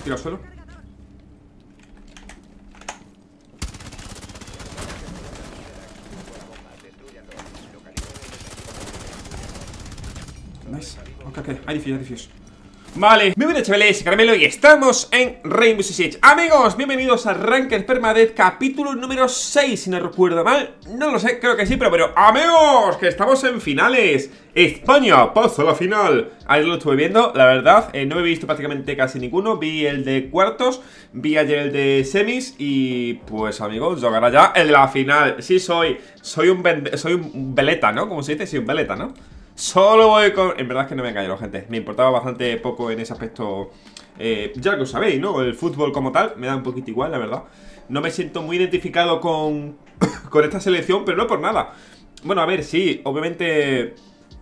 Tira al suelo. Nice. Ok, hay defuse. Vale, muy bien, chavales, Caramelo, y estamos en Rainbow Six Siege. Amigos, bienvenidos a Ranked Permadeath, capítulo número 6, si no recuerdo mal. No lo sé, creo que sí, pero amigos, que estamos en finales. España pasa a la final. Ahí lo estuve viendo, la verdad, no he visto prácticamente casi ninguno. Vi el de cuartos, vi ayer el de semis. Y pues amigos, llegará ya el de la final. Sí, soy un veleta, ¿no? Como se dice, soy un veleta, ¿no? Solo voy con... En verdad es que no me engaño, gente. Me importaba bastante poco en ese aspecto. Ya que lo sabéis, ¿no? El fútbol como tal me da un poquito igual, la verdad. No me siento muy identificado con esta selección, pero no por nada. Bueno, a ver, sí, obviamente...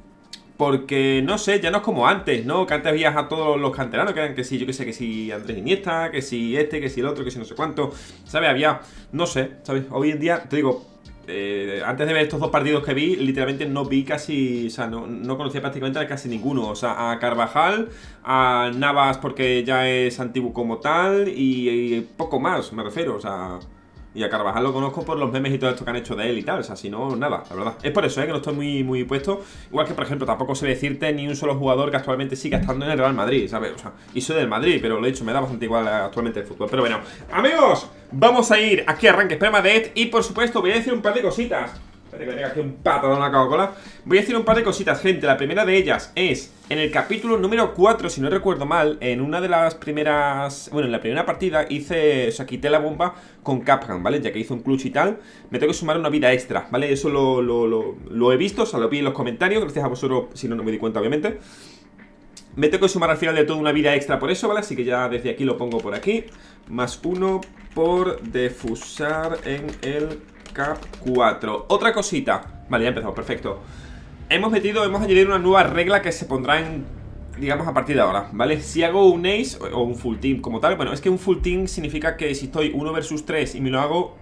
Porque, no sé, ya no es como antes, ¿no? Que antes veías a todos los canteranos que eran que sí, yo que sé, que sí Andrés Iniesta, que sí este, que sí el otro, que sí no sé cuánto. ¿Sabes? Había... No sé, ¿sabes? Hoy en día, te digo... antes de ver estos dos partidos que vi, literalmente no vi casi, o sea, no conocía prácticamente a casi ninguno. O sea, a Carvajal, a Navas porque ya es antiguo como tal y poco más, me refiero, o sea... Y a Carvajal lo conozco por los memes y todo esto que han hecho de él y tal. O sea, si no, nada, la verdad. Es por eso, que no estoy muy puesto. Igual que, por ejemplo, tampoco sé decirte ni un solo jugador que actualmente siga estando en el Real Madrid, ¿sabes? O sea, y soy del Madrid, pero lo he dicho, me da bastante igual actualmente el fútbol. Pero bueno, amigos, vamos a ir aquí a Ranked Permadeath. Y por supuesto, voy a decir un par de cositas. Espérate que tenga aquí un pato de una Coca-Cola. Voy a decir un par de cositas, gente. La primera de ellas es en el capítulo número 4, si no recuerdo mal. En una de las primeras... Bueno, en la primera partida hice... O sea, quité la bomba con Capcan, ¿vale? Ya que hizo un clutch y tal. Me tengo que sumar una vida extra, ¿vale? Eso lo he visto, o sea, lo vi en los comentarios. Gracias a vosotros, si no, no me di cuenta, obviamente. Me tengo que sumar al final de todo una vida extra por eso, ¿vale? Así que ya desde aquí lo pongo por aquí. Más 1 por defusar en el... Cap 4. Otra cosita. Vale, ya he empezado, perfecto. Hemos añadido una nueva regla que se pondrá en, digamos, a partir de ahora, ¿vale? Si hago un ace o un full team como tal. Bueno, es que un full team significa que si estoy 1 versus 3 y me lo hago,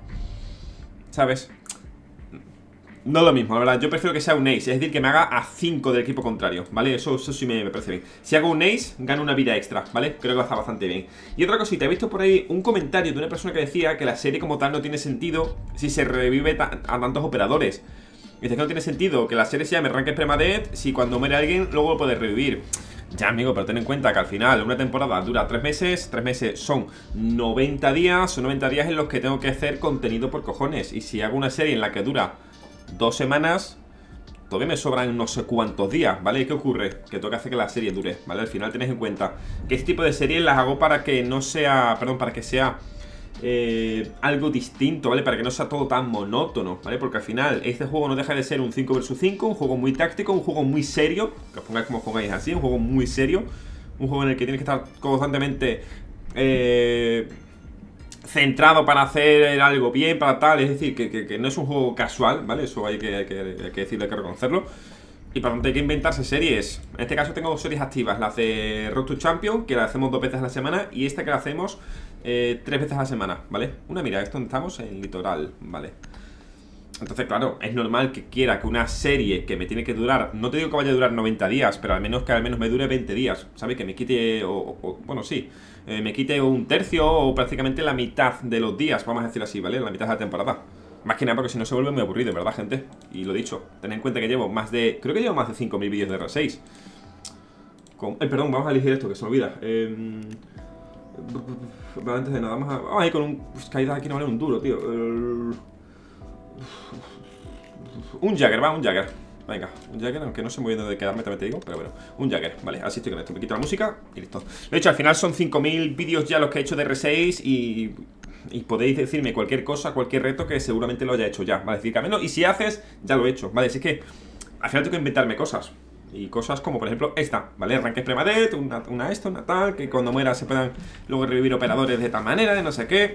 ¿sabes? No es lo mismo, la verdad, yo prefiero que sea un ace. Es decir, que me haga a 5 del equipo contrario, ¿vale? Eso sí me parece bien. Si hago un ace, gano una vida extra, ¿vale? Creo que va a estar bastante bien. Y otra cosita, he visto por ahí un comentario de una persona que decía que la serie como tal no tiene sentido si se revive a tantos operadores. Dice que no tiene sentido que la serie se llame Ranked Permadeath si cuando muere alguien luego lo puedes revivir. Ya, amigo, pero ten en cuenta que al final una temporada dura 3 meses. 3 meses son 90 días. Son 90 días en los que tengo que hacer contenido por cojones. Y si hago una serie en la que dura 2 semanas, todavía me sobran no sé cuántos días, ¿vale? ¿Qué ocurre? Que tengo que hacer que la serie dure, ¿vale? Al final tenéis en cuenta que este tipo de series las hago para que no sea, perdón, para que sea algo distinto, ¿vale? Para que no sea todo tan monótono, ¿vale? Porque al final este juego no deja de ser un 5 vs 5, un juego muy táctico, un juego muy serio, que os pongáis como os pongáis así, un juego muy serio, un juego en el que tienes que estar constantemente centrado para hacer algo bien, para tal. Es decir, que no es un juego casual, ¿vale? Eso hay que decirlo, hay que reconocerlo. Y por lo tanto hay que inventarse series. En este caso tengo 2 series activas. La de Road to Champion, que la hacemos 2 veces a la semana. Y esta que la hacemos 3 veces a la semana, ¿vale? Una, mira, esto donde estamos, en Litoral, ¿vale? Entonces, claro, es normal que quiera que una serie que me tiene que durar, no te digo que vaya a durar 90 días, pero al menos que me dure 20 días, ¿sabes? Que me quite, bueno, sí, me quite un tercio o prácticamente la mitad de los días, vamos a decir así, ¿vale? La mitad de la temporada. Más que nada porque si no se vuelve muy aburrido, ¿verdad, gente? Y lo dicho, tened en cuenta que llevo más de, creo que llevo más de 5000 vídeos de R6. Perdón, vamos a elegir esto, que se me olvida. Antes de nada, vamos a ir con un... Pues caída aquí no vale un duro, tío. Un Jagger, va, un Jagger. Venga, un Jagger, aunque no sé muy bien dónde quedarme, también te digo, pero bueno, un Jagger, vale, así estoy con esto. Me quito la música y listo. Lo he dicho, al final son 5000 vídeos ya los que he hecho de R6 y podéis decirme cualquier cosa, cualquier reto que seguramente lo haya hecho ya, ¿vale? Decir, Camilo, y si haces, ya lo he hecho, ¿vale? Así que al final tengo que inventarme cosas. Y cosas como, por ejemplo, esta, ¿vale? Ranked Permadeath, una tal, que cuando muera se puedan luego revivir operadores de tal manera, de no sé qué.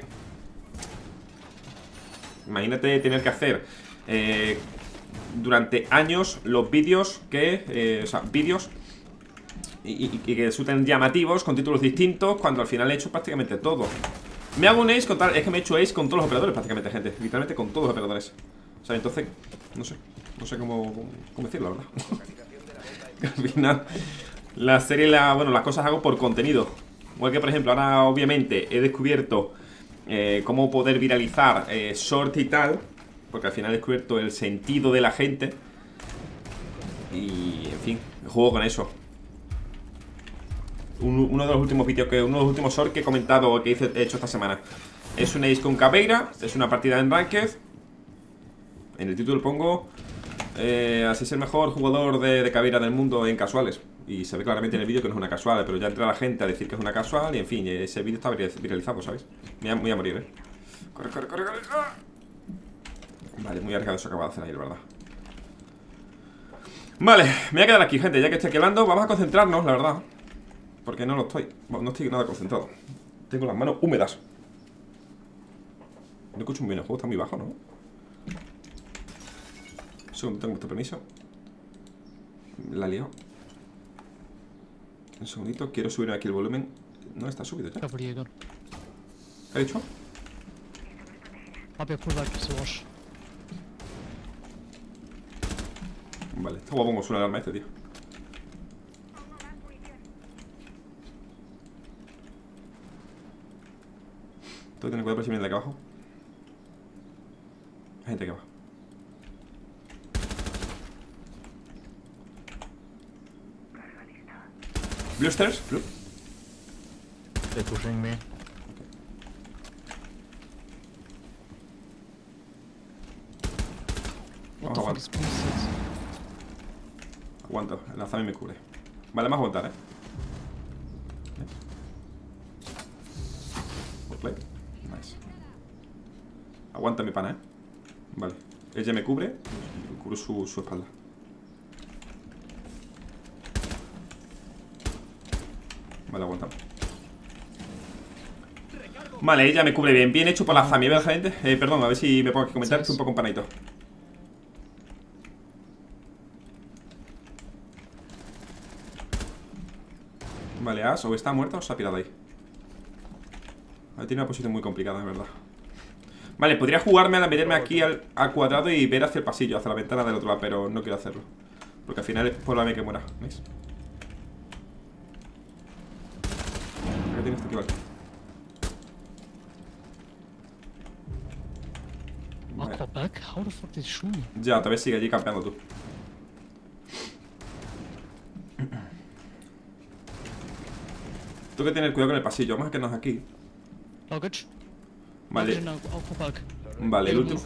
Imagínate tener que hacer durante años los vídeos que... o sea, vídeos y que resulten llamativos con títulos distintos cuando al final he hecho prácticamente todo. Me hago un ace con tal... Es que me he hecho ace con todos los operadores prácticamente, gente. Literalmente con todos los operadores. O sea, entonces... No sé cómo decirlo, la verdad. Al final, la serie, bueno, las cosas hago por contenido. Igual que, por ejemplo, ahora obviamente he descubierto cómo poder viralizar short y tal, porque al final he descubierto el sentido de la gente. Y, en fin, juego con eso. Uno de los últimos vídeos uno de los últimos shorts que he comentado, que he hecho esta semana, es un ace con Caveira, es una partida en Ranked. En el título pongo así es el mejor jugador de Caveira del mundo en casuales. Y se ve claramente en el vídeo que no es una casual, pero ya entra la gente a decir que es una casual. Y en fin, ese vídeo está viralizado, ¿sabes? Me voy a morir, Corre, corre, corre, corre. Vale, muy arriesgado eso que acabo de hacer ahí, la verdad. Vale, me voy a quedar aquí, gente. Ya que estoy aquí hablando, vamos a concentrarnos, la verdad, porque no lo estoy. No estoy nada concentrado. Tengo las manos húmedas. No escucho muy bien, el juego está muy bajo, ¿no? Un segundo, tengo vuestro permiso. La he liado. Un segundito, quiero subir aquí el volumen. No está subido ya. ¿Qué ha dicho? Vale, está guapo como suena el arma este, tío. Tengo que tener cuidado por si viene de aquí abajo. Hay gente que va. Blue stairs, blue. They're pushing me. Vamos a aguantar. Aguanto, el lanzamiento me cubre. Vale, vamos a aguantar, play. Nice. Aguanta mi pana, Vale, ella me cubre. Cubro su espalda. Vale, aguantamos. Vale, ella me cubre bien. Bien hecho por la familia, gente. Perdón, a ver si me pongo aquí a comentar. Estoy un poco empanadito. Vale, As o está muerta o se ha pirado ahí. Tiene una posición muy complicada, es verdad. Vale, podría jugarme a meterme aquí al cuadrado y ver hacia el pasillo, hacia la ventana del otro lado, pero no quiero hacerlo, porque al final es probable que muera, ¿veis? ¿Qué tiene este aquí, vale? Ya, tal vez sigue allí campeando tú. Tengo que tener cuidado con el pasillo, vamos a quedarnos aquí. Vale. Vale, el último.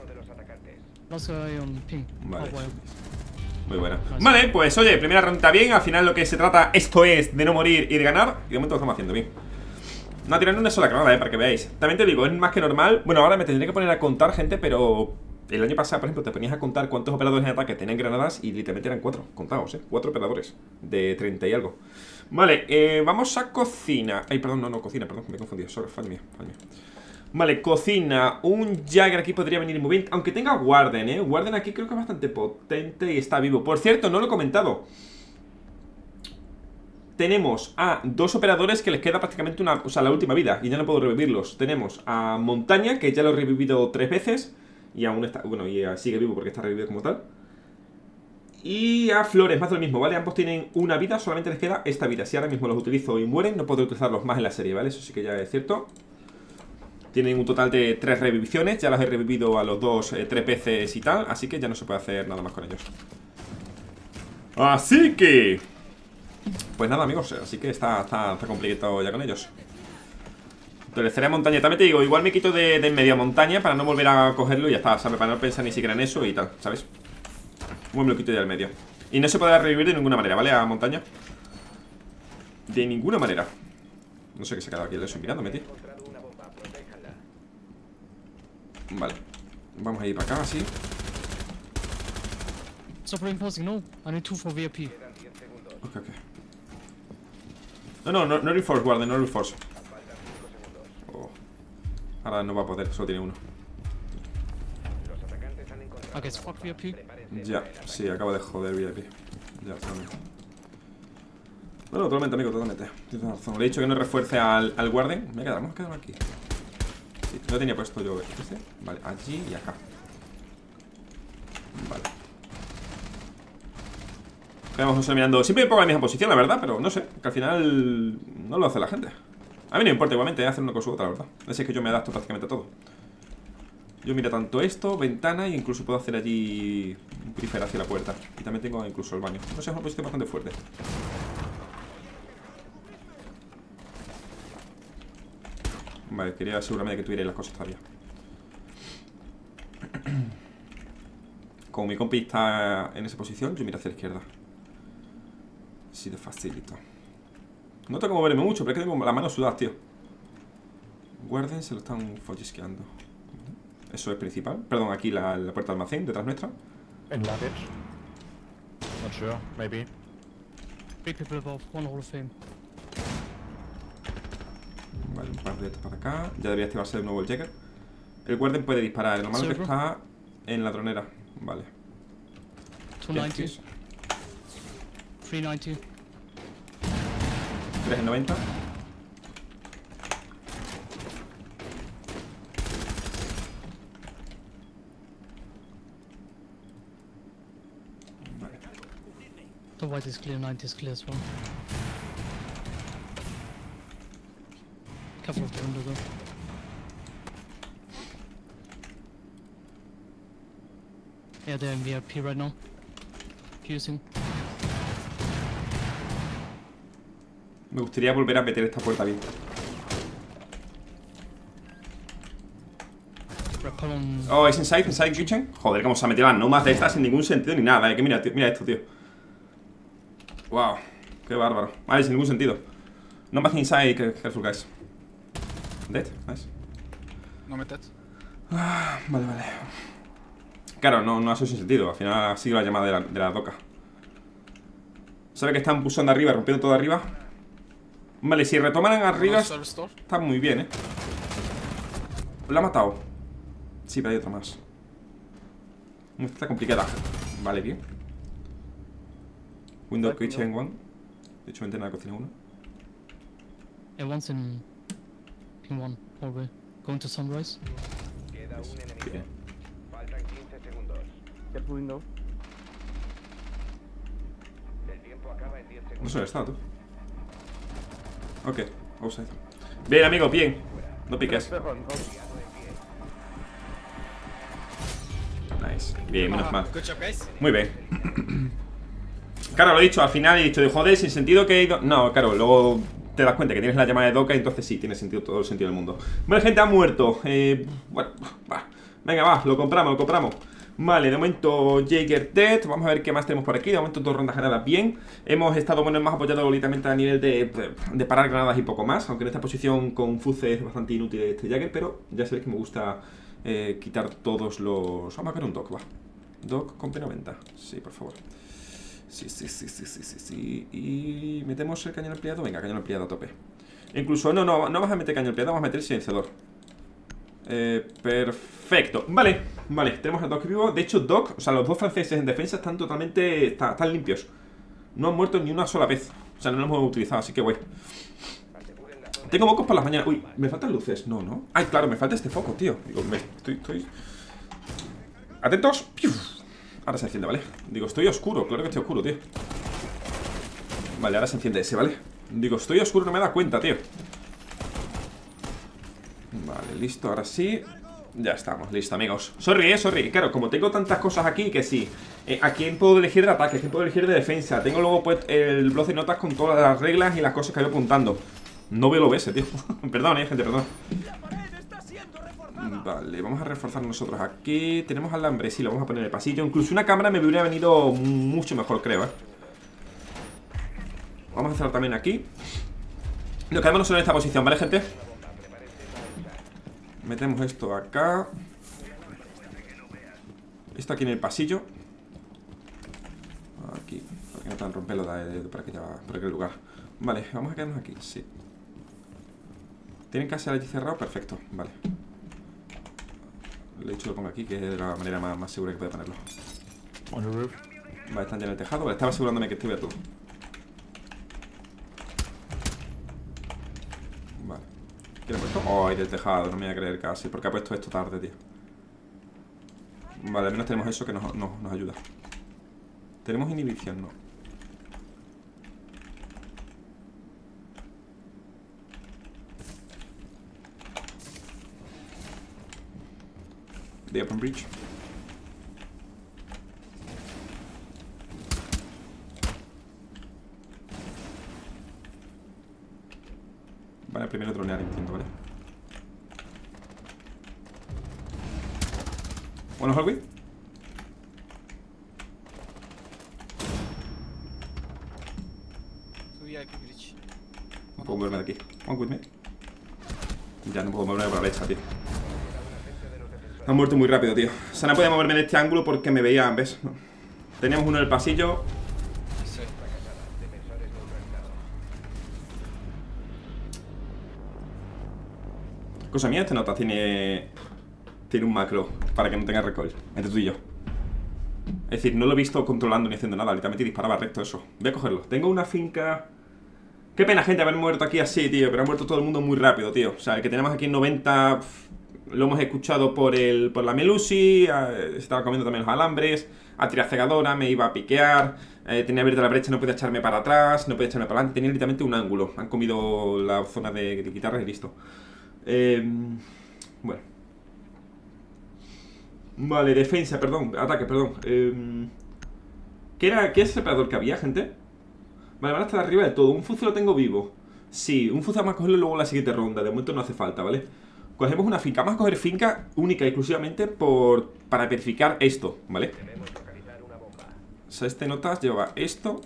Vale. Muy buena. Vale, pues oye, primera ronda bien. Al final lo que se trata, esto es de no morir y de ganar. Y de momento lo estamos haciendo bien. No tiran una sola granada, para que veáis. También te digo, es más que normal. Bueno, ahora me tendré que poner a contar, gente, pero el año pasado, por ejemplo, te ponías a contar cuántos operadores en ataque tenían granadas y literalmente eran 4, contados, 4 operadores de 30 y algo. Vale, vamos a cocina. Ay, perdón, no, cocina, perdón, me he confundido. Sorry, fallo mío. Vale, cocina. Un Jagger aquí podría venir muy bien. Aunque tenga Warden, Warden aquí creo que es bastante potente y está vivo. Por cierto, no lo he comentado. Tenemos a 2 operadores que les queda prácticamente la última vida y ya no puedo revivirlos. Tenemos a Montaña, que ya lo he revivido 3 veces y aún está, bueno, y sigue vivo porque está revivido como tal. Y a Flores, más de lo mismo, ¿vale? Ambos tienen una vida, solamente les queda esta vida. Si ahora mismo los utilizo y mueren, no puedo utilizarlos más en la serie, ¿vale? Eso sí que ya es cierto. Tienen un total de 3 reviviciones. Ya los he revivido a los 2 3 veces y tal, así que ya no se puede hacer nada más con ellos. Así que pues nada, amigos, así que está complicado ya con ellos. Tercera montaña, también te digo, igual me quito de media montaña para no volver a cogerlo y ya está, ¿sabes? Para no pensar ni siquiera en eso y tal, ¿sabes? Igual me lo quito ya del medio. Y no se podrá revivir de ninguna manera, ¿vale? A montaña. De ninguna manera. No sé qué se ha quedado aquí, le estoy mirándome, tío. Vale. Vamos a ir para acá, así. Stop reinforcing, no. I need 2 for VIP. Ok. No reforce, Warden, no reforce. Oh. Ahora no va a poder, solo tiene uno. Okay, fuck VIP. Ya, sí, acabo de joder VIP. Ya, totalmente. No, totalmente, amigo, totalmente. Tienes razón. Le he dicho que no refuerce al Warden. Me vamos a quedar aquí. Sí, no tenía puesto yo este. Vale, allí y acá. Vale. Vamos mirando. Siempre me pongo en la misma posición, la verdad, pero no sé, que al final no lo hace la gente. A mí no me importa igualmente hacer una cosa u otra, la verdad. Es que yo me adapto prácticamente a todo. Yo mira tanto esto, ventana, e incluso puedo hacer allí un periférico hacia la puerta. Y también tengo incluso el baño. No sé, es una posición bastante fuerte. Vale, quería asegurarme de que tuvierais las cosas todavía. Como mi compi está en esa posición, yo miro hacia la izquierda. Así de facilito. No tengo que moverme mucho, pero es que tengo las manos sudadas, tío. Guarden, se lo están follisqueando. Eso es principal. Perdón, aquí la puerta de almacén, detrás nuestra. In luggage. Not sure, maybe. Big people above, one Hall of Fame. Vale, un par de estos para acá. Ya debería activarse de nuevo el Jäger. El Guardian puede disparar. Normalmente está en la tronera. Vale. 290. 390. 3 en 90. The white is clear, 90 is clear as well. Careful of the window though. Yeah, they're in VIP right now. Fusing. Me gustaría volver a meter esta puerta bien. Rappel on. Oh, es inside kitchen. Joder, cómo se ha metido las nomas de estas sin ningún sentido ni nada. Que mira, tío, mira esto, tío. Wow, qué bárbaro. Vale, sin ningún sentido. Nomas inside, careful guys. Dead, nice. No me dead. Vale. Claro, no ha sido sin sentido. Al final ha sido la llamada de la doca. ¿Sabe que están pulsando arriba, rompiendo todo arriba? Vale, si retoman arriba está muy bien, ¿Lo ha matado? Sí, pero hay otro más. Está complicada. Vale, bien. Window kitchen 1. De hecho, ventana de la cocina 1. Yeah, one's in ping 1, hallway. Going to sunrise. Queda un enemigo. Bien. Faltan 15 segundos. Careful window. El tiempo acaba en 10 No segundos. sé dónde está, tú. Ok, outside. Bien, amigo, bien. No piques. Espejo, no. Nice. Bien, menos mal. Good job, guys. Muy bien. Claro, lo he dicho, al final he dicho de joder, sin sentido que he ido. No, claro, luego te das cuenta que tienes la llamada de Doka y entonces sí, tiene sentido, todo el sentido del mundo. Bueno, gente, ha muerto. Bueno, va. Venga, va, lo compramos. Vale, de momento Jäger dead. Vamos a ver qué más tenemos por aquí. De momento 2 rondas ganadas bien. Hemos estado, bueno, más apoyado bolitamente a nivel de parar granadas y poco más. Aunque en esta posición con Fuse es bastante inútil este Jäger. Pero ya sabéis que me gusta quitar todos los... Vamos a ver un Doc, va. Doc con P90. Sí, por favor. Sí. Y metemos el cañón ampliado. Venga, cañón ampliado a tope. Incluso, no vamos a meter cañón ampliado, vamos a meter silenciador. Perfecto. Vale, tenemos a Doc vivo. De hecho, Doc, o sea, los dos franceses en defensa están totalmente... Están limpios. No han muerto ni una sola vez. O sea, no los hemos utilizado, así que guay. Tengo mocos por las mañanas. Uy, ¿me faltan luces? No. Ay, claro, me falta este foco, tío. Digo, estoy... Atentos. ¡Piu! Ahora se enciende, ¿vale? Digo, estoy oscuro, claro que estoy oscuro, tío. Vale, ahora se enciende ese, ¿vale? Digo, estoy oscuro, no me da cuenta, tío. Vale, listo, ahora sí. Ya estamos, listo, amigos. Sorry. Claro, como tengo tantas cosas aquí que sí. ¿A quién puedo elegir de ataque? ¿A quién puedo elegir de defensa? Tengo luego pues el bloc de notas con todas las reglas y las cosas que voy apuntando. No veo el OBS, tío. Perdón, gente, perdón. Vale, vamos a reforzar nosotros aquí. Tenemos alambre, sí, lo vamos a poner en el pasillo. Incluso una cámara me hubiera venido mucho mejor, creo, Vamos a hacerlo también aquí. Nos quedamos solo en esta posición, ¿vale, gente? Metemos esto acá. Esto aquí en el pasillo. Aquí, para que no tan romperlo por aquel lugar. Vale, vamos a quedarnos aquí, sí. ¿Tienen que hacer allí cerrado? Perfecto, vale. Le he dicho que lo pongo aquí, que es la manera más segura que puede ponerlo. On the roof. Vale, están ya en el tejado. Vale, estaba asegurándome que estuviera todo. Vale. ¿Quién ha puesto? Oh, del tejado, no me voy a creer casi. Porque ha puesto esto tarde, tío. Vale, al menos tenemos eso que nos ayuda. ¿Tenemos inhibición? No. The open bridge. Vale, primero dronear, entiendo, ¿vale? Bueno, Hallway. No puedo moverme de aquí. One with me. Ya no puedo moverme por la derecha, tío. Han muerto muy rápido, tío. O sea, no podía moverme en este ángulo porque me veían, ¿ves? No. Teníamos uno en el pasillo. Cosa mía, este nota tiene un macro para que no tenga recoil entre tú y yo. Es decir, no lo he visto controlando ni haciendo nada. Literalmente disparaba recto eso. Voy a cogerlo. Tengo una finca. Qué pena, gente, haber muerto aquí así, tío. Pero ha muerto todo el mundo muy rápido, tío. O sea, el que tenemos aquí en 90 lo hemos escuchado por la Melusi. Estaba comiendo también los alambres. A tirar cegadora, me iba a piquear. Tenía abierta la brecha, no podía echarme para atrás, no podía echarme para adelante. Tenía literalmente un ángulo. Han comido la zona de guitarra y listo. Bueno. Vale, defensa, perdón. Ataque, perdón. ¿Qué es el operador que había, gente? Vale, van a estar arriba de todo. Un fusil lo tengo vivo. Sí, un fusil vamos a cogerlo luego en la siguiente ronda. De momento no hace falta, ¿vale? Cogemos una finca. Vamos a coger finca única y exclusivamente para verificar esto, ¿vale? O sea, este notas lleva esto.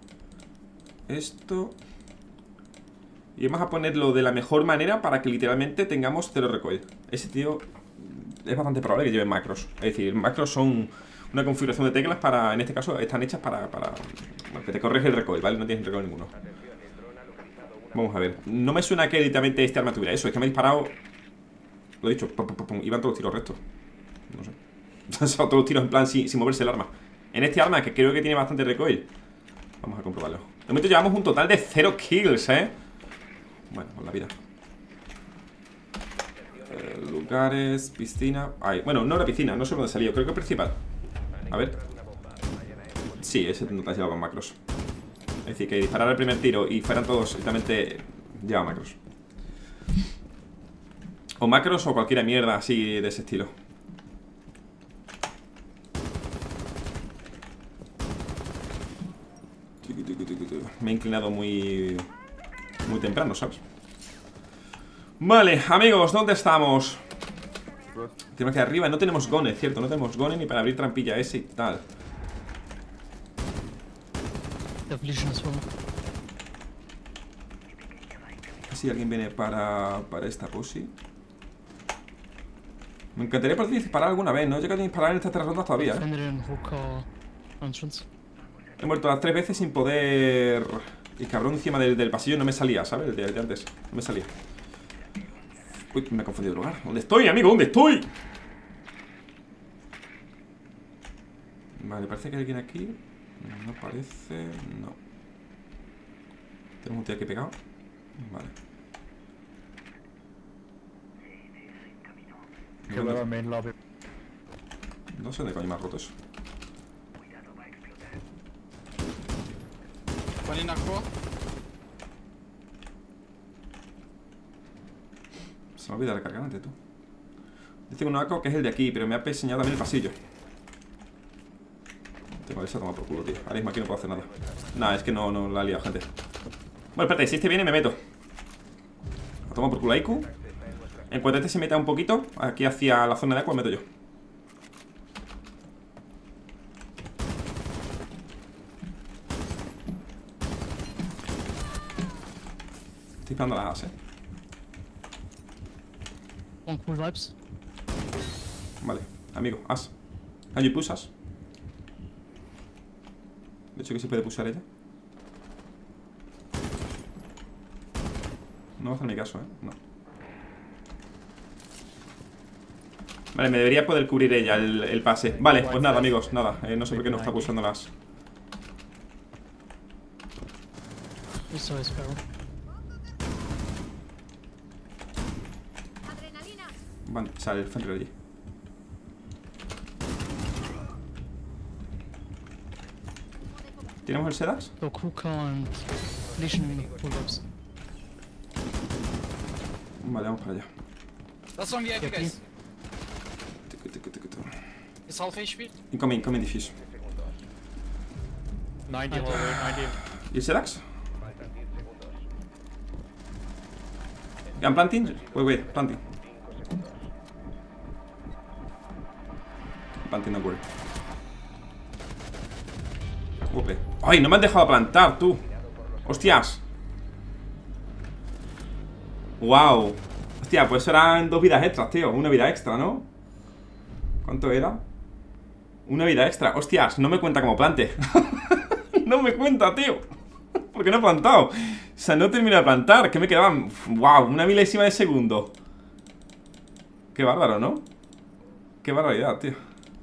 Esto. Y vamos a ponerlo de la mejor manera para que literalmente tengamos 0 recoil. Ese tío es bastante probable que lleve macros. Es decir, macros son una configuración de teclas para, en este caso, están hechas para bueno, que te corrige el recoil, ¿vale? No tienes recoil ninguno. Vamos a ver. No me suena que literalmente este arma tuviera eso. Es que me ha disparado. Lo he dicho. Iban todos los tiros rectos. No sé. Son todos los tiros en plan sin moverse el arma. En este arma, que creo que tiene bastante recoil. Vamos a comprobarlo. De momento llevamos un total de 0 kills, ¿eh? Bueno, con la vida. Lugares, piscina. Ay, bueno, no era piscina, no sé dónde salió. Creo que principal. A ver. Sí, ese nota llevaba macros. Es decir, que disparar el primer tiro y fueran todos directamente lleva macros. O macros o cualquier mierda así de ese estilo. Me he inclinado muy temprano, ¿sabes? Vale, amigos, ¿dónde estamos? Tenemos que ir arriba, no tenemos gone, ¿cierto? No tenemos gone ni para abrir trampilla ese y tal. Si alguien viene para esta posi. Me encantaría poder disparar alguna vez. No he llegado a disparar en estas 3 rondas todavía, He muerto las 3 veces sin poder. Y cabrón, encima del pasillo no me salía, ¿sabes? El de antes, no me salía. Uy, me he confundido de lugar. ¿Dónde estoy, amigo? ¿Dónde estoy? Vale, parece que hay alguien aquí. No parece... No. Tenemos un tío aquí pegado. Vale. No sé dónde coño me ha roto eso. Se me olvida recargar antes, tú. Yo tengo un ACO que es el de aquí, pero me ha enseñado también el pasillo. Tengo esa toma por culo, tío. Ahora mismo aquí no puedo hacer nada. Nah, es que no la he liado, gente. Bueno, espérate, si este viene me meto. A tomar por culo a Iku. En cuanto este se meta un poquito aquí hacia la zona de agua, me meto yo. Estoy esperando las as, Vale, amigo, as. Can you push as? De hecho que se puede pulsar ella. No va a hacer mi caso, no. Vale, me debería poder cubrir ella el pase. Vale, pues nada, amigos, nada. No sé por qué no está pulsando las. Vale, sale el Fenrir allí. ¿Tenemos el Sedax? Vale, vamos para allá. It's half HP. Incoming diffuse. 90 hallway, 90. ¿Y el Sedax? I'm planting? Wait, planting. Planting, don't worry. Upe. ¡Ay, no me han dejado plantar, tú! ¡Hostias! ¡Wow! Hostia, pues eran 2 vidas extras, tío. Una vida extra, ¿no? ¿Cuánto era? Una vida extra. Hostias, no me cuenta como plante. No me cuenta, tío. Porque no he plantado. O sea, no he terminado de plantar. Que me quedaban. ¡Wow! Una milésima de segundo. Qué bárbaro, ¿no? Qué barbaridad, tío.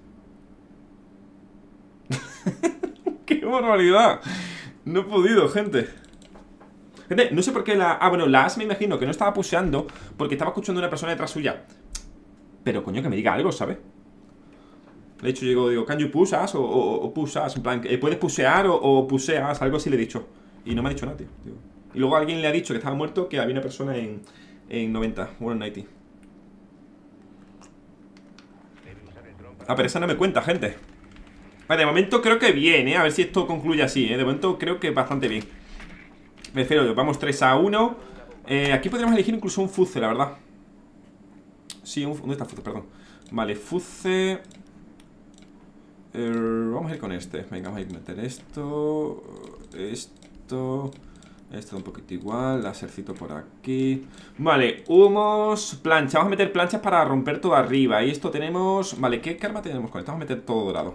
¡Qué barbaridad! No he podido, gente. Gente, no sé por qué la... Ah, bueno, la AS me imagino que no estaba pusheando porque estaba escuchando a una persona detrás suya. Pero, coño, que me diga algo, ¿sabes? De hecho, digo, can you push us? O push us, en plan, ¿puedes pushear o pusheas? Algo así le he dicho. Y no me ha dicho nada, tío. Y luego alguien le ha dicho que estaba muerto, que había una persona en 90, o en 90. Ah, pero esa no me cuenta, gente. Vale, de momento creo que bien, ¿eh? A ver si esto concluye así, ¿eh? De momento creo que bastante bien. Me refiero, vamos 3-1. Aquí podríamos elegir incluso un Fuzze, la verdad. Sí, ¿dónde está Fuzze? Perdón. Vale, Fuzze. Vamos a ir con este. Venga, vamos a meter esto. Esto un poquito igual. Lásercito por aquí. Vale, humos. Plancha. Vamos a meter planchas para romper todo arriba. Y esto tenemos... Vale, ¿qué arma tenemos con esto? Vamos a meter todo dorado.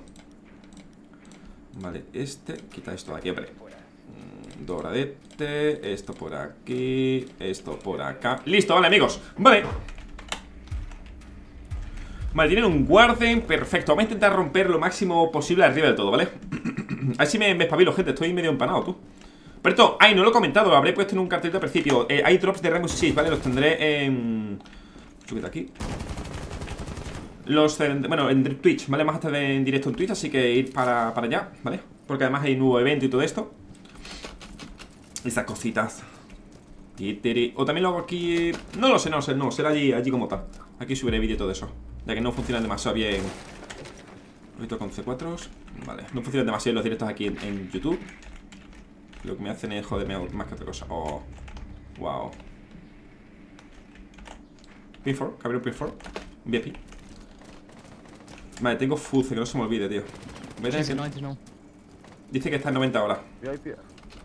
Vale, quita esto de aquí, hombre. Doradete. Esto por aquí. Esto por acá. Listo, vale, amigos. Vale. Vale, tienen un Warden. Perfecto, vamos a intentar romper lo máximo posible arriba del todo, ¿vale? Así me espabilo, gente. Estoy medio empanado, tú. Pero esto, ay, no lo he comentado. Lo habré puesto en un cartelito al principio. Hay drops de Rainbow Six, ¿vale? Los tendré en... Chúquete aquí. Bueno, en Twitch, ¿vale? Más hasta en directo en Twitch, así que ir para allá, ¿vale? Porque además hay un nuevo evento y todo esto. Esas cositas. O también lo hago aquí... No lo sé, no, será allí como tal. Aquí subiré vídeo y todo eso, ya que no funcionan demasiado bien. Ahorita con C4s. Vale, no funcionan demasiado los directos aquí en YouTube. Lo que me hacen es joderme más que otra cosa. Oh, wow. P4, cabrón P4. VIP. Vale, tengo Fuzze, que no se me olvide, tío. Voy a tener que... 90 now. Dice que está en 90 ahora. VIP.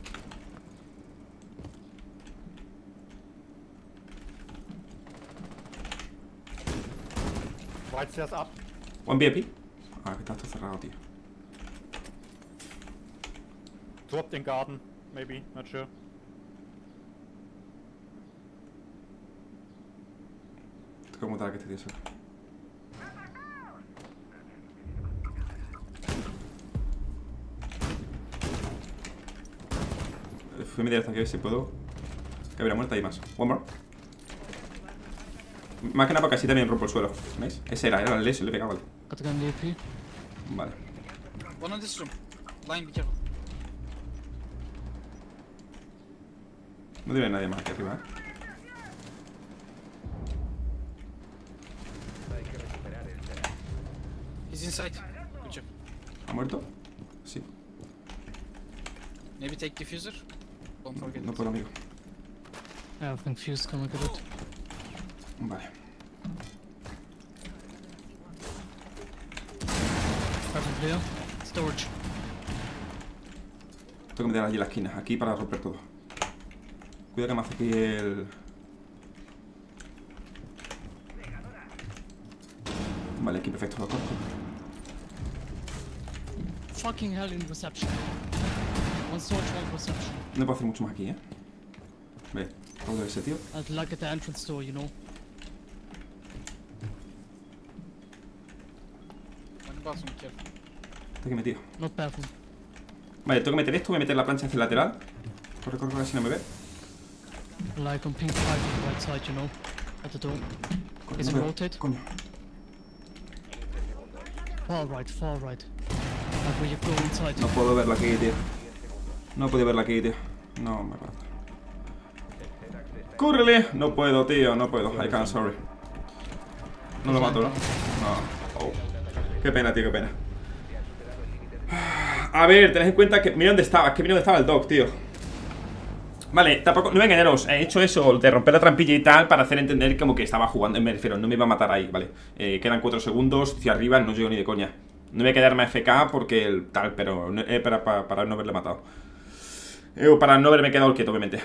Right stairs up. One VIP. Ah, que está todo cerrado, tío. Dropped in garden, maybe, not sure. Tengo que matar a que este tío solo. Fui a meter hasta aquí a ver si puedo. Que habría muerto ahí más. One more. Más que nada porque así también rompo el suelo. ¿Veis? Ese era el leso, le pegaba. Got a gun DP. Vale. One on this room. Line, be careful. No tiene nadie más aquí arriba, ¿eh? He's inside. Good job. ¿Ha muerto? Sí. Maybe take diffuser. Don't forget. No puedo, amigo. I think fuse gonna get it. Vale. Carbon clear. Storage. Tengo que meter allí la esquina, aquí para romper todo. Cuidado que me hace aquí el... Vale, aquí perfecto, lo corto. Fucking hell in reception. One storage, one reception. No puedo hacer mucho más aquí, ¿eh? Ve, todo ese tío. I'd like at the entrance door, you know. One bathroom, careful. Tengo que meter. Not bathroom. Vale, tengo que meter esto, voy a meter la plancha hacia el lateral. Corre, corre, corre, si no me ve. Like on pink 5 on the right side, you know. At the door. Corre, Is no it veo. rotate? Coño. Far right, far right. Like where you go inside. No puedo verla aquí, tío. No he podido verla aquí, tío. No, me pasa. ¡Cúrrele! No puedo, tío, no puedo. I can't, sorry. No lo mato, ¿no? No. Qué pena, tío, qué pena. A ver, tened en cuenta que... Mira dónde estaba, es que mira dónde estaba el dog, tío. Vale, tampoco, no voy a engañaros. He hecho eso de romper la trampilla y tal para hacer entender como que estaba jugando. Me refiero, no me iba a matar ahí, vale. Quedan 4 segundos, hacia arriba, no llego ni de coña. No voy a quedarme AFK porque el tal, pero para no haberle matado. O para no haberme quedado el quieto, obviamente.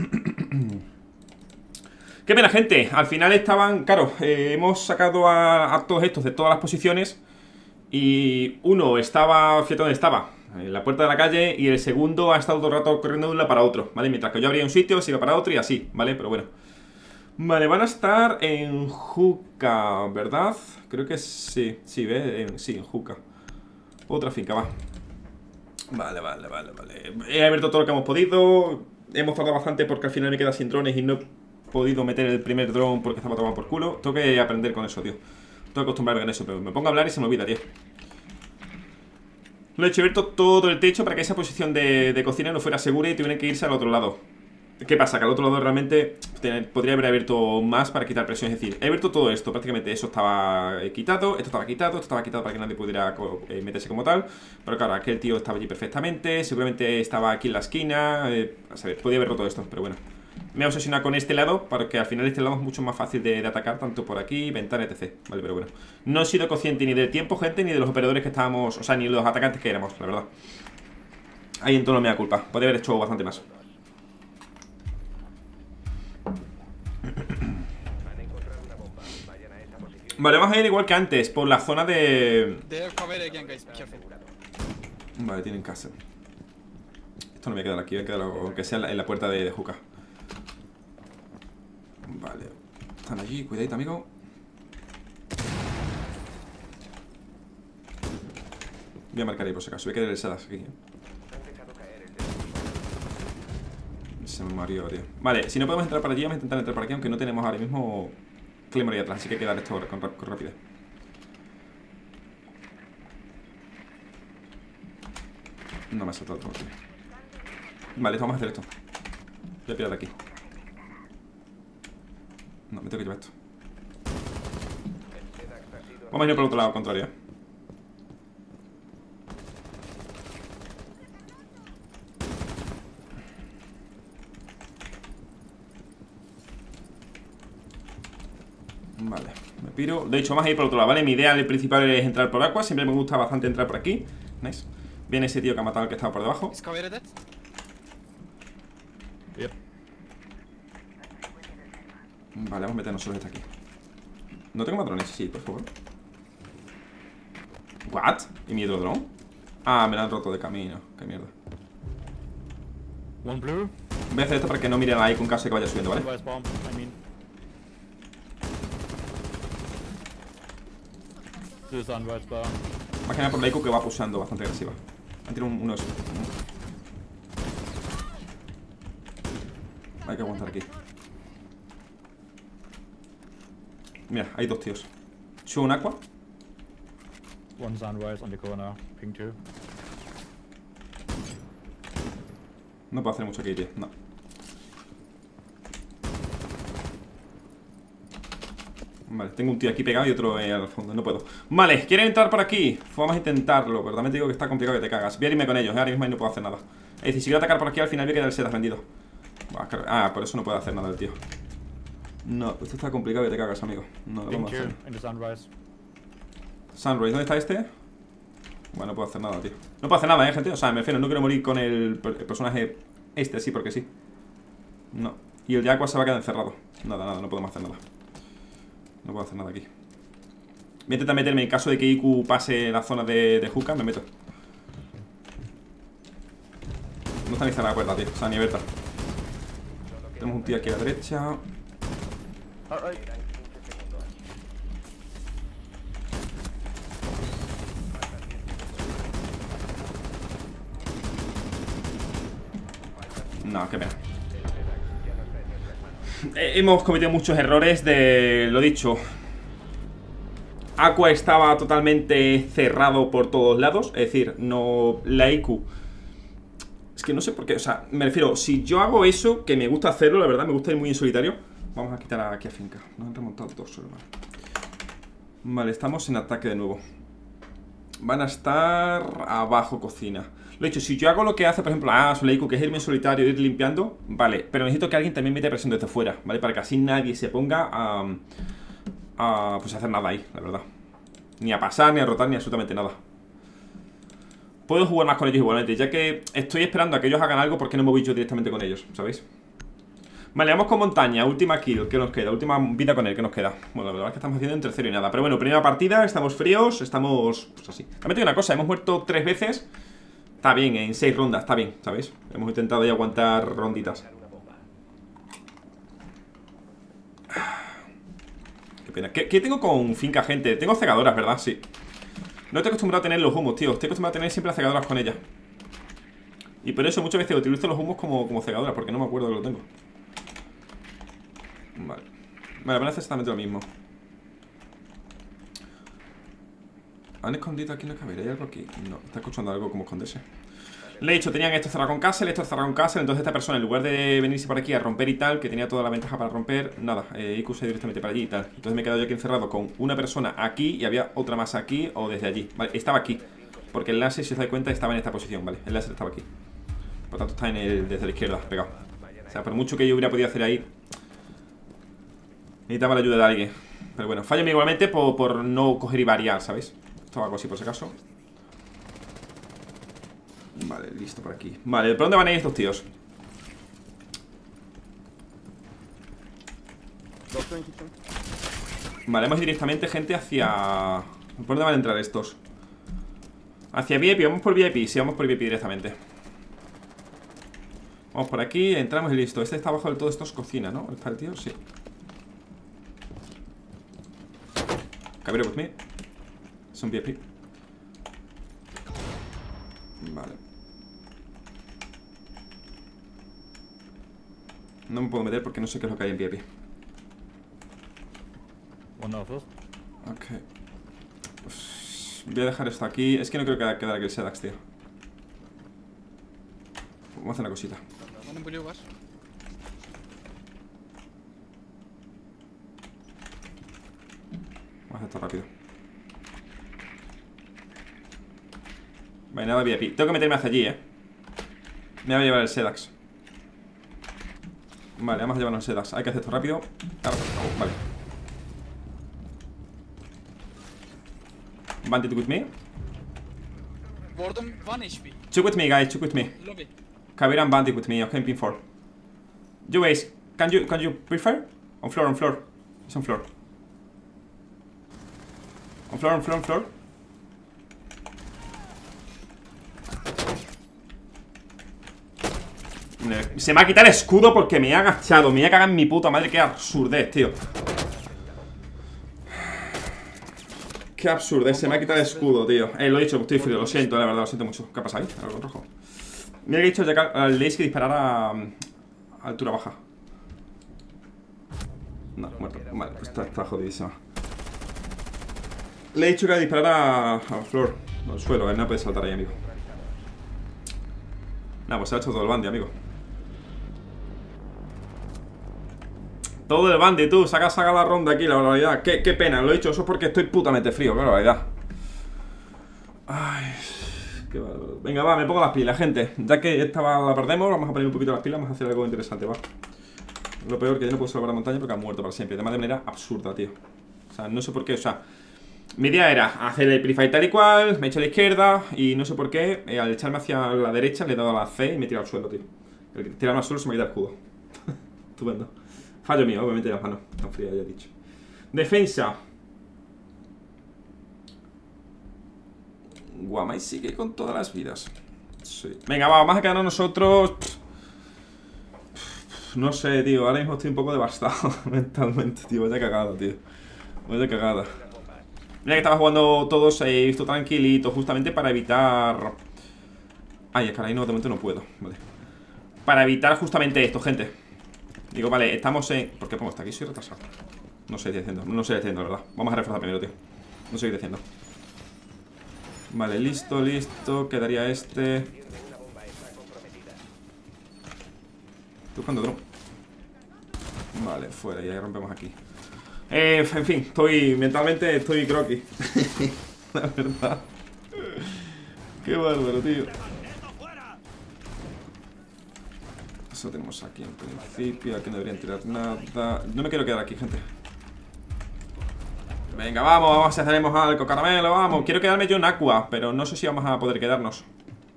Qué pena, gente. Al final estaban, claro, hemos sacado a todos estos de todas las posiciones. Y uno estaba, fíjate dónde estaba, en la puerta de la calle. Y el segundo ha estado todo el rato corriendo de un lado para otro, ¿vale? Mientras que yo abría un sitio, se iba para otro y así, ¿vale? Pero bueno. Vale, van a estar en Juca, ¿verdad? Creo que sí, sí, ¿ves? Sí, en Juca. Otra finca, va. Vale. He abierto todo lo que hemos podido. Hemos tardado bastante porque al final me queda sin drones y no he podido meter el primer drone porque estaba tomando por culo. Tengo que aprender con eso, tío. Tengo que acostumbrarme con eso, pero me pongo a hablar y se me olvida, tío. Lo he hecho abierto todo el techo para que esa posición de cocina no fuera segura y tuvieran que irse al otro lado. ¿Qué pasa? Que al otro lado realmente podría haber abierto más para quitar presión. Es decir, he abierto todo esto, prácticamente eso estaba quitado, esto estaba quitado para que nadie pudiera meterse como tal. Pero claro, aquel tío estaba allí perfectamente, seguramente estaba aquí en la esquina, a saber, podía haber roto esto, pero bueno. Me he obsesionado con este lado, porque al final este lado es mucho más fácil de atacar, tanto por aquí, ventana, etc. Vale, pero bueno. No he sido consciente ni del tiempo, gente, ni de los operadores que estábamos, o sea, ni de los atacantes que éramos, la verdad. Ahí en todo me da culpa, podría haber hecho bastante más. Vale, vamos a ir igual que antes, por la zona de... Vale, tienen casa. Esto no me voy a quedar aquí, voy a quedar aunque sea en la puerta de Juca. Vale. Están allí, cuidadito, amigo. Voy a marcar ahí por si acaso, voy a quedar el Sadas aquí. Se me mareó, tío. Vale, si no podemos entrar por allí, vamos a intentar entrar por aquí, aunque no tenemos ahora mismo Claymore ahí atrás, así que hay que dar esto con rapidez. No me ha saltado todo, tío. Vale, vamos a hacer esto. Voy a pillar de aquí. No, me tengo que llevar esto. Vamos a ir por el otro lado, contrario. Vale, me piro. De hecho, vamos a ir por el otro lado, ¿vale? Mi idea principal es entrar por Aqua. Siempre me gusta bastante entrar por aquí. Nice. Viene ese tío que ha matado al que estaba por debajo. Yep. Vale, vamos a meternos solo este aquí. ¿No tengo más drones? Sí, por favor. ¿What? ¿Y mi otro drone? Ah, me lo han roto de camino. Qué mierda. One blue. Voy a hacer esto para que no miren ahí con caso de que vaya subiendo, ¿vale? Where's bomb? I mean. Two sunrise bar. Más que nada por la IQ que va pulsando bastante agresiva. Han tirado unos. Hay que aguantar aquí. Mira, hay dos tíos. Show un Aqua. One sunrise on the corner. Ping 2. No puedo hacer mucho aquí, tío. No. Vale, tengo un tío aquí pegado y otro al fondo. No puedo. Vale, ¿quieren entrar por aquí? Vamos a intentarlo, pero también te digo que está complicado que te cagas. Voy a irme con ellos, ahora mismo y no puedo hacer nada. Es decir, si quiero atacar por aquí, al final voy a quedar el setas vendido. Ah, por eso no puedo hacer nada el tío. No, esto está complicado que te cagas, amigo. No lo Ping vamos a 2 hacer. in the sunrise. Sunrise, ¿dónde está este? Bueno, no puedo hacer nada, tío. No puedo hacer nada, gente. O sea, me refiero, no quiero morir con el personaje este, sí, porque sí. No. Y el de Aqua se va a quedar encerrado. Nada, no podemos hacer nada. No puedo hacer nada aquí. Voy a intentar meterme en caso de que IQ pase la zona de Juca, me meto. No está ni cerrada la puerta, tío. O sea, ni abierta. Tenemos un tío aquí a la derecha. No, qué pena. Hemos cometido muchos errores de... Lo dicho. Aqua estaba totalmente cerrado por todos lados. Es decir, no... La IQ... Es que no sé por qué, o sea, me refiero, si yo hago eso, que me gusta hacerlo, la verdad, me gusta ir muy en solitario. Vamos a quitar aquí a finca. Nos han remontado dos solo, vale. Vale, estamos en ataque de nuevo. van a estar abajo cocina. Lo he dicho, si yo hago lo que hace, por ejemplo, Soleiku, que es irme en solitario, ir limpiando, vale, pero necesito que alguien también meta presión desde fuera, ¿vale? Para que así nadie se ponga pues a hacer nada ahí, la verdad. Ni a pasar, ni a rotar, ni absolutamente nada. Puedo jugar más con ellos igualmente, ya que estoy esperando a que ellos hagan algo, porque no me voy yo directamente con ellos, ¿sabéis? Vale, vamos con montaña, última kill, ¿qué nos queda? Última vida con él, ¿qué nos queda? Bueno, la verdad es que estamos haciendo en tercero y nada. Pero bueno, primera partida, estamos fríos, estamos pues así. También tengo una cosa, hemos muerto 3 veces. Está bien, en 6 rondas, está bien, ¿sabéis? Hemos intentado ya aguantar ronditas. Qué pena. ¿Qué tengo con finca, gente? Tengo cegadoras, ¿verdad? Sí. No estoy acostumbrado a tener los humos, tío. Estoy acostumbrado a tener siempre las cegadoras con ellas. Y por eso muchas veces utilizo los humos como cegadoras, porque no me acuerdo que lo tengo. Vale. Vale, van a hacer exactamente lo mismo. ¿Han escondido aquí en la cabera? ¿Hay algo aquí? No, está escuchando algo como esconderse. Le he dicho, tenían esto cerrado con castle, esto cerrado con castle. Entonces esta persona, en lugar de venirse por aquí a romper y tal, que tenía toda la ventaja para romper, nada, IQ se directamente para allí y tal. Entonces me he quedado yo aquí encerrado con una persona aquí y había otra más aquí o desde allí. Vale, estaba aquí, porque el láser, si os dais cuenta, estaba en esta posición, vale. El láser estaba aquí. Por tanto está desde la izquierda, pegado. O sea, por mucho que yo hubiera podido hacer ahí, necesitaba la ayuda de alguien. Pero bueno, fallo igualmente por no coger y variar, ¿sabéis? Esto hago así por si acaso. Vale, listo por aquí. Vale, ¿por dónde van a ir estos tíos? Vale, vamos directamente, gente, hacia... ¿Por dónde van a entrar estos? Hacia VIP, vamos por VIP. Sí, vamos por VIP directamente. Vamos por aquí, entramos y listo. Este está abajo del todo, esto es cocina, ¿no? ¿Está el tío? Sí. Cabero with me. Es un VIP. Vale. No me puedo meter porque no sé qué es lo que hay en VIP. Ok. Pues voy a dejar esto aquí. Es que no creo que quedara aquí el Sedax, tío. Vamos a hacer una cosita. Vamos a hacer esto rápido. Vale, nada VIP. Tengo que meterme hacia allí, me voy a llevar el Sedax. Vale, vamos a llevarnos el Sedax. Hay que hacer esto rápido. Vale. Bandit with me. Vurdum 1 HP. Two with me, guys. Two with me. Lobby. Kabir and Bandit with me. Okay, pin 4. You guys, can you prefer? On floor, on floor. It's on floor. On floor, on floor, on floor. Se me ha quitado el escudo porque me he agachado. Me voy a cagar en mi puta madre. Qué absurdez, tío. Qué absurdez. Se me ha quitado el escudo, tío. Lo he dicho, estoy frío. Lo siento, la verdad. Lo siento mucho. ¿Qué ha pasado ahí? Algo rojo. Me he dicho ya que le que disparara a altura baja. No, muerto. Vale, pues está jodidísima. Le he dicho que disparara a Flor. Al suelo, no puede saltar ahí, amigo. Nah, pues se ha hecho todo el bandi, amigo. Todo el bandi, tú, saca la ronda aquí, la barbaridad. Qué pena, lo he dicho, eso es porque estoy putamente frío, qué barbaridad. Ay, qué barbaridad. Venga, va, me pongo las pilas, gente. Ya que esta la perdemos, vamos a poner un poquito las pilas, vamos a hacer algo interesante, va. Lo peor que yo no puedo salvar la montaña porque ha muerto para siempre. Además de manera absurda, tío. O sea, no sé por qué, o sea, mi idea era hacer el pre-fight tal y cual, me he hecho a la izquierda y no sé por qué, al echarme hacia la derecha le he dado a la C y me he tirado al suelo, tío. El tirarme al suelo se me ha quitado el escudo. Estupendo. Fallo mío, obviamente las manos tan frías, ya he dicho. Defensa. Guamai sigue con todas las vidas. Sí. Venga, va, vamos a quedarnos nosotros. No sé, tío, ahora mismo estoy un poco devastado mentalmente, tío. Vaya cagada, tío. Vaya cagada. Mira que estaba jugando todo safe, todo tranquilito, justamente para evitar... Ay, es que ahora no, de momento no puedo. Vale. Para evitar justamente esto, gente. Digo, vale, estamos en... ¿Por qué pongo hasta aquí? Soy retrasado. No sé qué estoy haciendo, no sé qué estoy haciendo, la verdad. Vamos a reforzar primero, tío. No sé qué estoy haciendo. Vale, listo, listo. Quedaría este. Estoy buscando drone. Vale, fuera, y ahí rompemos aquí. En fin, mentalmente estoy croquis. La verdad. Qué bárbaro, tío. Eso tenemos aquí en principio. Aquí no deberían tirar nada. No me quiero quedar aquí, gente. Venga, vamos, vamos, si hacemos algo, caramelo, vamos. Quiero quedarme yo en Aqua, pero no sé si vamos a poder quedarnos.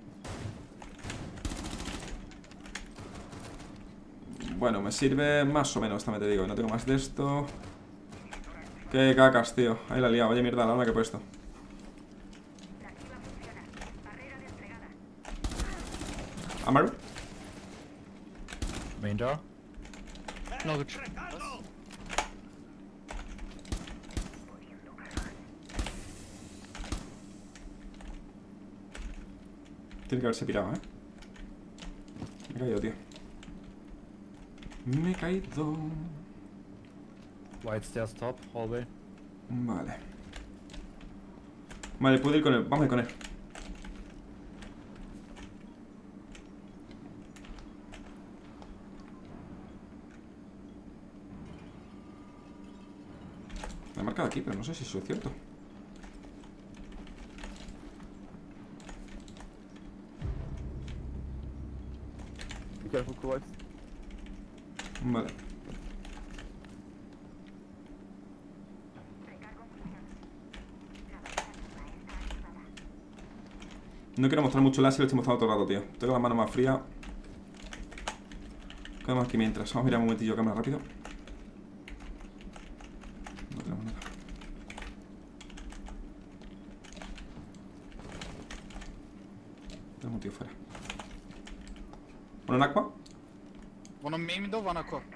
Bueno, me sirve más o menos, también te digo. No tengo más de esto. Qué cacas, tío. Ahí la he liado, vaya mierda la arma que he puesto. Amaru. Main door. Luggage. Tiene que haberse pirado, ¿eh? Me he caído, tío. Me he caído. White stairs top, hallway. Vale. Vale, puedo ir con él. Vamos a ir con él. Me he marcado aquí, pero no sé si eso es cierto. Be careful, Kuwait. Vale. No quiero mostrar mucho el láser, lo estoy mostrando todo el rato, tío. Tengo la mano más fría. Quedamos aquí mientras. Vamos a mirar un momentillo cámara rápido. No tenemos nada. Tenemos un tío fuera. ¿Uno en Aqua? One on main window, one aqua.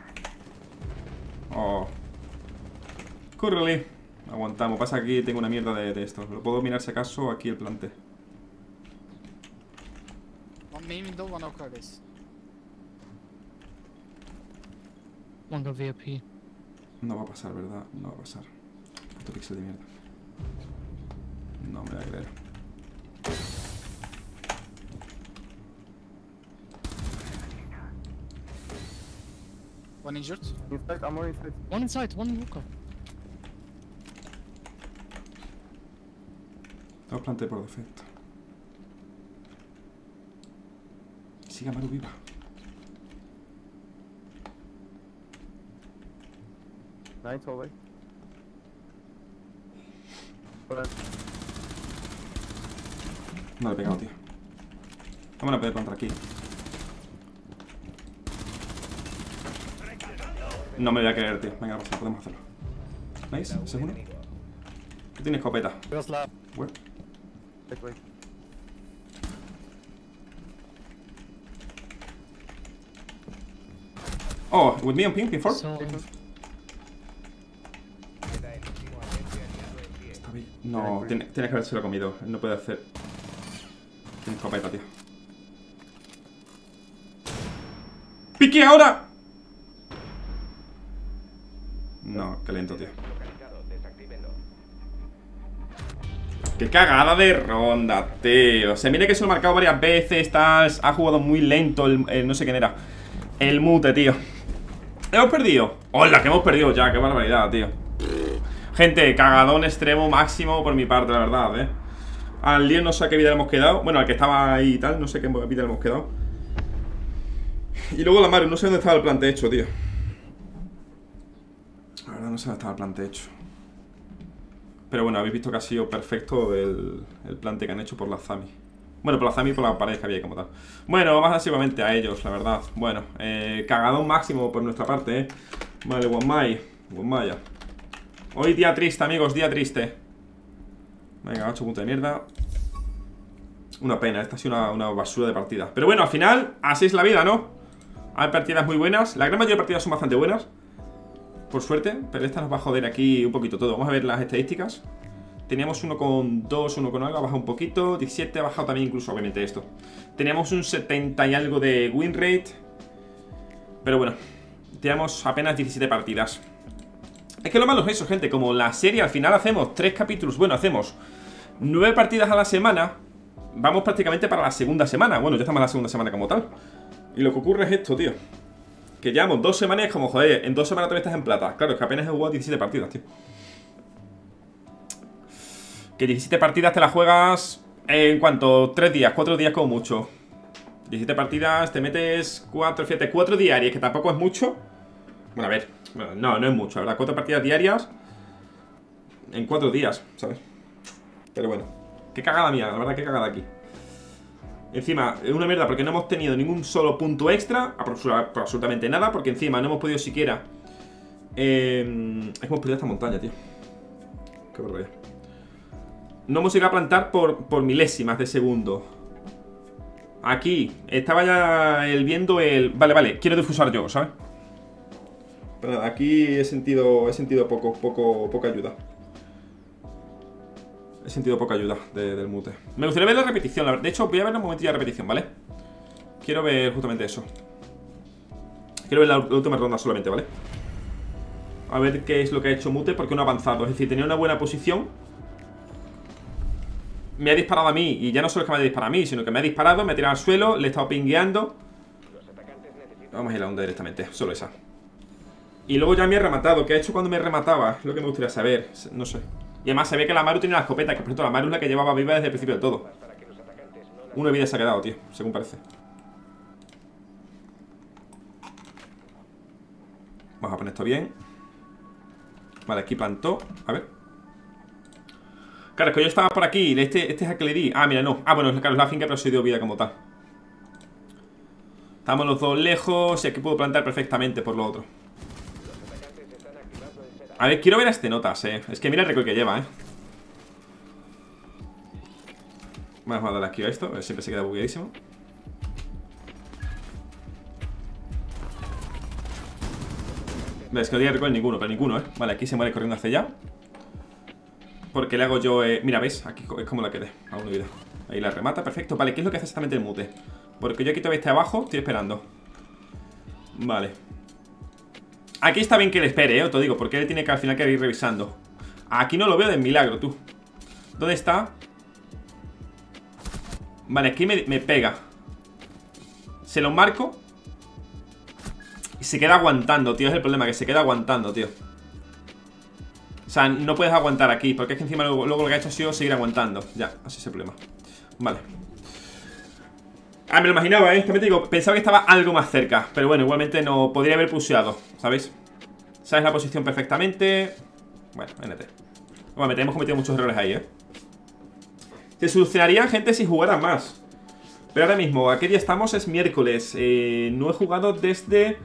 Oh. Currely. Aguantamos. Pasa que aquí tengo una mierda de esto. Lo puedo mirar si acaso aquí el plante. One main window, one aqua, guys. One go VIP. No va a pasar, ¿verdad? No va a pasar. Puto pixel de mierda. No me voy a creer. One injured. Inside, armor inside. One inside, one hookah. Dos planté por defecto. Sigue Amaru viva. Nice hallway. Hola. No le he pegado, tío. Vamos a poder plantar aquí. No me voy a creer, tío. Venga, Rafa, podemos hacerlo. Nice, segundo. ¿Qué tiene escopeta? First lab. Where? Back way. Oh, with me on ping, ping 4. So, Está bien. No, tiene que habérselo comido. Él no puede hacer. Tiene escopeta, tío. ¡Pique ahora! No, qué lento, tío. Localizado, desactívenlo. Qué cagada de ronda, tío. Se mire que se lo he marcado varias veces, tal. Ha jugado muy lento el no sé quién era. El mute, tío. Hemos perdido. ¡Hola, que hemos perdido ya! ¡Qué barbaridad, tío! Gente, cagadón extremo máximo por mi parte, la verdad, Al lío no sé a qué vida le hemos quedado. Bueno, al que estaba ahí y tal, no sé qué vida le hemos quedado. Y luego la Maru, no sé dónde estaba el plante hecho, tío. La verdad no sé dónde estaba el plante hecho. Pero bueno, habéis visto que ha sido perfecto el plante que han hecho por la Zami. Bueno, por la Zami y por la pared que había como tal. Bueno, más agresivamente a ellos, la verdad. Bueno, cagadón máximo por nuestra parte, Vale, Wanmaya. Hoy día triste, amigos, día triste. Venga, 8 puntos de mierda. Una pena, esta ha sido una basura de partida. Pero bueno, al final, así es la vida, ¿no? Hay partidas muy buenas. La gran mayoría de partidas son bastante buenas, por suerte, pero esta nos va a joder aquí un poquito todo. Vamos a ver las estadísticas. Teníamos 1,2, 1 con algo, ha bajado un poquito. 17 ha bajado también incluso, obviamente, esto. Teníamos un 70 y algo de win rate. Pero bueno, teníamos apenas 17 partidas. Es que lo malo es eso, gente. Como la serie al final hacemos 3 capítulos. Bueno, hacemos 9 partidas a la semana. Vamos prácticamente para la segunda semana. Bueno, ya estamos en la segunda semana como tal. Y lo que ocurre es esto, tío. Que llevamos 2 semanas, como joder, en 2 semanas también estás en plata. Claro, es que apenas he jugado 17 partidas, tío. Que 17 partidas te las juegas En cuanto 3 días, 4 días como mucho. 17 partidas, te metes 4, fíjate, 4 diarias, que tampoco es mucho. Bueno, a ver, bueno, no es mucho, la verdad, 4 partidas diarias en 4 días, ¿sabes? Pero bueno, qué cagada mía, la verdad, qué cagada aquí. Encima, es una mierda porque no hemos tenido ningún solo punto extra, por absolutamente nada, porque encima no hemos podido siquiera... hemos perdido esta montaña, tío. Qué barbaridad. No hemos llegado a plantar por milésimas de segundo. Aquí estaba ya viendo el... Vale, quiero difusar yo, ¿sabes? Pero nada, aquí he sentido poca ayuda. He sentido poca ayuda del mute. Me gustaría ver la repetición, de hecho voy a ver un momentito de repetición, ¿vale? Quiero ver justamente eso. Quiero ver la última ronda solamente, ¿vale? A ver qué es lo que ha hecho mute, porque no ha avanzado. Es decir, tenía una buena posición. Me ha disparado a mí, y ya no solo es que me haya disparado a mí, sino que me ha disparado, me ha tirado al suelo, le he estado pingueando. Vamos a ir a la onda directamente, solo esa. Y luego ya me ha rematado. ¿Qué ha hecho cuando me remataba? Es lo que me gustaría saber, no sé. Y además se ve que la Maru tiene la escopeta, que por cierto la Maru es la que llevaba viva desde el principio de todo. Una vida se ha quedado, tío, según parece. Vamos a poner esto bien. Vale, aquí plantó, a ver. Claro, es que yo estaba por aquí. Este es el que le di. Ah, mira, no. Ah, bueno, claro, es la finca, pero se dio vida como tal. Estamos los dos lejos. Y aquí puedo plantar perfectamente por lo otro. A ver, quiero ver a este notas, Es que mira el récord que lleva, Vamos a darle aquí a esto. Siempre se queda bugueadísimo. Es que no tiene récord ninguno, pero ninguno, Vale, aquí se muere corriendo hacia allá. Porque le hago yo... mira, ¿ves? Aquí es como la quedé. A una vida. Ahí la remata, perfecto. Vale, ¿qué es lo que hace exactamente el mute? Porque yo aquí todavía está abajo, estoy esperando. Vale. Aquí está bien que le espere, os te digo, porque él tiene que al final que ir revisando. Aquí no lo veo de milagro, tú. ¿Dónde está? Vale, aquí me pega. Se lo marco. Y se queda aguantando, tío. Es el problema, que se queda aguantando, tío. O sea, no puedes aguantar aquí, porque es que encima luego lo que ha hecho ha sido seguir aguantando. Ya, así es el problema. Vale. Ah, me lo imaginaba, También te digo, pensaba que estaba algo más cerca. Pero bueno, igualmente no podría haber pusheado, ¿sabéis? Sabes la posición perfectamente. Bueno, NT. Igualmente hemos cometido muchos errores ahí, Se solucionaría, gente, si jugara más. Pero ahora mismo, ¿a qué día estamos? Es miércoles. No he jugado desde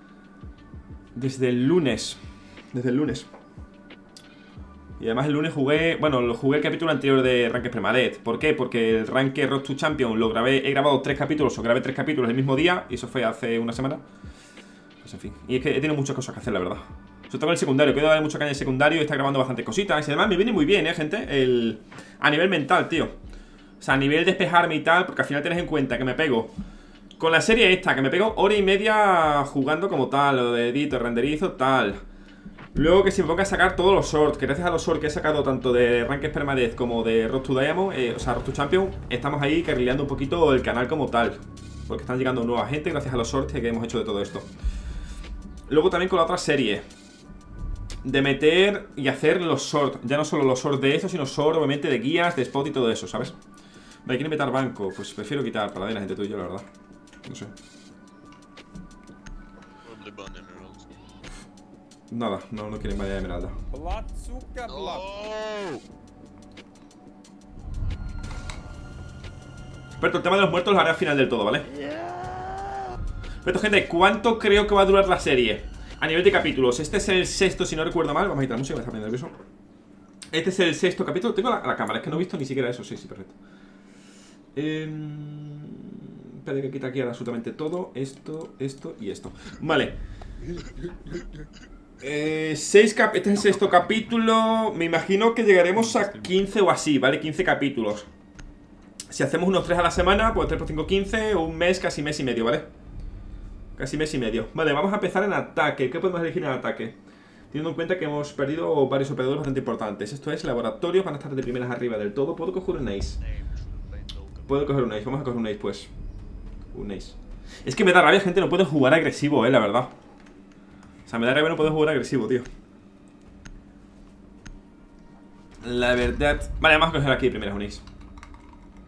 el lunes. Desde el lunes. Y además el lunes jugué... Bueno, lo jugué el capítulo anterior de Ranked Permadeath. ¿Por qué? Porque el Ranked Road to Champion lo grabé... He grabado 3 capítulos, o grabé 3 capítulos el mismo día. Y eso fue hace una semana. Pues en fin. Y es que he tenido muchas cosas que hacer, la verdad. Sobre todo con el secundario. Quiero darle mucha caña al secundario y está grabando bastantes cositas. Y además me viene muy bien, gente. A nivel mental, tío. O sea, a nivel despejarme y tal. Porque al final tenés en cuenta que me pego... Con la serie esta, que me pego hora y media jugando como tal. Lo de edito, renderizo, tal... Luego que se me ponga a sacar todos los shorts. Que gracias a los shorts que he sacado tanto de Ranked Permadeath como de Road to Diamond, o sea, Road to Champion, estamos ahí carrileando un poquito el canal como tal. Porque están llegando nueva gente gracias a los shorts que hemos hecho de todo esto. Luego también con la otra serie de meter y hacer los shorts. Ya no solo los shorts de eso, sino shorts obviamente de guías, de spot y todo eso, ¿sabes? Vale, ¿quieren meter banco? Pues prefiero quitar para la gente tuya, la verdad. No sé. Nada, no quieren vaya de esmeralda. Pero el tema de los muertos lo haré al final del todo, ¿vale? Pero gente, ¿cuánto creo que va a durar la serie? A nivel de capítulos, este es el 6º, si no recuerdo mal. Vamos a quitar la música, me está poniendo nervioso. Este es el 6º capítulo. Tengo la cámara, es que no he visto ni siquiera eso. Sí, perfecto. Espera que quita aquí absolutamente todo. Esto y esto. Vale. Este es el 6º capítulo. Me imagino que llegaremos a 15 o así, ¿vale? 15 capítulos. Si hacemos unos 3 a la semana, pues 3 por 5, 15. O un mes, casi mes y medio, ¿vale? Casi mes y medio. Vale, vamos a empezar en ataque. ¿Qué podemos elegir en ataque? Teniendo en cuenta que hemos perdido varios operadores bastante importantes. Esto es laboratorio, van a estar de primeras arriba del todo. ¿Puedo coger un ace? Puedo coger un ace, vamos a coger un ace pues. Un ace. Es que me da rabia, gente, no puedo jugar agresivo, la verdad. O sea, me da rabia no puedo jugar agresivo, tío. La verdad. Vale, vamos a coger aquí primero un ace.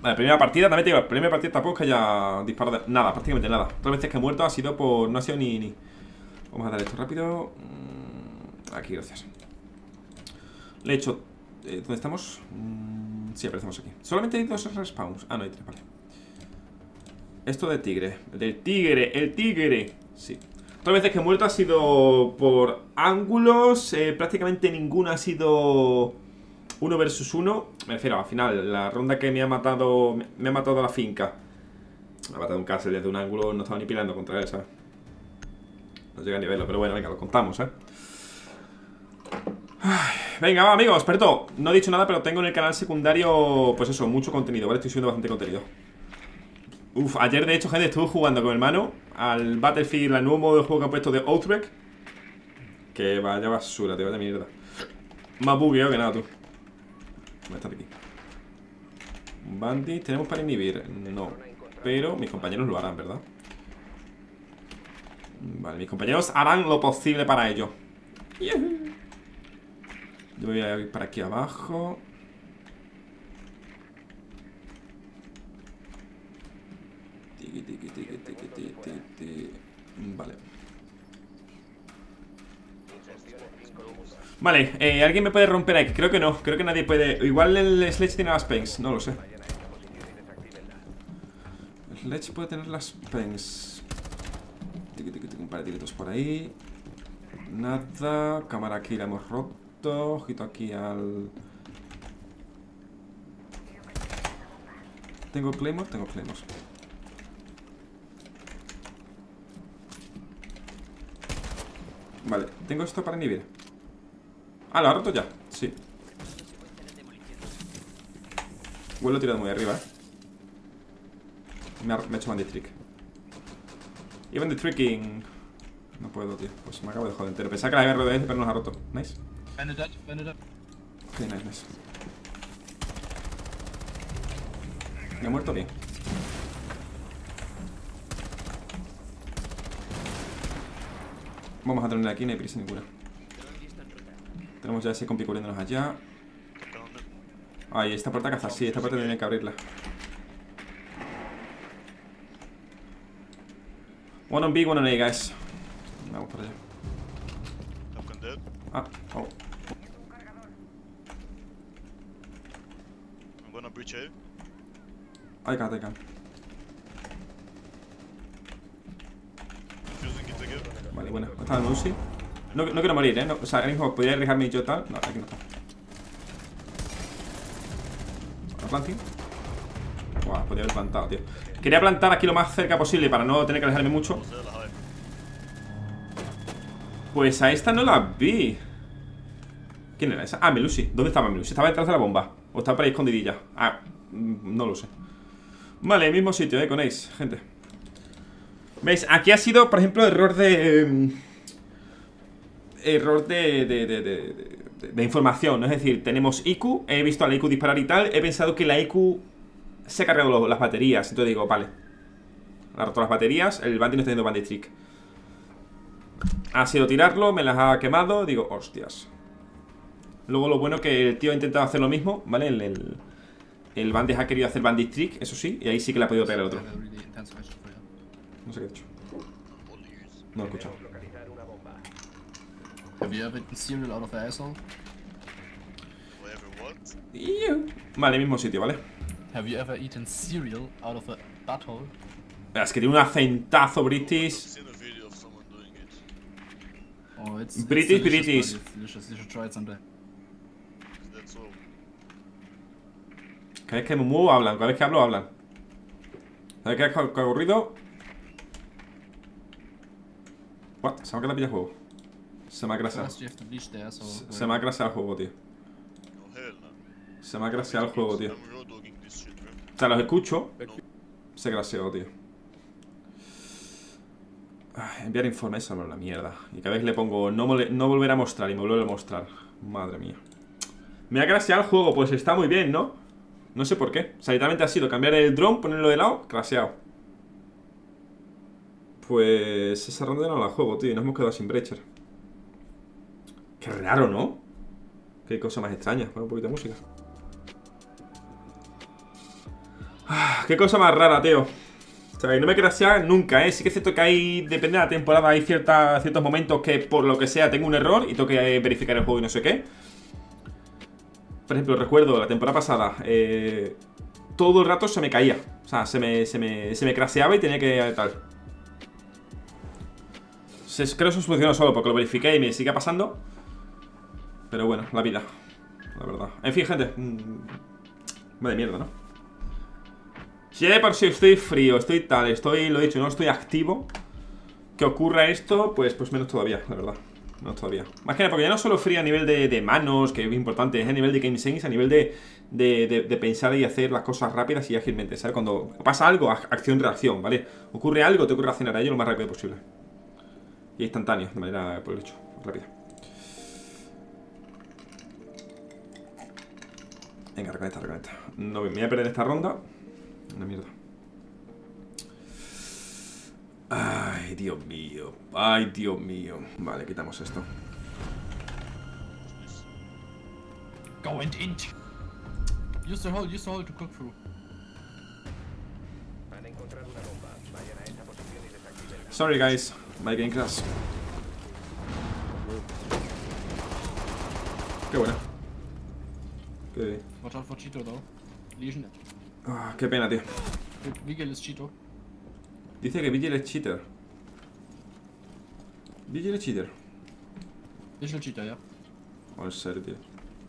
Vale, primera partida, también te digo, la primera partida tampoco es que haya disparado nada, prácticamente nada. Todas las veces que he muerto ha sido por... no ha sido ni... Vamos a dar esto rápido. Aquí, gracias. Le he hecho... ¿dónde estamos? Sí, aparecemos aquí. Solamente hay 2 respawns. Ah, no, hay 3, vale. Esto de tigre. Del tigre, el tigre. Sí. Todas las veces que he muerto ha sido por ángulos. Prácticamente ninguna ha sido 1 versus 1. Me refiero, al final, la ronda que me ha matado. Me ha matado a la finca. Me ha matado un castle desde un ángulo. No estaba ni peleando contra él, ¿sabes? No llega ni a verlo, pero bueno, venga, lo contamos, ¿eh? Ay, venga, va, amigos, perdón. No he dicho nada, pero tengo en el canal secundario, pues eso, mucho contenido, ¿vale? Estoy subiendo bastante contenido. Uf, ayer de hecho, gente, estuve jugando con mi hermano al Battlefield, al nuevo modo de juego que han puesto de Outbreak. Que vaya basura, te vaya mierda. Más bugueo que nada, tú. Voy a estar aquí. Bandit, ¿tenemos para inhibir? No. Pero mis compañeros lo harán, ¿verdad? Vale, mis compañeros harán lo posible para ello. Yo voy a ir para aquí abajo. Vale. Vale, ¿alguien me puede romper aquí? Creo que no, creo que nadie puede. Igual el Sledge tiene las pengs, no lo sé. El Sledge puede tener las pengs. Un par de tiritos por ahí. Nada, cámara aquí la hemos roto. Ojito aquí al... ¿Tengo Claymore? Tengo Claymore. Vale, tengo esto para inhibir. Ah, ¿lo ha roto ya? Sí. Igual lo he tirado muy arriba, Me he hecho bandit trick. Y bandit tricking. No puedo, tío. Pues me acabo de joder entero. Pensaba que la había roto de pero no la ha roto. Nice. Ok, nice, nice. Me ha muerto bien. Vamos a terminar aquí, no hay prisa ninguna. Tenemos ya ese compi cubriéndonos allá. Ay, esta puerta caza, sí, esta puerta tiene que abrirla. One on B, one on A, guys. Vamos para allá. Ah, oh. I'm gonna breach A. I can't. Fusing it again. Vale, bueno, está en Lucy. No quiero morir, no, o sea, ahora mismo podría arriesgarme yo tal. No, aquí no está. ¿Planting? Buah, podría haber plantado, tío. Quería plantar aquí lo más cerca posible para no tener que alejarme mucho. Pues a esta no la vi. ¿Quién era esa? Ah, Melusi. ¿Dónde estaba Melusi? ¿Estaba detrás de la bomba? ¿O estaba por ahí escondidilla? Ah, no lo sé. Vale, mismo sitio, con Ace, gente. ¿Veis? Aquí ha sido, por ejemplo, error de... Error de información, ¿no? Es decir, tenemos IQ, he visto a la IQ disparar y tal. He pensado que la IQ se ha cargado las baterías. Entonces digo, vale, ha roto las baterías, el bandit no está haciendo bandit trick. Ha sido tirarlo, me las ha quemado. Digo, hostias. Luego lo bueno que el tío ha intentado hacer lo mismo, ¿vale? El bandit ha querido hacer bandit trick, eso sí. Y ahí sí que le ha podido pegar al otro. No sé qué he hecho. No lo he escuchado. Have you ever eaten cereal out of the asshole? Whatever, what? Vale, mismo sitio, ¿vale? Have you ever eaten cereal out of a butthole? Es que tiene un acentazo british. I've seen a video of someone doing it. Oh, it's British, delicious, British. buddy. It's delicious. You should try it someday. That's all. Cada vez que me muevo hablan, cada vez que hablo hablan. ¿Sabes qué ha ocurrido? What? Se me ha quedado pilla el juego. Se me ha crasheado. First you have to bleach the asshole. Se me ha crasheado el juego, tío. No hell no. Se me ha crasheado el juego, tío. I'm road dogging this shit, bro. O sea, los escucho. Se crasheó, tío. Ay, enviar informes sobre la mierda. Y cada vez le pongo no volver a mostrar y me vuelve a mostrar. Madre mía. Me ha crasheado el juego, pues está muy bien, ¿no? No sé por qué. O sea, literalmente ha sido cambiar el drone, ponerlo de lado, crasheado. Pues esa ronda no la juego, tío. Y nos hemos quedado sin breacher. Qué raro, ¿no? Qué cosa más extraña. Pon un poquito de música. Qué cosa más rara, tío. O sea, no me crashea nunca, ¿eh? Sí que es cierto que hay, depende de la temporada, hay ciertos momentos que por lo que sea tengo un error y tengo que verificar el juego y no sé qué. Por ejemplo, recuerdo la temporada pasada, todo el rato se me caía. O sea, se me crasheaba y tenía que tal. Creo que eso solucionó solo porque lo verifiqué y me sigue pasando. Pero bueno, la vida, la verdad. En fin, gente, va de mierda, ¿no? Si ya de por sí estoy frío, estoy tal, lo he dicho, no estoy activo, que ocurra esto, pues menos todavía, la verdad. Menos todavía. Más que nada, porque ya no solo frío a nivel de manos, que es importante, es a nivel de game sense, a nivel de pensar y hacer las cosas rápidas y ágilmente, ¿sabes? Cuando pasa algo, acción-reacción, ¿vale? Ocurre algo, tengo que reaccionar a ello lo más rápido posible. Y instantáneo, de manera, por el hecho, rápida. Venga, reconecta. No me voy a perder esta ronda. Una mierda. Ay, Dios mío. Ay, Dios mío. Vale, quitamos esto. Go and int. Use the hole to cook through. Han encontrado una bomba. Vayan a esa posición y desactívenla. Sorry, guys. My game crash. Qué buena. Qué... Watch out for Cheeto though. Lesion. Ah, qué pena, tío. Vigil is Cheeto. Dice que Vigil es cheater. Vigil es cheater. Visual Cheeto, yeah. Oh, en serio, tío.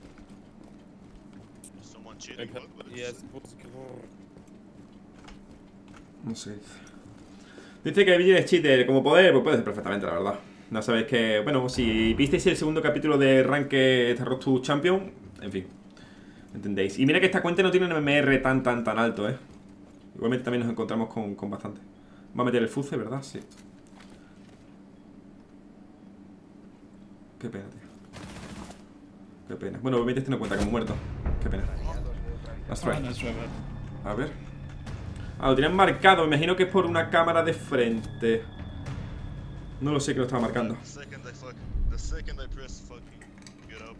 Is someone cheating? What is it? No sé qué dice. Dice que Vigil es cheater. Como poder, pues puede ser perfectamente, la verdad. No sabéis que... Bueno, si visteis el segundo capítulo de Ranked Road to Champion, en fin. ¿Entendéis? Y mira que esta cuenta no tiene un MMR tan alto, ¿eh? Igualmente también nos encontramos con bastante. Va a meter el fuce, ¿verdad? Sí. Qué pena, tío. Qué pena. Bueno, obviamente este no cuenta como muerto. Qué pena. Let's try. Nice try, man. A ver. Ah, lo tenían marcado. Me imagino que es por una cámara de frente. No lo sé que lo estaba marcando. The second I press fucking get up.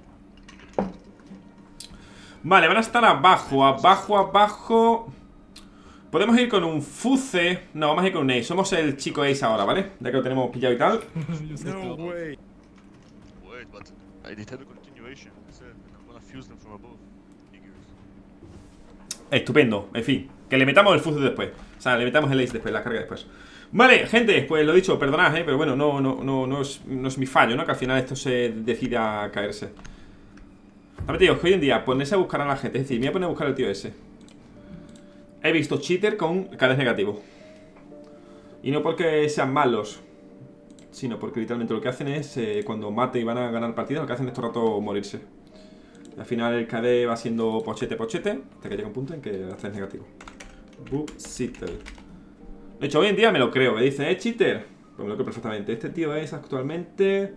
Vale, van a estar abajo. Podemos ir con un Fuce. No, vamos a ir con un Ace. Somos el chico Ace ahora, ¿vale? Ya que lo tenemos pillado y tal. No way. Wait, but I did have a continuation. I said I'm gonna fuse them from above. Figures. Estupendo, en fin. Que le metamos el Fuce después. O sea, le metamos el Ace después, la carga después. Vale, gente, pues lo dicho, perdonad, pero bueno, no es mi fallo, ¿no? Que al final esto se decida caerse. A ver, tío, que hoy en día ponerse a buscar a la gente. Es decir, me voy a poner a buscar al tío ese. He visto cheater con KDs negativos. Y no porque sean malos, sino porque literalmente lo que hacen es cuando mate y van a ganar partidas, lo que hacen es todo el rato morirse. Y al final el KD va siendo pochete hasta que llega un punto en que haces negativo. Cheater. De hecho, hoy en día me lo creo. Me dicen, cheater. Pues me lo creo perfectamente. Este tío es actualmente...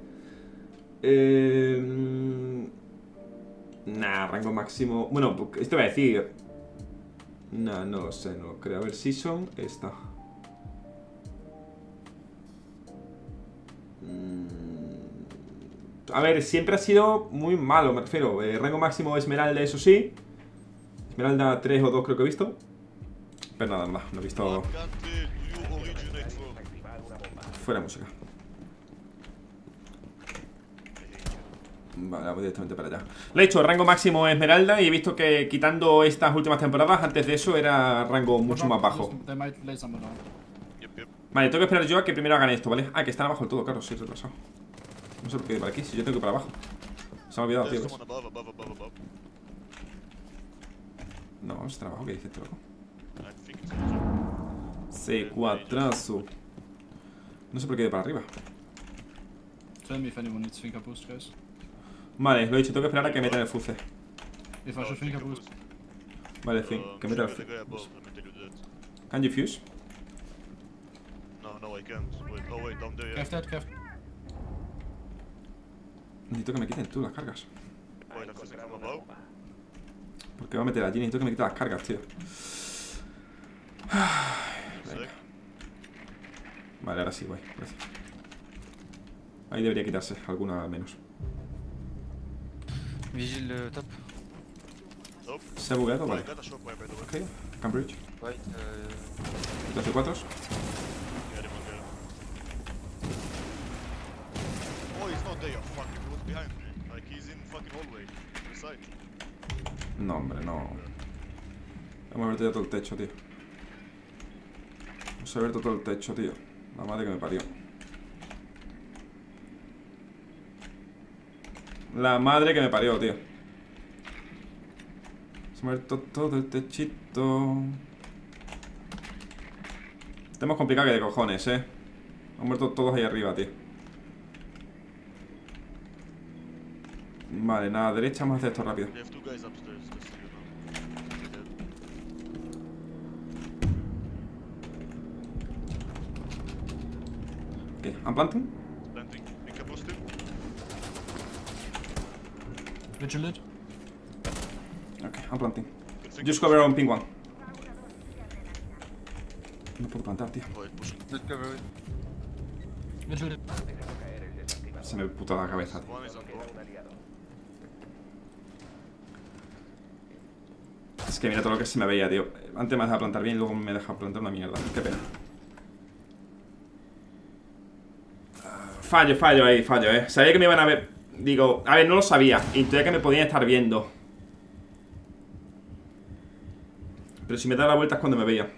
Nah, rango máximo. Bueno, esto voy a decir. Nah, no lo sé, no lo creo. A ver, Season, esta. A ver, siempre ha sido muy malo, me refiero. Rango máximo Esmeralda, eso sí. Esmeralda 3 o 2 creo que he visto. Pero nada, no he visto. What country do you originate from? Fuera música. Vale, vamos directamente para allá. Le he hecho rango máximo Esmeralda y he visto que quitando estas últimas temporadas, antes de eso era rango mucho más bajo. They might lay someone down. Yep. Vale, tengo que esperar yo a que primero hagan esto, ¿vale? Ah, que están abajo del todo, claro, sí, retrasado. No sé por qué ir para aquí, si yo tengo que ir para abajo. Se me ha olvidado, tío. There's ¿ves? someone above. No, vamos a estar abajo, ¿qué dices, este loco? I think it's a C4azo. No sé por qué ir para arriba. Tell me if anyone needs finger boost, guys. Vale, lo he dicho, tengo que esperar a que metan el fuce. If I should finger boost. Vale, fin, que metan el the guy fuce. above, let me tell you that. Can you fuse? No, I can't. Wait, oh wait, down there, yeah. Craft that, craft. Necesito que me quiten tú las cargas. Wait, I'm fusing from above. Porque va a meter allí, necesito que me quiten las cargas, tío. Sec. Vale, ahora sí, guay, gracias. Ahí debería quitarse, alguna al menos. Vigil top. Top. ¿Se ha bugueado? Oh, I Vale. got a shockwave by the way. Ok, can bridge. Right, 2 y 4. Get him, I'll get him. Oh, he's not there, you fucking. He was behind me. Like, he's in fucking hallway. On the side. No, hombre, no. Hemos abierto ya todo el techo, tío. Hemos abierto todo el techo, tío. La madre que me parió. La madre que me parió, tío. Se ha abierto todo el techito. Estamos complicados que de cojones, Han muerto todos ahí arriba, tío. Vale, nada, derecha, vamos a hacer esto rápido. They have 2 guys upstairs, just so you know. Ok, I'm planting. Landing. Pick up positive. Vigilant. Ok, I'm planting. Good thing. Just cover on ping one. No puedo plantar, tío. Oh, it's pushing. Vigilant. Se me puta la cabeza, tío. One is on door. Es que mira todo lo que se me veía, tío. Antes me dejaba plantar bien y luego me deja plantar una mierda. Qué pena. Fallo ahí, Sabía que me iban a ver. Digo, a ver, no lo sabía. Intuía que me podían estar viendo. Pero si me da la vuelta es cuando me veía.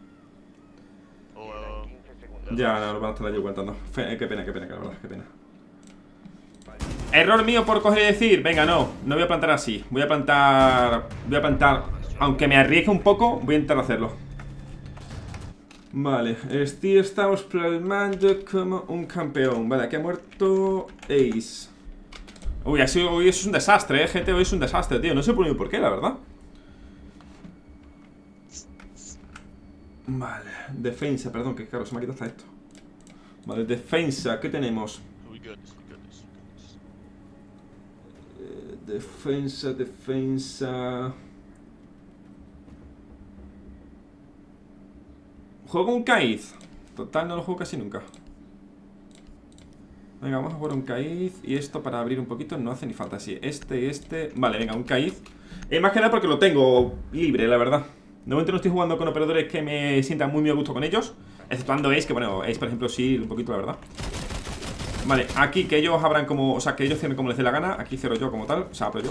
Oh, Ya, no, lo van a estar allí aguantando. Qué pena, que la verdad, qué pena. Error mío por coger y decir, venga, no voy a plantar así. Voy a plantar, aunque me arriesgue un poco, voy a intentar hacerlo. Vale, estamos plasmando como un campeón. Vale, aquí ha muerto Ace. Uy, hoy es un desastre, gente, hoy es un desastre, tío. No sé por qué, la verdad. Vale, defensa, perdón, que claro, se me ha quitado hasta esto. Vale, defensa, ¿qué tenemos? we got this. Defensa. Juego un Kaiz. Total, no lo juego casi nunca. Venga, vamos a jugar un Kaiz. Y esto para abrir un poquito no hace ni falta. Sí, este. Vale, venga, un Kaiz. Más que nada porque lo tengo libre, la verdad. De momento no estoy jugando con operadores que me sientan muy a gusto con ellos. Exceptuando Ace, que bueno, Ace por ejemplo sí, un poquito la verdad. Vale, aquí que ellos abran como... O sea, que ellos cierren como les dé la gana. Aquí cierro yo como tal, o sea, abro yo.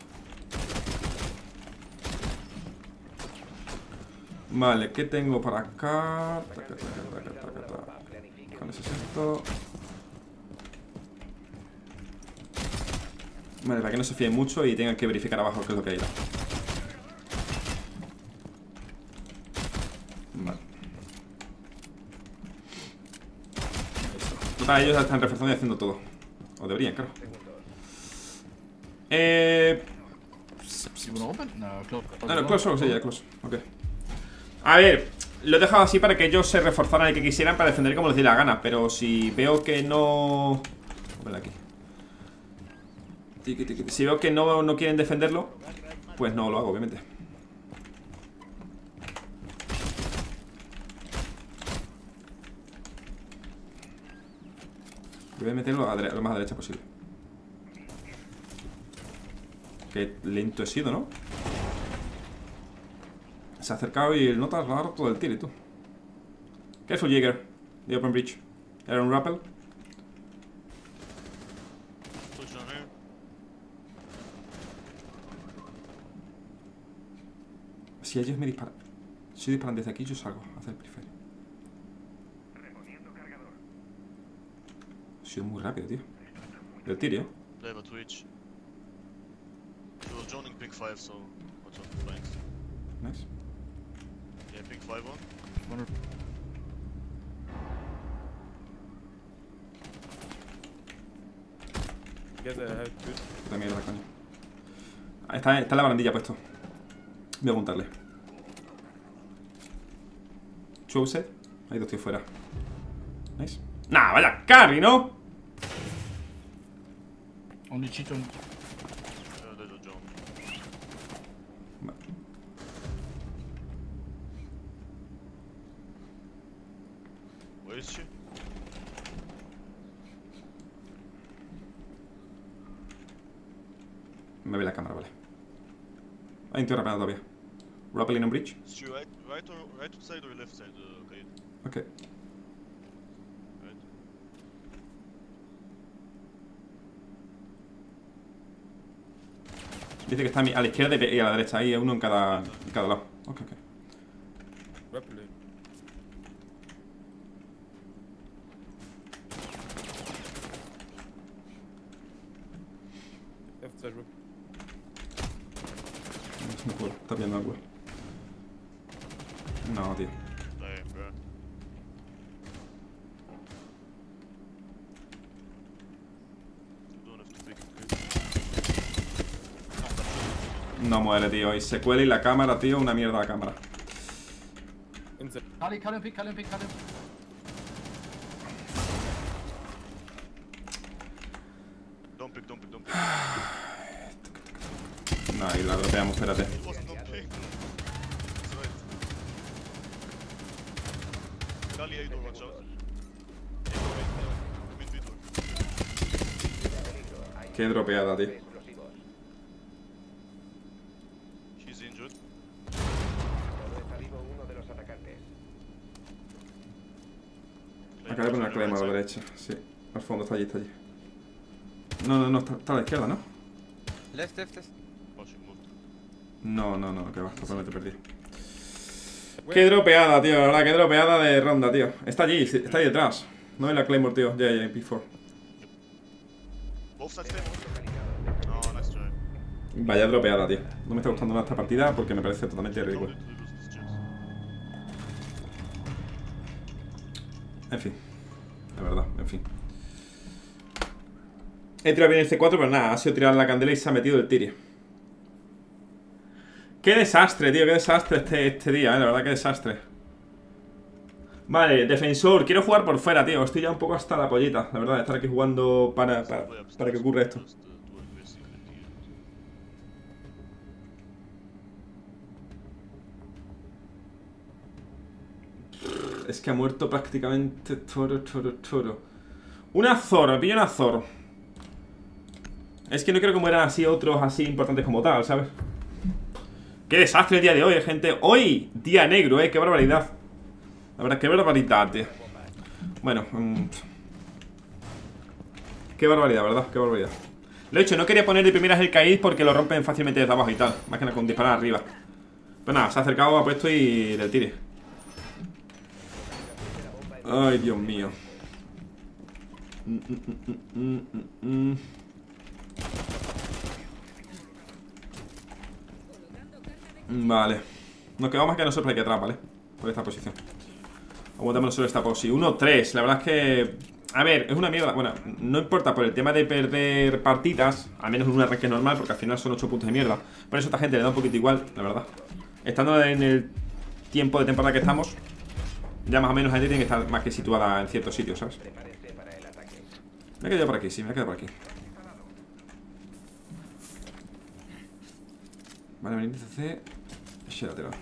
Vale, ¿qué tengo por acá? ¿Cuál es esto? Vale, para que no se fíen mucho y tengan que verificar abajo qué es lo que hay. Vale. Total, ellos ya están reforzando y haciendo todo. O deberían, claro. You wanna open? No, close. No, close, sí, ya, close. Ok. A ver, lo he dejado así para que ellos se reforzaran el que quisieran para defender como les dé la gana. Pero si veo que no... Ven aquí. Si veo que no quieren defenderlo, pues no lo hago, obviamente. Voy a meterlo lo más a derecha posible. Qué lento he sido, ¿no? Se ha acercado y el nota lo ha roto del tiro, tú. Careful, Jäger. The open breach. Era un rappel. Push on here. Si ellos me disparan. Si disparan desde aquí, yo salgo a hacer prefer. Ha sido muy rápido, tío. Del tiro, ¿eh? They have a Twitch. He was joining ping 5, so watch out for flanks. Nice. Yeah, ping 5 on. Puta mierda, coño. Ahí está en la barandilla puesto. Voy a apuntarle. Choset. Hay dos tíos fuera. Nice. Nah, vaya carry, ¿no? Only cheat on. There's a jump. Vale. Where is she? Me ve la cámara, vale. Hay un tío rapeando todavía. Rappelling on bridge. Is your right side or left side, Kaid? Ok. Right. Dice que está a la izquierda y a la derecha. Ahí uno en cada lado. Ok, ok. Rapidly. Left side, Es un culo. Está viendo el culo. No, tío. Damn, bro. You don't have to pick it. No muere, tío. Y se cuela y la cámara, tío. Una mierda la cámara. Inside. Kali, Kali, pick, Kali, pick, Kali. Don't pick. No, y la dropeamos, espérate. It wasn't don't pick. That's right. Kali, A door, watch out. Mid door. Qué dropeada, tío. Explosivos. He's injured. Solo está vivo uno de los atacantes. Acaba de poner la claim a la derecha. Sí. Al fondo, está allí, está allí. No, está a la izquierda, ¿no? Left. Watch him move. No, que va, totalmente perdido. Qué dropeada, tío, la verdad, qué dropeada de ronda, tío. Está allí, está ahí detrás. No ve la Claymore, tío. Ya, P4. Both sides there. Oh, nice try. Vaya dropeada, tío. No me está gustando nada esta partida porque me parece totalmente ridículo. Don't lose this chance. En fin. La verdad, en fin. He tirado bien el C4, pero nada, ha sido tirar la candela y se ha metido el tiri. Qué desastre, tío, qué desastre este día, la verdad, qué desastre. Vale, defensor, quiero jugar por fuera, tío. Estoy ya un poco hasta la pollita, la verdad, de estar aquí jugando para que ocurra esto. Just do it basically. Es que ha muerto prácticamente toro. Una Zor, me pillo una Zor. Es que no quiero que mueran así otros así importantes como tal, ¿sabes? Qué desastre el día de hoy, gente. Hoy, día negro, qué barbaridad. La verdad, qué barbaridad, tío. Bueno, qué barbaridad, ¿verdad? Qué barbaridad. Lo he hecho, no quería poner de primeras el Kaid porque lo rompen fácilmente desde abajo y tal. Más que nada con disparar arriba. Pero nada, se ha acercado, ha puesto y le tire. Ay, Dios mío. Vale. Nos quedamos más que nosotros aquí atrás, ¿vale? Por esta posición. Aguantamos solo esta posi. 1-3. La verdad es que... A ver, es una mierda. Bueno, no importa por el tema de perder partidas. Al menos en un arranque normal, porque al final son 8 puntos de mierda. Por eso a esta gente le da un poquito igual, la verdad. Estando en el tiempo de temporada que estamos, ya más o menos la gente tiene que estar más que situada en ciertos sitios, ¿sabes? Prepárese para el ataque. Me he quedado por aquí, sí, me he quedado por aquí. Vale, venir CC. Lateral.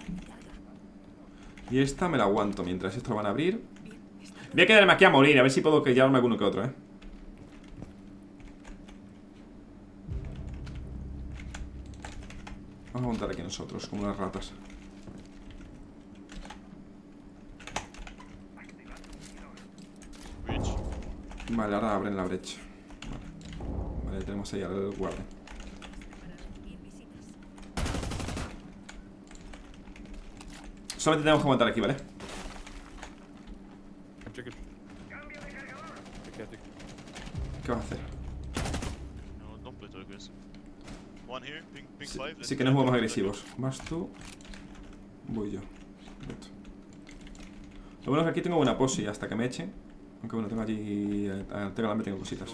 Y esta me la aguanto mientras esto lo van a abrir. Voy a quedarme aquí a morir, a ver si puedo llevarme alguno que otro, Vamos a montar aquí nosotros, como unas ratas. Reach. Vale, ahora abren la brecha. Vale, tenemos ahí al guardia. Solamente tenemos que aguantar aquí, ¿vale? Check it. ¿Qué vas a hacer? No, don't play too aggressive. One here, ping Sí, 5. sí que no jugamos agresivos. Vas tú. Voy yo. Perfecto. Lo bueno es que aquí tengo buena posi hasta que me echen. Aunque bueno, tengo allí... Tengo la tengo cositas.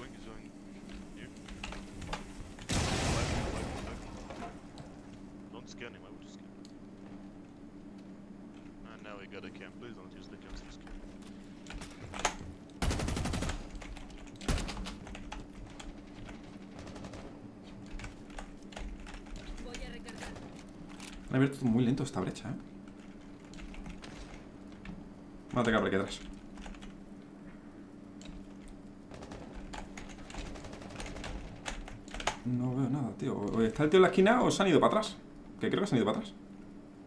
Don't scan him, I would scan. And now we got a cam. Please don't use the cam to scan. Han abierto muy lento esta brecha, Vamos a atacar por aquí atrás. No veo nada, tío. ¿O está el tío en la esquina o se han ido para atrás? Que creo que se han ido para atrás.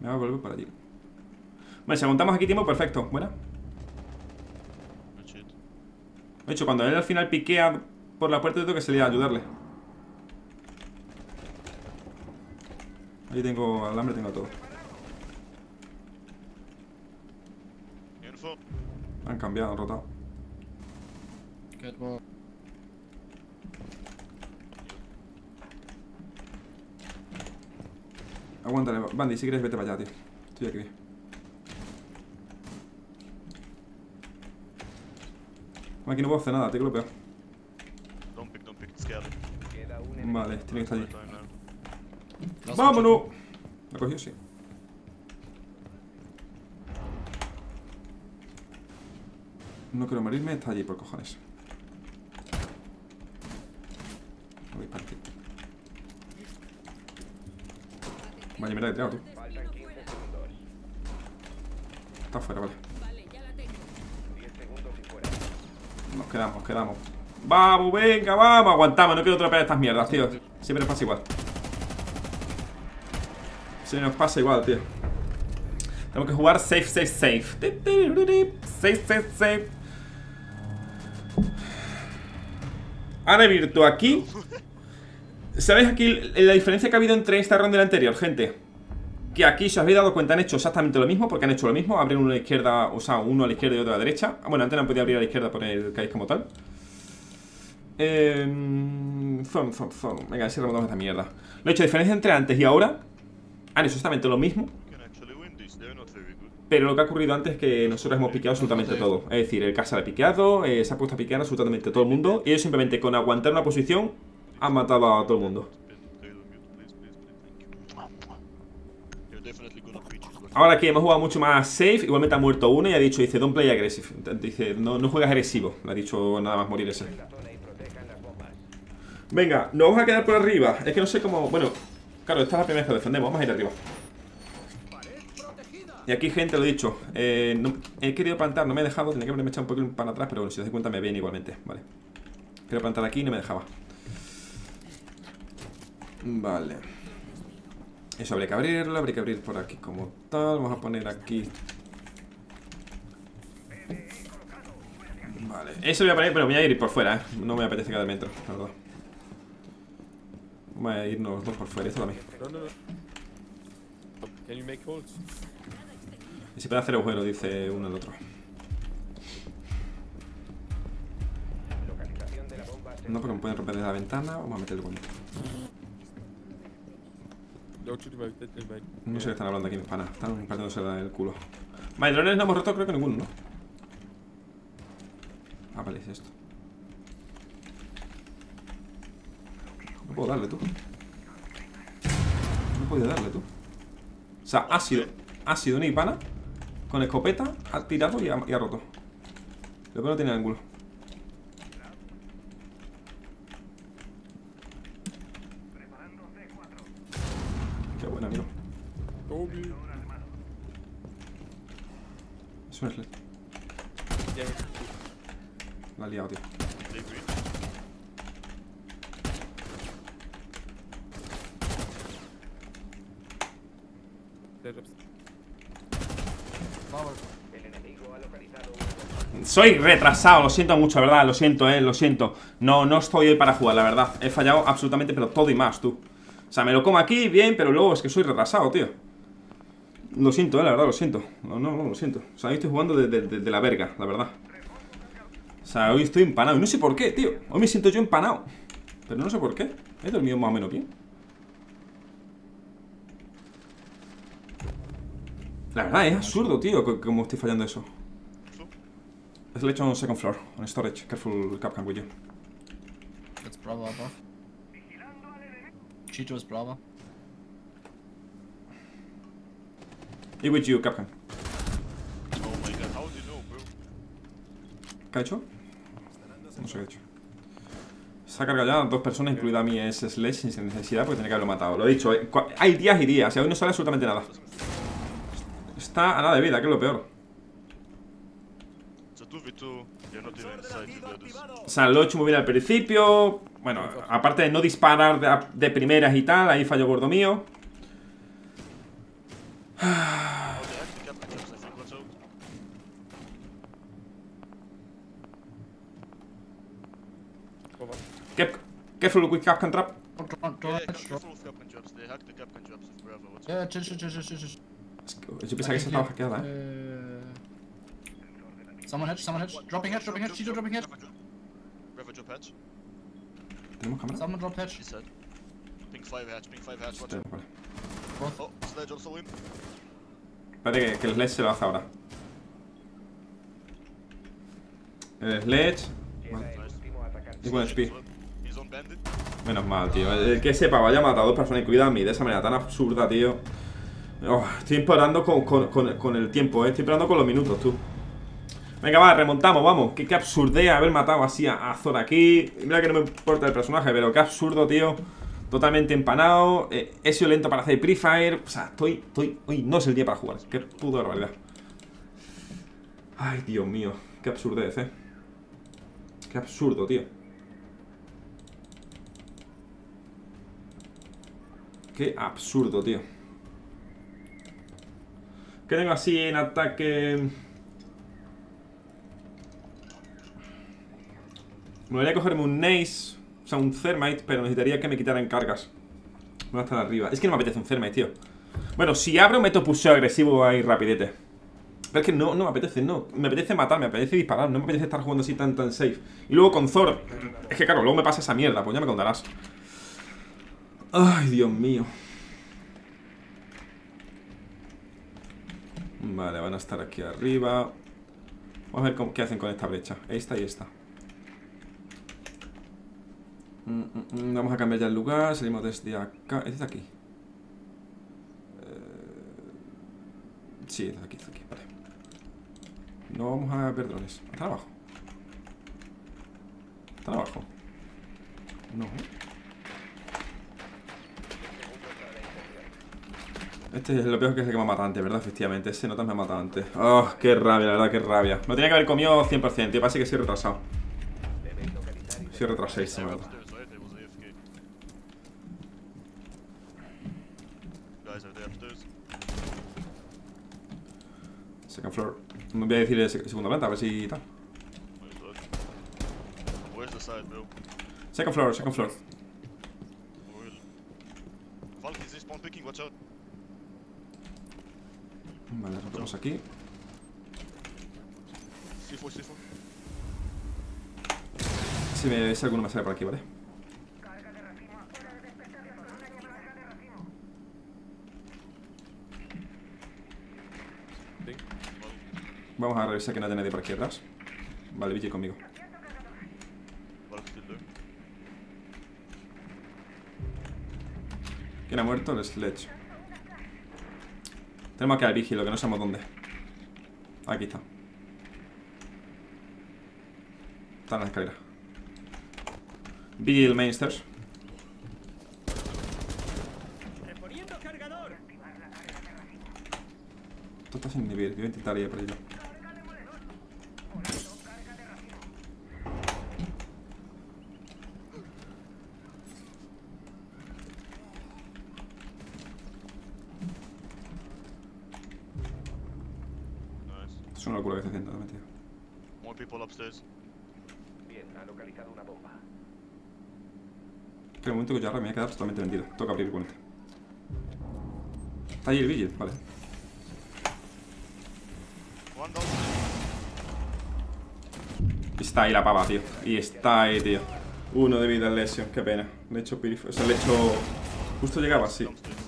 Me va a volver para allí. Vale, si aguantamos aquí tiempo, perfecto. Buena. No shit. De hecho, cuando él al final piquea por la puerta, yo tengo que salir a ayudarle. Ahí tengo alambre, tengo todo. Info. Han cambiado, han rotado. Good work. Aguántale, Bandy, si quieres vete para allá, tío. Estoy aquí. Aquí no puedo hacer nada, tío, que lo peor. Don't pick, it's scary. Queda un enemigo. Vale, tiene que estar allí. Time now. Last ¡Vámonos! ¿La cogió? Sí. No quiero morirme, está allí por cojones. Voy para aquí. Vaya, mira que he tirado, tú. Faltan 15 segundos. Está fuera, vale. 10 segundos y fuera. Nos quedamos. ¡Vamos, venga, vamos! Aguantamos, no quiero tropear estas mierdas, tío. Siempre nos pasa igual. Siempre nos pasa igual, tío. Tenemos que jugar safe, safe, safe. Safe, safe, safe. Ahora Virtu aquí. ¿Sabéis aquí la diferencia que ha habido entre esta ronda y la anterior, gente? Que aquí, si os habéis dado cuenta, han hecho exactamente lo mismo. Porque han hecho lo mismo, abren uno a la izquierda. O sea, uno a la izquierda y otro a la derecha. Bueno, antes no han podido abrir a la izquierda por el CAIS como tal. Venga, cerramos esta mierda. Lo he hecho, diferencia entre antes y ahora. Han hecho exactamente lo mismo. Can actually win this, they're not very good. Pero lo que ha ocurrido antes es que nosotros hemos piqueado absolutamente todo. Es decir, el casa ha piqueado, se ha puesto a piquear absolutamente todo el mundo. Y ellos simplemente con aguantar una posición han matado a todo el mundo. Taylor, mute, please, thank you. You're definitely gonna breach it, but Ahora que hemos jugado mucho más safe, igualmente ha muerto uno y ha dicho, dice, don't play aggressive. Dice, no juegas agresivo. Le ha dicho nada más morir ese. La zona y protejan las bombas. Venga, nos vamos a quedar por arriba. Es que no sé cómo... Bueno, claro, esta es la primera vez que defendemos. Vamos a ir arriba. Y aquí, gente, lo he dicho, he querido plantar, no me he dejado. Tenía que haberme echado un poquito para atrás, pero bueno, si os dais cuenta me ven igualmente. Vale. Quiero plantar aquí y no me dejaba. Vale. Eso habría que abrirlo, habría que abrir por aquí como tal. Vamos a poner aquí. Vale, eso voy a poner, pero voy a ir por fuera, no me apetece quedarme dentro, la verdad. Vamos a irnos los dos por fuera, esto también. No. Can you make holes? Y se puede hacer agujero, dice uno al otro. Localización de la bomba. No, porque me pueden romper desde la ventana. Vamos a meterle con... No sé qué están hablando aquí, mis panas. Están partiéndose el culo. Vale, drones no hemos roto, creo que ninguno, ¿no? Ah, vale, es esto. No puedo darle, tú. No puedo darle, tú. O sea, ha sido una hipana. Con escopeta, ha tirado y ha roto. Lo que no tiene ángulo. Qué buena, amigo. Es un sled. La ha liado, tío. they breach. El enemigo ha localizado una bomba. Soy retrasado, lo siento mucho, ¿verdad? Lo siento, lo siento. No estoy hoy para jugar, la verdad. He fallado absolutamente, pero todo y más, tú. O sea, me lo como aquí, bien, pero luego es que soy retrasado, tío. Lo siento, la verdad, lo siento. No, lo siento. O sea, hoy estoy jugando de la verga, la verdad. O sea, hoy estoy empanado. Y no sé por qué, tío. Hoy me siento yo empanado. Pero no sé por qué. He dormido más o menos bien. La verdad, es absurdo, tío, como estoy fallando eso. Es hecho on second floor, on storage. Careful, Capcan, with you. That's Bravo above. Cheeto is Bravo. Y with you, Capcan. Oh my god, how do you know, bro? ¿Qué ha hecho? No sé qué ha hecho. Se ha cargado ya 2 personas, incluida a mí, es Sledge, sin necesidad, porque tenía que haberlo matado. Lo he dicho, hay días y días, y hoy no sale absolutamente nada. Está a nada de vida, que es lo peor. It's a 2v2, you're not even inside to do this. O sea, lo he hecho muy bien al principio. Bueno, aparte de no disparar de primeras y tal, ahí fallo gordo mío. Oh, they actually got my chips, I think. Watch out. Careful with Capcan trap. Yeah, careful with Capcan traps. They hacked the Capcan traps of Bravo. Watch out. Yeah, chill. Yo pensaba que se estaba hackeada, Someone hedge. Dropping hedge. Cheeto dropping hedge. Bravo drop hatch. ¿Tenemos cámara? Someone drop hedge. She said. Ping 5 hatch, watch out. Tenemos, vale. Oh, Sledge also in. Espérate que el Sledge se lo hace ahora. El Sledge. Queda el último atacante. Y buen speed. He's on bandit. Menos mal, tío. El que sepa vaya a matar a dos personas y cuida a mí de esa manera tan absurda, tío. Oh, estoy esperando con el tiempo, estoy esperando con los minutos, tú. Venga, va, remontamos, vamos. Qué absurdea haber matado así a Zora aquí. Mira que no me importa el personaje, pero qué absurdo, tío. Totalmente empanado. He sido lento para hacer pre-fire. O sea, hoy no es el día para jugar. Qué puta barbaridad. Ay, Dios mío. Qué absurdez, Qué absurdo, tío. Qué absurdo, tío. ¿Qué tengo así en ataque? Me voy a cogerme un Nace, o sea, un Thermite, pero necesitaría que me quitaran cargas. Voy a estar arriba. Es que no me apetece un Thermite, tío. Bueno, si abro, meto pusheo agresivo ahí rapidete. Pero es que no me apetece, no. Me apetece matar, me apetece disparar. No me apetece estar jugando así tan safe. Y luego con Thor. Es que claro, luego me pasa esa mierda, pues ya me contarás. Ay, Dios mío. Vale, van a estar aquí arriba. Vamos a ver qué hacen con esta brecha. Esta y esta. Vamos a cambiar ya el lugar. Salimos desde acá. ¿Es desde aquí? Sí, desde aquí, vale. No vamos a ver drones. ¿Están abajo? ¿Están abajo? No. Este es lo peor, que es el que me ha matado antes, ¿verdad? Efectivamente, ese nota me ha matado antes. Oh, qué rabia, la verdad, qué rabia. Lo tenía que haber comido 100%, tío. Parece que soy retrasado. Soy retrasadísimo, ¿verdad? Second floor. Me voy a decir segunda planta, a ver si tal. Where's the side, bro? Second floor. Valkyries, they spawn picking, watch out. Vale, rotamos aquí. C4. Si alguno me sale por aquí, ¿vale? Ping. Vamos a revisar que no haya nadie por aquí atrás. Vale, Vigi conmigo. Valkyrie still there. ¿Quién ha muerto? El Sledge. Tenemos que al Vigilo, que no sabemos dónde. Aquí está. Está en la escalera. Vigil Mainsters. Esto está sin nivel. Voy a intentar ir por allí. Es una locura que estoy haciendo, tío. More people upstairs. Bien, ha localizado una bomba. En el momento que yo ahora me voy a quedar totalmente vendido. Toca abrir el puente. Está ahí el Vigil, vale. One down. Y está ahí la pava, tío. Y está ahí, tío. Uno de vida al Lesion, qué pena. Le he hecho pirif. O sea, le he hecho. Justo llegaba, sí.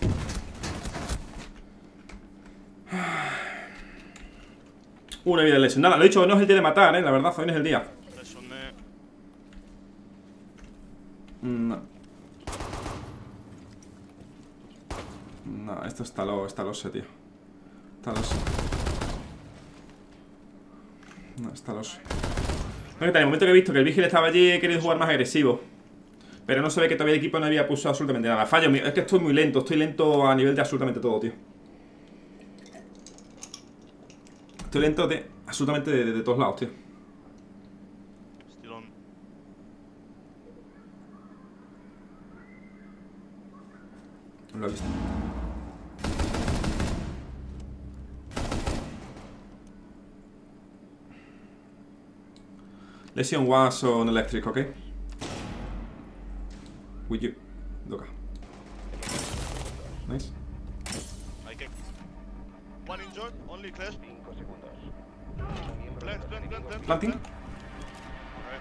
Una vida al Lesion. Nada, lo he dicho, no es el día de matar, la verdad, hoy no es el día. No. No, esto está loso, tío. Está loso. No, está loso. En el momento que he visto que el Vigil estaba allí, he querido jugar más agresivo. Pero no se ve que todavía el equipo no había pulsado absolutamente nada. Fallo, es que estoy muy lento. Estoy lento a nivel de absolutamente todo, tío. Estoy lento de absolutamente de todos lados, tío. Still on. No lo he visto. Lesion was on electric, okay? With you. Loca. Nice. I kick. One injured, only clash. 5 segundos. Plant. Planting. Alright,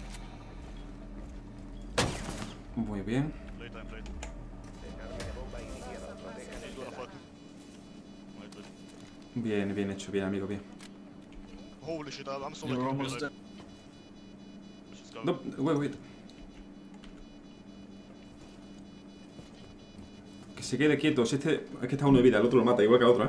Muy bien. playtime. Desarme de bomba iniciado. Protejan He's el gonna fuck. terraza. Wait. Bien hecho, bien, amigo, bien. Holy shit, I'm so You're lucky. almost dead. Let's just go. No, wait. Que se quede quieto. Si este es que está uno de vida, el otro lo mata, igual que al otro,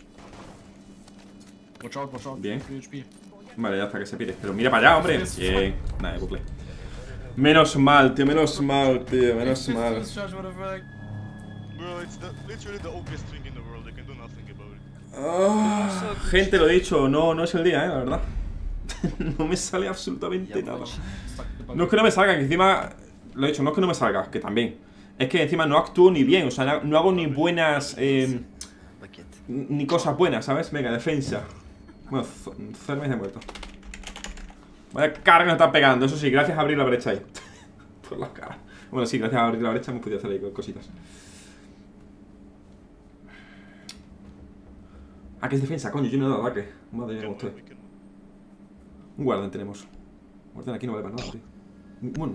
Watch out. Bien. 3 HP. Vale, ya está, que se pire. Pero mira para allá, hombre. Bien. Nada, bucle. Menos mal, tío, menos mal. This charge would have Bro, it's literally the OPest thing in the world. They can do nothing about it. Gente, lo he dicho, no es el día, la verdad. No me sale absolutamente nada. No es que no me salga, que encima... Lo he dicho, no es que no me salga, que también. Es que encima no actúo ni bien, o sea, no hago ni buenas... ni cosas buenas, ¿sabes? Venga, defensa. Bueno, Zermes de muerto. Vaya carga nos están pegando, eso sí, gracias a abrir la brecha ahí. Por la cara. Bueno, sí, gracias a abrir la brecha hemos podido hacer ahí cositas. Ah, que es defensa, coño, yo no he dado ataque. Madre mía, cómo estoy. Un guardián tenemos. Un guardián aquí no vale para nada, tío. Bueno,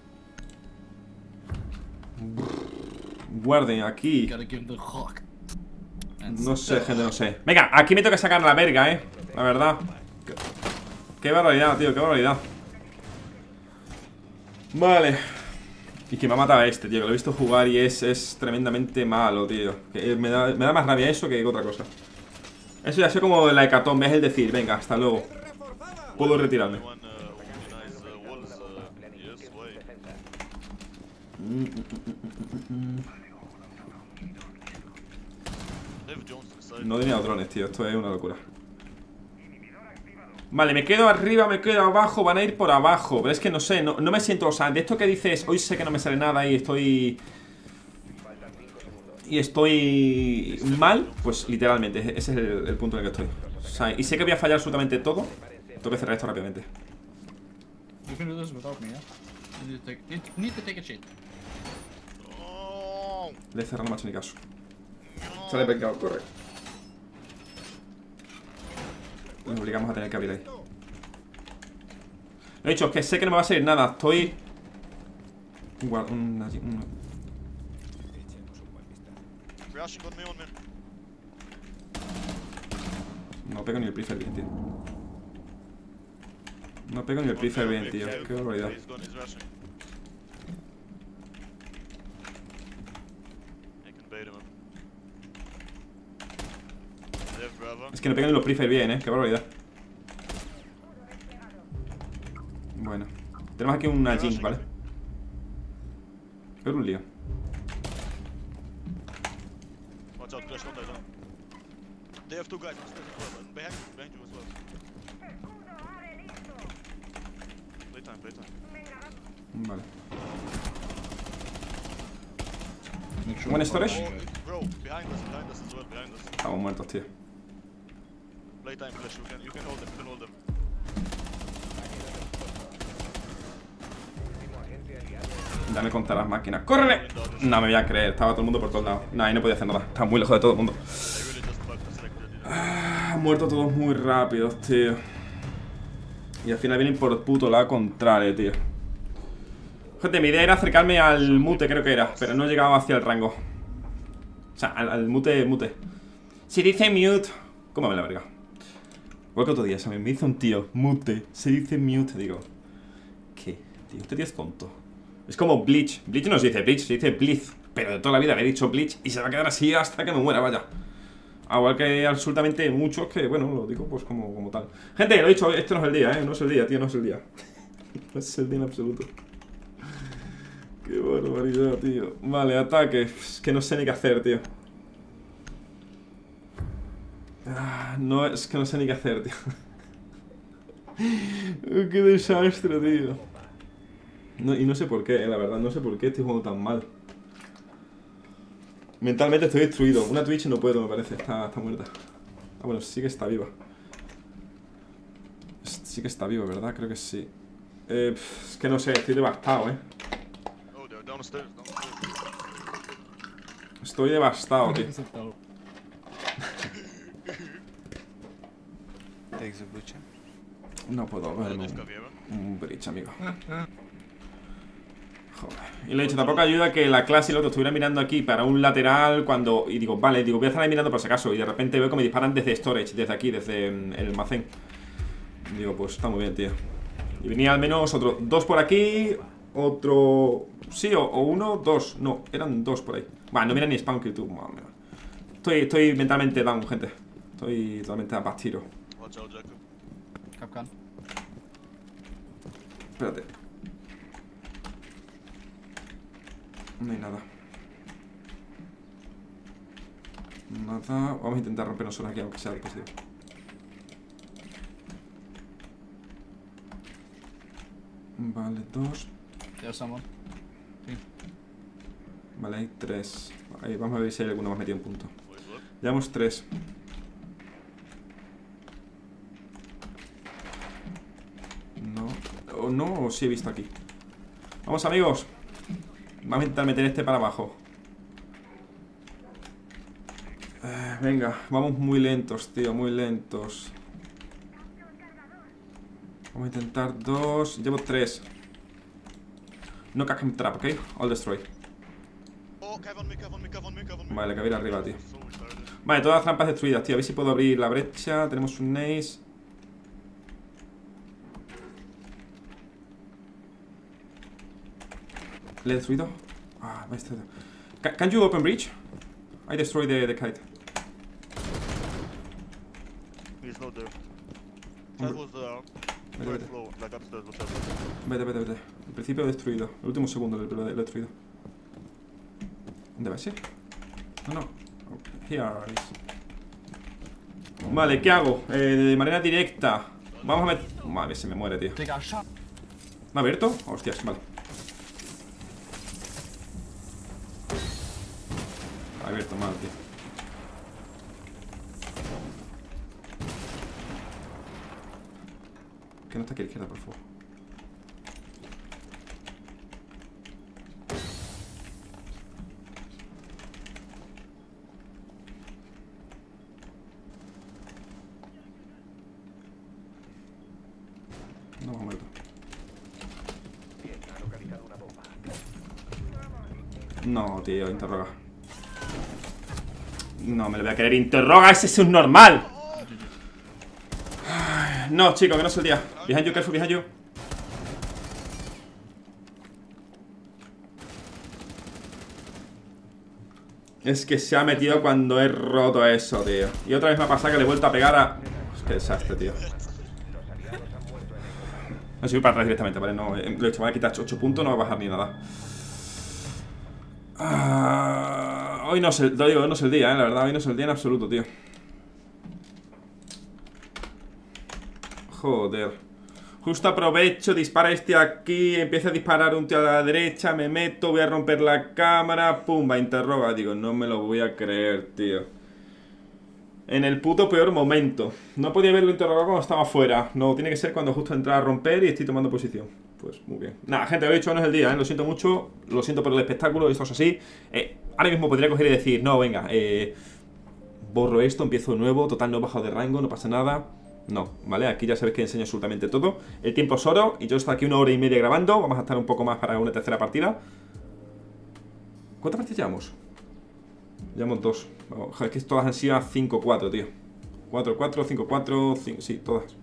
un guardián aquí. Gotta give the hawk. No sé, gente, no sé. Venga, aquí me toca sacar la verga, la verdad. Qué barbaridad, tío, qué barbaridad. Vale. Y que me ha matado a este, tío, que lo he visto jugar y es tremendamente malo, tío. Que me da más rabia eso que otra cosa. Eso ya sé como la hecatombe, es el decir, venga, hasta luego. Puedo retirarme. One nice walls. Yes, wait. Dave Jones inside. No tenía drones, tío, esto es una locura. Vale, me quedo arriba, me quedo abajo, van a ir por abajo. Pero es que no sé, no me siento, o sea, de esto que dices, hoy sé que no me sale nada y estoy... Y estoy mal, pues literalmente, ese es el punto en el que estoy. O sea, y sé que voy a fallar absolutamente todo. Tengo que cerrar esto rápidamente. You can do this without me, yeah? You need to take a shit. Oh, Le he cerrado, no me ha hecho ni caso. Sale pecado, corre. Nos obligamos a tener que abrir ahí. Lo he dicho, es que sé que no me va a salir nada. Estoy... Rushing on me. No pego ni el prefer bien, tío. No pego ni el prefer bien, tío. Qué barbaridad. He's gone, he's rushing. I can bait him up. Left, bravo. Es que no pego ni los prefer bien, qué barbaridad. Bueno. Tenemos aquí una Jinx, ¿vale? Creo que un lío. Watch out, Clash, don't die, don't. They have two guys upstairs as well, and behind you as well. Playtime. Vale. Make sure. Buen storage. Oh, bro, behind us as well, behind us. Estamos muertos, tío. Playtime, Clash, you can hold them, Dame contra las máquinas. ¡Córrele! No me voy a creer, estaba todo el mundo por todos lados. Nah, ahí no podía hacer nada, estaba muy lejos de todo el mundo. I really just fucked the selector, didn't I? Han muerto todos muy rápidos, tío. Y al final vienen por puto lado contrario, tío. Gente, mi idea era acercarme al mute, creo que era, pero no he llegado hacia el rango. O sea, al mute. Si dice mute, ¿cómo me la verga? Igual que otro día, me dice un tío, mute, se dice mute, digo, ¿qué? Tío, este tío es tonto. Es como Bleach. Bleach no se dice Bleach, se dice Blitz. Pero de toda la vida le he dicho Bleach y se va a quedar así hasta que me muera, vaya. Igual que absolutamente muchos que, bueno, lo digo pues como tal. Gente, lo he dicho, este no es el día, no es el día, tío, no es el día. No es el día en absoluto. Qué barbaridad, tío. Vale, ataque. Es que no sé ni qué hacer, tío. No, es que no sé ni qué hacer, tío. Qué desastre, tío. Y no sé por qué, la verdad, no sé por qué estoy jugando tan mal. Mentalmente estoy destruido. Una Twitch no puedo, me parece, está muerta. Ah, bueno, sí que está viva. Sí que está viva, ¿verdad? Creo que sí. Es que no sé, estoy devastado, Oh, they're downstairs. Estoy devastado, tío. Take the butcher. No puedo verme un bridge, amigo. Joder. Y le he dicho, tampoco ayuda que la clase y el otro estuviera mirando aquí para un lateral cuando... Y digo, vale, digo, voy a estar ahí mirando por si acaso. Y de repente veo que me disparan desde storage, desde aquí, desde el almacén. Digo, pues está muy bien, tío. Y venía al menos otro, 2 por aquí. Otro... Sí, o 1, 2. No, eran 2 por ahí. Bueno, no mira ni spawn que tú. Estoy mentalmente down, gente. Estoy totalmente a pastiro. Watch out, Jacob. Capcan. Espérate. No hay nada. Nada. Vamos a intentar rompernos aquí, aunque sea positivo. Vale, 2. There's someone. Vale, hay 3. Ahí, vamos a ver si hay alguno más metido en punto. Llevamos 3. No. O no, o sí he visto aquí. Vamos, amigos. Vamos a intentar meter este para abajo. Venga, vamos muy lentos, tío, muy lentos. Vamos a intentar 2. Llevo 3. No cack him trap, ¿ok? All destroy. Oh, cave on me. Vale, que va a ir arriba, tío. So retarded. Vale, todas las trampas destruidas, tío. A ver si puedo abrir la brecha. Tenemos un ace. ¿Le he destruido? Ah, me he destruido. Can you open breach? I destroy the kite. He's not there. That was Vete, right vete. floor, like upstairs, whatever. Vete. El principio lo he destruido. El último segundo lo he destruido. ¿Dónde va ese? No. Here is. Vale, ¿qué hago? De manera directa. Vamos a meter... Vale, se me muere, tío. Digga, shot. ¿Me ha abierto? Hostias, vale. Ha abierto mal, tío. Que no está aquí a la izquierda, por favor. No me ha muerto. Bien, ha localizado una bomba. No, tío, interroga. No me lo voy a querer. Interroga, ese es un normal. Ay, no, chico, que no es el día. Behind you, careful, behind you. Es que se ha metido cuando he roto eso, tío. Y otra vez me ha pasado que le he vuelto a pegar a... Es que desastre, tío. No, si voy para atrás directamente, ¿vale? No, lo he hecho, me voy a quitar 8 puntos, no va a bajar ni nada. Hoy no es el, te digo, hoy no es el día, la verdad, hoy no es el día en absoluto, tío. Joder. Justo aprovecho, dispara este aquí, empieza a disparar un tío a la derecha, me meto, voy a romper la cámara, pumba, interroga. Digo, no me lo voy a creer, tío. En el puto peor momento. No podía haberlo interrogado cuando estaba fuera. No, tiene que ser cuando justo entra a romper y estoy tomando posición. Pues muy bien. Nada, gente, lo he dicho, no es el día, ¿eh? Lo siento mucho. Lo siento por el espectáculo, esto es así. Ahora mismo podría coger y decir, no, venga, borro esto, empiezo de nuevo. Total, no he bajado de rango, no pasa nada. No, ¿vale? Aquí ya sabéis que enseño absolutamente todo. El tiempo es oro y yo estoy aquí 1 hora y media grabando. Vamos a estar un poco más para una tercera partida. ¿Cuántas partidas llevamos? Llevamos 2. Vamos, es que todas han sido 5-4, tío. 4-4, 5-4, 5... Sí, todas.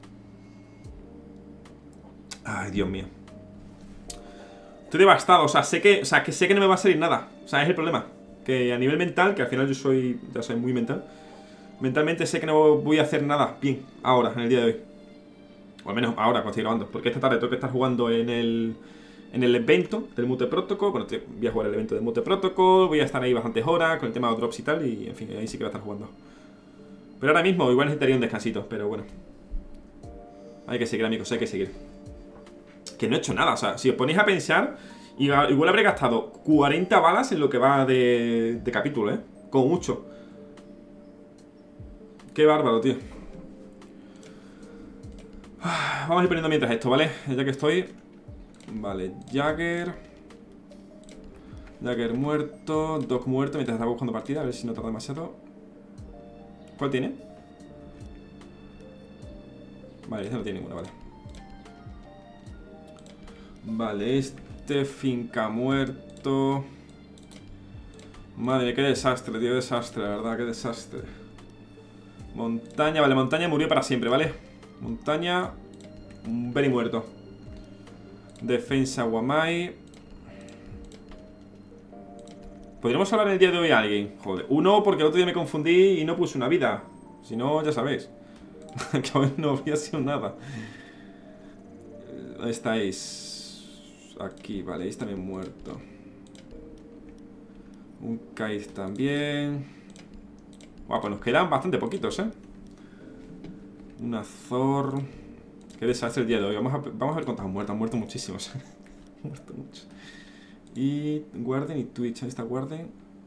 Ay, Dios mío. Estoy devastado, o sea, sé que no me va a salir nada. O sea, es el problema. Que a nivel mental, que al final yo soy... Ya soy muy mental. Mentalmente sé que no voy a hacer nada bien ahora, en el día de hoy. O al menos ahora, cuando estoy grabando. Porque esta tarde tengo que estar jugando en el evento del Mute Protocol. Bueno, voy a jugar el evento del Mute Protocol. Voy a estar ahí bastantes horas con el tema de drops y tal. Y en fin, ahí sí que voy a estar jugando. Pero ahora mismo igual necesitaría un descansito. Pero bueno, hay que seguir, amigos, hay que seguir. Que no he hecho nada, o sea, si os ponéis a pensar, igual habré gastado 40 balas en lo que va de capítulo, ¿eh? Como mucho. Qué bárbaro, tío. Vamos a ir poniendo mientras esto, ¿vale? Ya que estoy... Vale, Jagger muerto, Doc muerto. Mientras estaba buscando partida, a ver si no tarda demasiado. ¿Cuál tiene? Vale, este no tiene ninguna, vale. Vale, este finca muerto. Madre, qué desastre, tío, desastre, la verdad, qué desastre. Montaña, vale, montaña murió para siempre, ¿vale? Montaña, very muerto. Defensa, Guamai. ¿Podríamos hablar el día de hoy a alguien? Joder, uno porque el otro día me confundí y no puse una vida. Si no, ya sabéis. Que hoy no habría sido nada. ¿Dónde estáis? Aquí, vale, ahí está bien muerto. Un Kaiz también. Guau, pues nos quedan bastante poquitos, ¿eh? Una Thor. Qué desastre el día de hoy. Vamos a ver cuántos han muerto. Han muerto muchísimos. Han muerto muchos. Y Warden y Twitch. Ahí está Warden.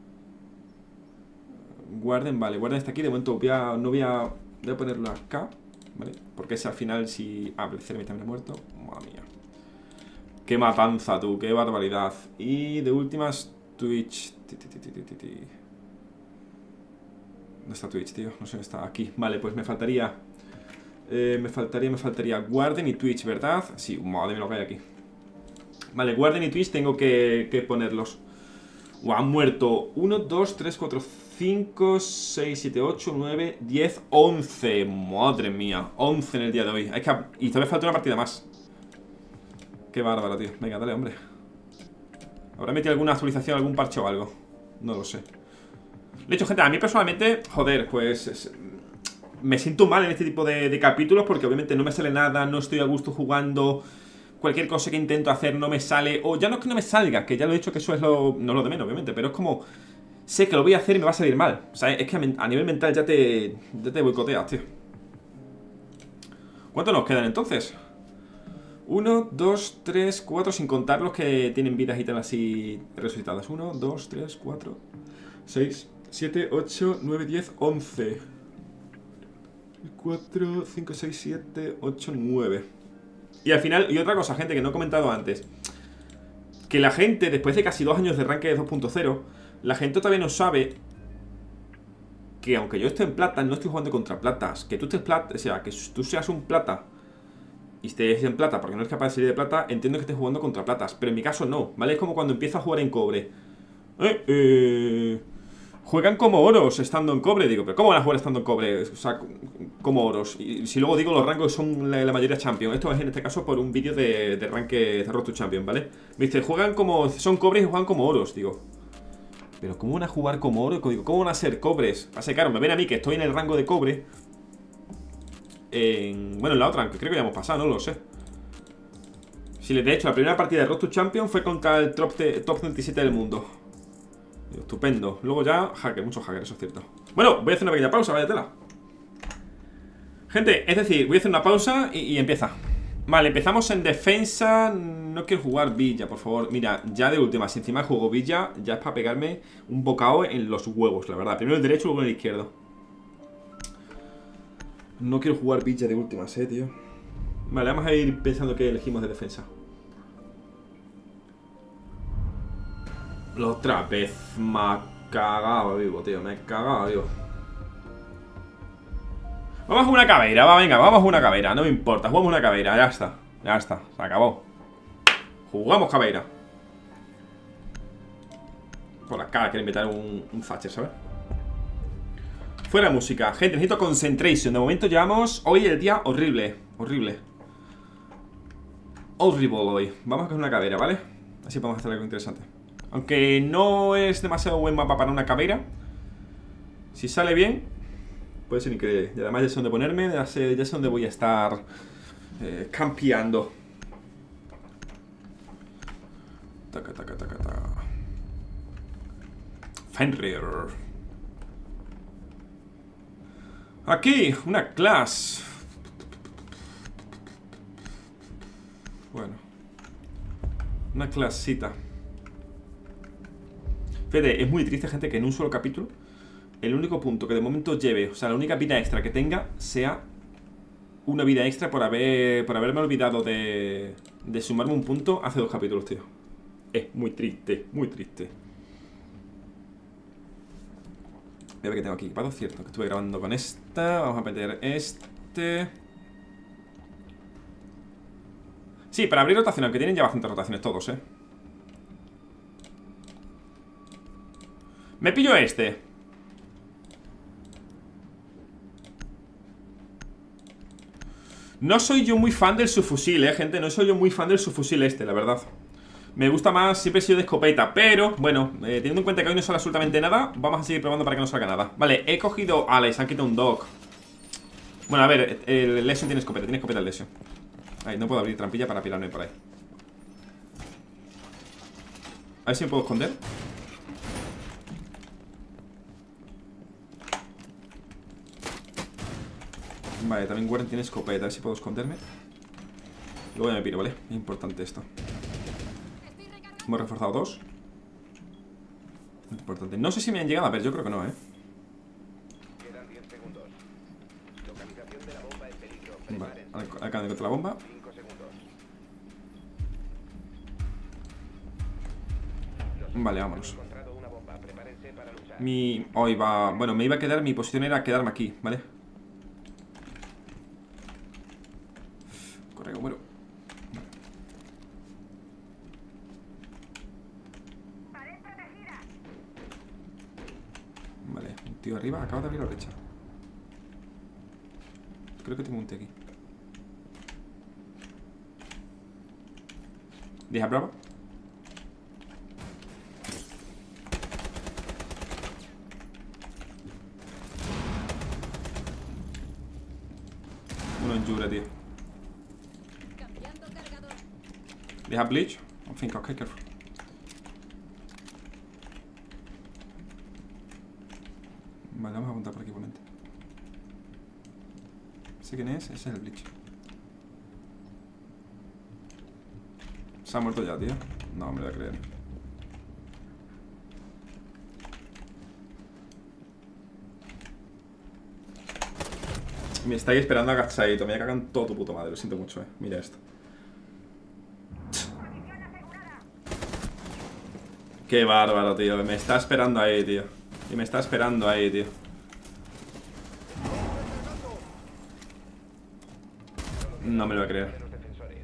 Warden, vale. Warden está aquí. De momento voy a ponerlo acá. ¿Vale? Porque ese al final si... Ah, el Ceremi también ha muerto. Madre mía. Qué matanza, tú. Qué barbaridad. Y de últimas, Twitch. ¿Dónde está Twitch, tío? No sé dónde está. Aquí. Vale, pues me faltaría... me faltaría Warden y Twitch, ¿verdad? Sí, madre mía lo que hay aquí. Vale, Warden y Twitch tengo que ponerlos. Han muerto 1, 2, 3, 4, 5, 6, 7, 8, 9, 10, 11. Madre mía, 11 en el día de hoy. Y todavía falta una partida más. Qué bárbaro, tío. Venga, dale, hombre. ¿Habrá metido alguna actualización, algún parche o algo? No lo sé. De hecho, gente, a mí personalmente, joder, pues... me siento mal en este tipo de capítulos porque obviamente no me sale nada, no estoy a gusto jugando. Cualquier cosa que intento hacer no me sale. O ya no es que no me salga, que ya lo he dicho que eso es no lo de menos, obviamente. Pero es como, sé que lo voy a hacer y me va a salir mal. O sea, es que a nivel mental ya te boicoteas, tío. ¿Cuántos nos quedan entonces? 1, 2, 3, 4, sin contar los que tienen vidas y tal así resucitadas. 1, 2, 3, 4, 6, 7, 8, 9, 10, 11. 4, 5, 6, 7, 8, 9. Y al final, y otra cosa, gente, que no he comentado antes. Que la gente, después de casi 2 años de Ranked 2.0, la gente todavía no sabe que aunque yo esté en plata, no estoy jugando contra platas. Que tú estés plata, o sea, que tú seas un plata y estés en plata porque no eres capaz de salir de plata, entiendo que estés jugando contra platas. Pero en mi caso no, ¿vale? Es como cuando empiezo a jugar en cobre. Juegan como oros estando en cobre. Digo, ¿pero cómo van a jugar estando en cobre? O sea, como oros. Y si luego digo los rangos son la mayoría champion. Esto es en este caso por un vídeo de Ranked de Road to Champion, ¿vale? Me dice, juegan como... son cobres y juegan como oros. Digo, ¿pero cómo van a jugar como oro? Digo, ¿cómo van a ser cobres? Así claro, me ven a mí que estoy en el rango de cobre. Bueno, en la otra, que creo que ya hemos pasado, no lo sé. Sí, de hecho, la primera partida de Road to Champion fue contra el top 37 del mundo. Estupendo. Luego ya, muchos hackers, eso es cierto. Bueno, voy a hacer una pequeña pausa, vaya tela. Gente, es decir, voy a hacer una pausa y empieza. Vale, empezamos en defensa. No quiero jugar Villa, por favor. Mira, ya de última, si encima juego Villa, ya es para pegarme un bocado en los huevos, la verdad. Primero el derecho, luego el izquierdo. No quiero jugar Villa de últimas, tío. Vale, vamos a ir pensando qué elegimos de defensa. La otra vez me ha cagado vivo, tío. Me he cagado vivo. Vamos a una caveira, va, venga, vamos a una caveira. No me importa, jugamos una caveira, ya está. Ya está, se acabó. Jugamos caveira. Por la cara, quiero inventar un Thatcher, ¿sabes? Fuera música, gente, necesito concentration. De momento llevamos hoy el día horrible. Horrible. Horrible hoy. Vamos a coger una caveira, ¿vale? Así podemos hacer algo interesante. Aunque no es demasiado buen mapa para una caveira, si sale bien, puede ser increíble. Y además ya sé dónde ponerme, ya sé dónde voy a estar campeando. Taca, taca, taca, taca. Fenrir. Aquí, una clase. Bueno, una clasita. Fíjate, es muy triste, gente, que en un solo capítulo el único punto que de momento lleve, o sea, la única vida extra que tenga sea una vida extra por haberme olvidado de de sumarme un punto hace 2 capítulos, tío. Muy triste, muy triste. Voy a ver qué tengo aquí equipado, cierto, que estuve grabando con esta. Vamos a meter este. Sí, para abrir rotación, aunque tienen ya bastantes rotaciones todos, Me pillo este. No soy yo muy fan del subfusil, gente. No soy yo muy fan del subfusil este, la verdad. Me gusta más, siempre he sido de escopeta. Pero, bueno, teniendo en cuenta que hoy no sale absolutamente nada, vamos a seguir probando para que no salga nada. Vale, he cogido... Ah, les han quitado un dog. Bueno, a ver, el Lesion tiene escopeta el Lesion. Ahí, no puedo abrir trampilla para pirarme por ahí. A ver si me puedo esconder. Vale, también Warren tiene escopeta. A ver si puedo esconderme. Luego ya me piro, ¿vale? Es importante esto. Hemos reforzado 2. Importante. No sé si me han llegado a ver, yo creo que no, Quedan 10 segundos. Localización de la bomba en peligro. Vale, Prepárense. acaban de encontrar la bomba. 5 segundos. Vale, vámonos. Han encontrado una bomba. Prepárense para luchar. Hoy va... Bueno, me iba a quedar... Mi posición era quedarme aquí, ¿vale? Corre, muero. Vale, un tío arriba. Acaba de abrir la brecha. Creo que tengo un tío aquí. Deja bravo. Uno en Jura, tío. Deja Bleach. I think, okay, careful. Vale, vamos a apuntar por aquí por delante. ¿Sé quién es? Ese es el Bleach. ¿Se ha muerto ya, tío? No, me lo voy a creer. Me estáis esperando agachadito. Me cagan todo tu puta madre. Lo siento mucho, Mira esto. Qué bárbaro, tío. Me está esperando ahí, tío. Y me está esperando ahí, tío. No me lo voy a creer. De los defensores.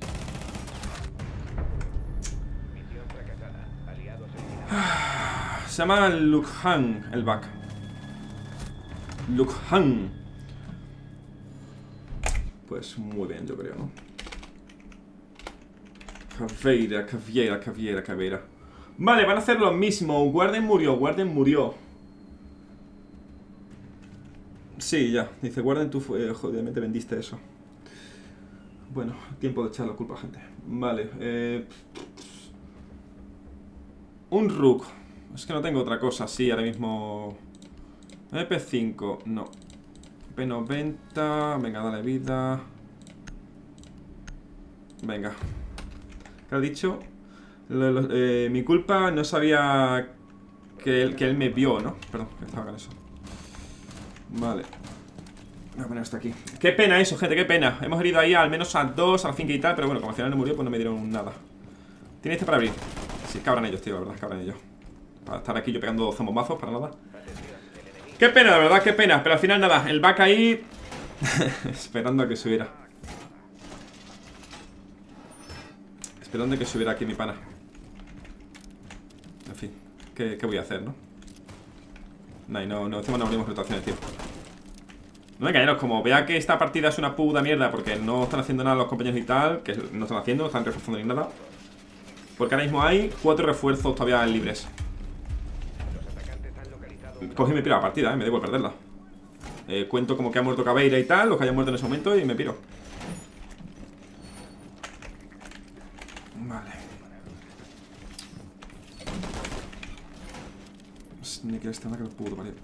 Misión fracasada. Aliados eliminados. Se llama Lukhan, el back. Lukhan. Pues muy bien, yo creo, ¿no? Caveira. Vale, van a hacer lo mismo. Warden murió. Sí, ya. Dice, Warden, tú jodidamente vendiste eso. Bueno, tiempo de echar la culpa, gente. Vale, un Rook. Es que no tengo otra cosa así ahora mismo. MP5, no. P90, venga, dale vida. Venga. ¿Qué ha dicho? Mi culpa, no sabía que él me vio, ¿no? Perdón, que estaba con eso. Vale. Voy a poner esto aquí. Qué pena eso, gente, qué pena. Hemos herido ahí al menos a 2, a la finca y tal. Pero bueno, como al final no murió, pues no me dieron nada. ¿Tiene este para abrir? Sí, cabran ellos, tío, la verdad, cabran ellos. Para estar aquí yo pegando zambombazos, para nada. Qué pena, la verdad, qué pena. Pero al final nada, el back ahí esperando a que subiera. Esperando a que subiera aquí mi pana. En fin, ¿qué voy a hacer, no? No, encima no abrimos rotaciones, tío. No me engañaros, como vea que esta partida es una puta mierda porque no están haciendo nada los compañeros y tal, que no están haciendo, no están reforzando ni nada. Porque ahora mismo hay 4 refuerzos todavía libres. Cogí y me piro a la partida, me da igual perderla. Cuento como que ha muerto Caveira y tal, los que hayan muerto en ese momento, y me piro. Vale. Ni que este anda que lo pudo, vale.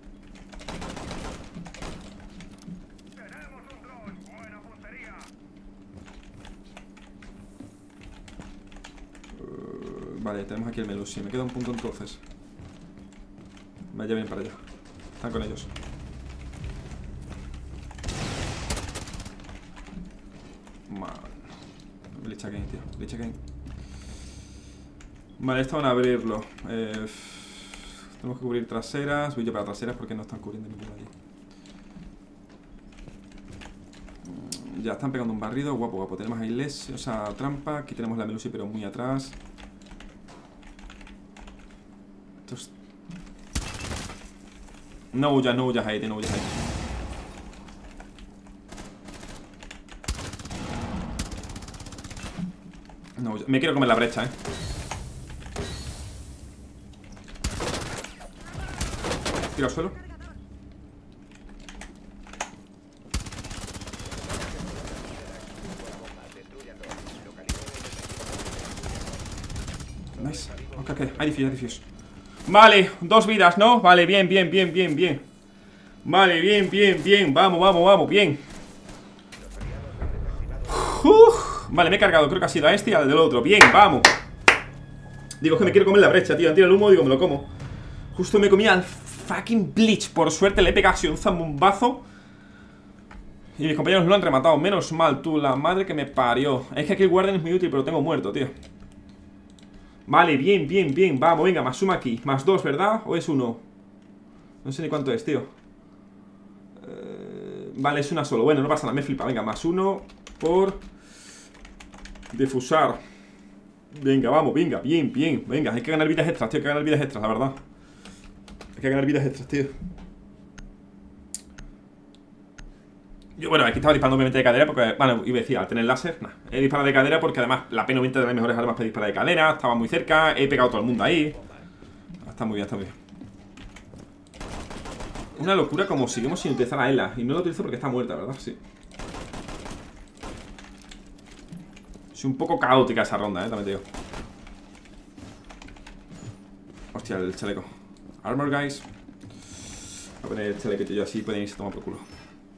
Vale, tenemos aquí el menú. Sí, me queda un punto entonces. Vaya bien para allá. Están con ellos. Vale. Glitch again, tío. Glitch again. Vale, esto van a abrirlo. Tenemos que cubrir traseras. Voy yo para traseras porque no están cubriendo ninguna allí. Ya están pegando un barrido. Guapo, guapo. Tenemos ahí les, o sea, trampa. Aquí tenemos la Melusi, pero muy atrás. Estos... No huyas, no huyas ahí, no huyas ahí. No, me quiero comer la brecha, Tira al suelo. Nice. Ok, ok. Hay defuse, hay defuse. Vale, 2 vidas, ¿no? Vale, bien, bien, bien, bien, bien. Vale, bien, bien, bien. Vamos, vamos, vamos, bien. Vale, me he cargado, creo que ha sido a este y al del otro. Bien, vamos. Digo, es que me quiero comer la brecha, tío. Tira el humo, digo, me lo como. Justo me comí al fucking Bleach. Por suerte le he pegado así un zambombazo. Y mis compañeros lo han rematado. Menos mal, tú, la madre que me parió. Es que aquí el Guardian es muy útil, pero lo tengo muerto, tío. Vale, bien, bien, bien. Vamos, venga, más suma aquí. Más 2, ¿verdad? ¿O es 1? No sé ni cuánto es, tío. Vale, es una solo. Bueno, no pasa nada, me flipa. Venga, más 1 por... Defusar. Venga, vamos, venga, bien, bien. Venga, hay que ganar vidas extras, tío. Hay que ganar vidas extras, la verdad. Hay que ganar vidas extras, tío. Yo, bueno, aquí estaba disparando obviamente de cadera porque, bueno, iba a decir, al tener láser, nah, he disparado de cadera porque además la P90 es de las mejores armas para disparar de cadera. Estaba muy cerca, he pegado a todo el mundo ahí. Está muy bien, está muy bien. Una locura como seguimos sin utilizar a Ela. Y no lo utilizo porque está muerta, ¿verdad? Sí. Es un poco caótica esa ronda, también te digo. Hostia, el chaleco. Armor, guys. Voy a poner el chalequito yo así, pueden irse a tomar por culo.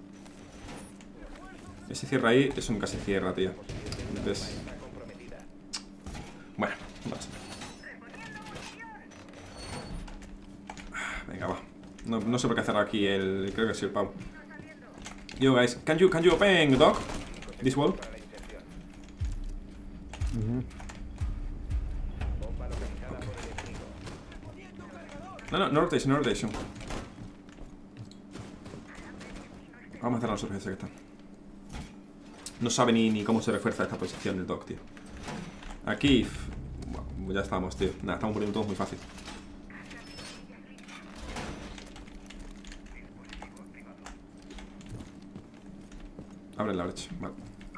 Ese cierra ahí, eso nunca se cierra, tío. ¿Ves? Bueno, no pasa. Venga, va. No sé por qué hacer aquí el... Creo que sí, el Pau. Yo, guys, can you open, dog? This wall? No rotation, no rotation. Vamos a hacer los objetos que están. No sabe ni cómo se refuerza esta posición del dog, tío. Aquí, bueno, ya estamos, tío. Nada, estamos poniendo todo muy fácil. Abre la brecha, vale.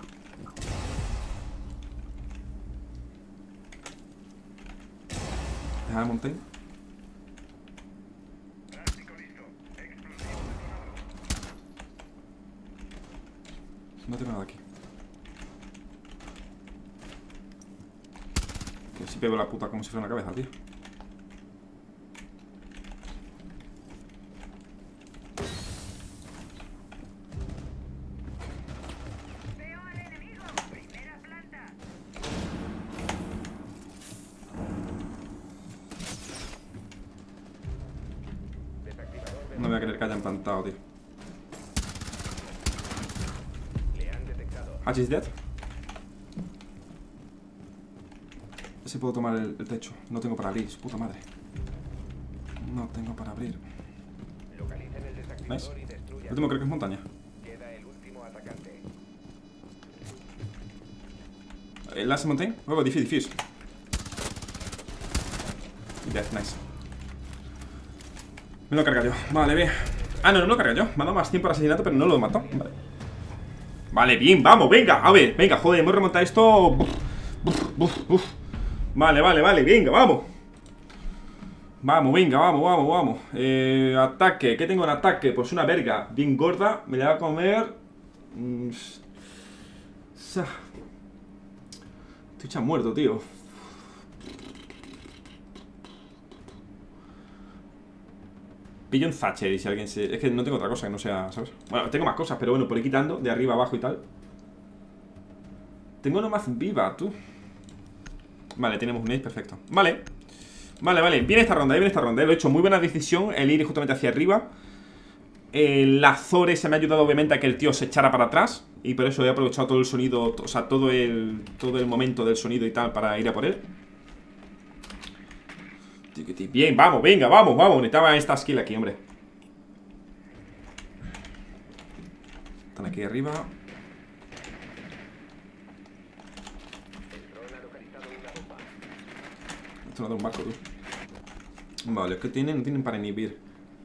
Deja la montaña. No tengo nada aquí. Que si pego la puta como si fuera una cabeza, tío. No voy a querer que hayan plantado, tío. Hatch is dead. Si puedo tomar el techo. No tengo para abrir, su puta madre. No tengo para abrir. ¿Veis? El último creo que es montaña. ¿El last mountain? Luego diffuse. Death, nice. Me lo he cargado yo. Vale, bien. Ah, no me lo he cargado yo. Me ha dado más tiempo al asesinato, pero no lo he matado. Vale. Vale, bien, vamos, venga. A ver, venga, joder, hemos remontado esto. Vale, venga, vamos. Vamos, venga, vamos. Ataque, ¿qué tengo en ataque? Pues una verga bien gorda. Me la voy a comer. Estoy ya muerto, tío. Pillo un Thatcher y si alguien se... Es que no tengo otra cosa que no sea, ¿sabes? Bueno, tengo más cosas, pero bueno, por ir quitando de arriba abajo y tal. Tengo nomás viva, tú. Vale, tenemos un ace, perfecto. Vale. Viene esta ronda, Lo he hecho muy buena decisión el ir justamente hacia arriba. El Azores se me ha ayudado obviamente a que el tío se echara para atrás. Y por eso he aprovechado todo el sonido, o sea, todo el momento del sonido y tal para ir a por él. Bien, vamos, venga, vamos. Necesitaba esta skill aquí, hombre. Están aquí arriba. Esto no da un barco, tú. Vale, ¿qué tienen? No tienen para inhibir.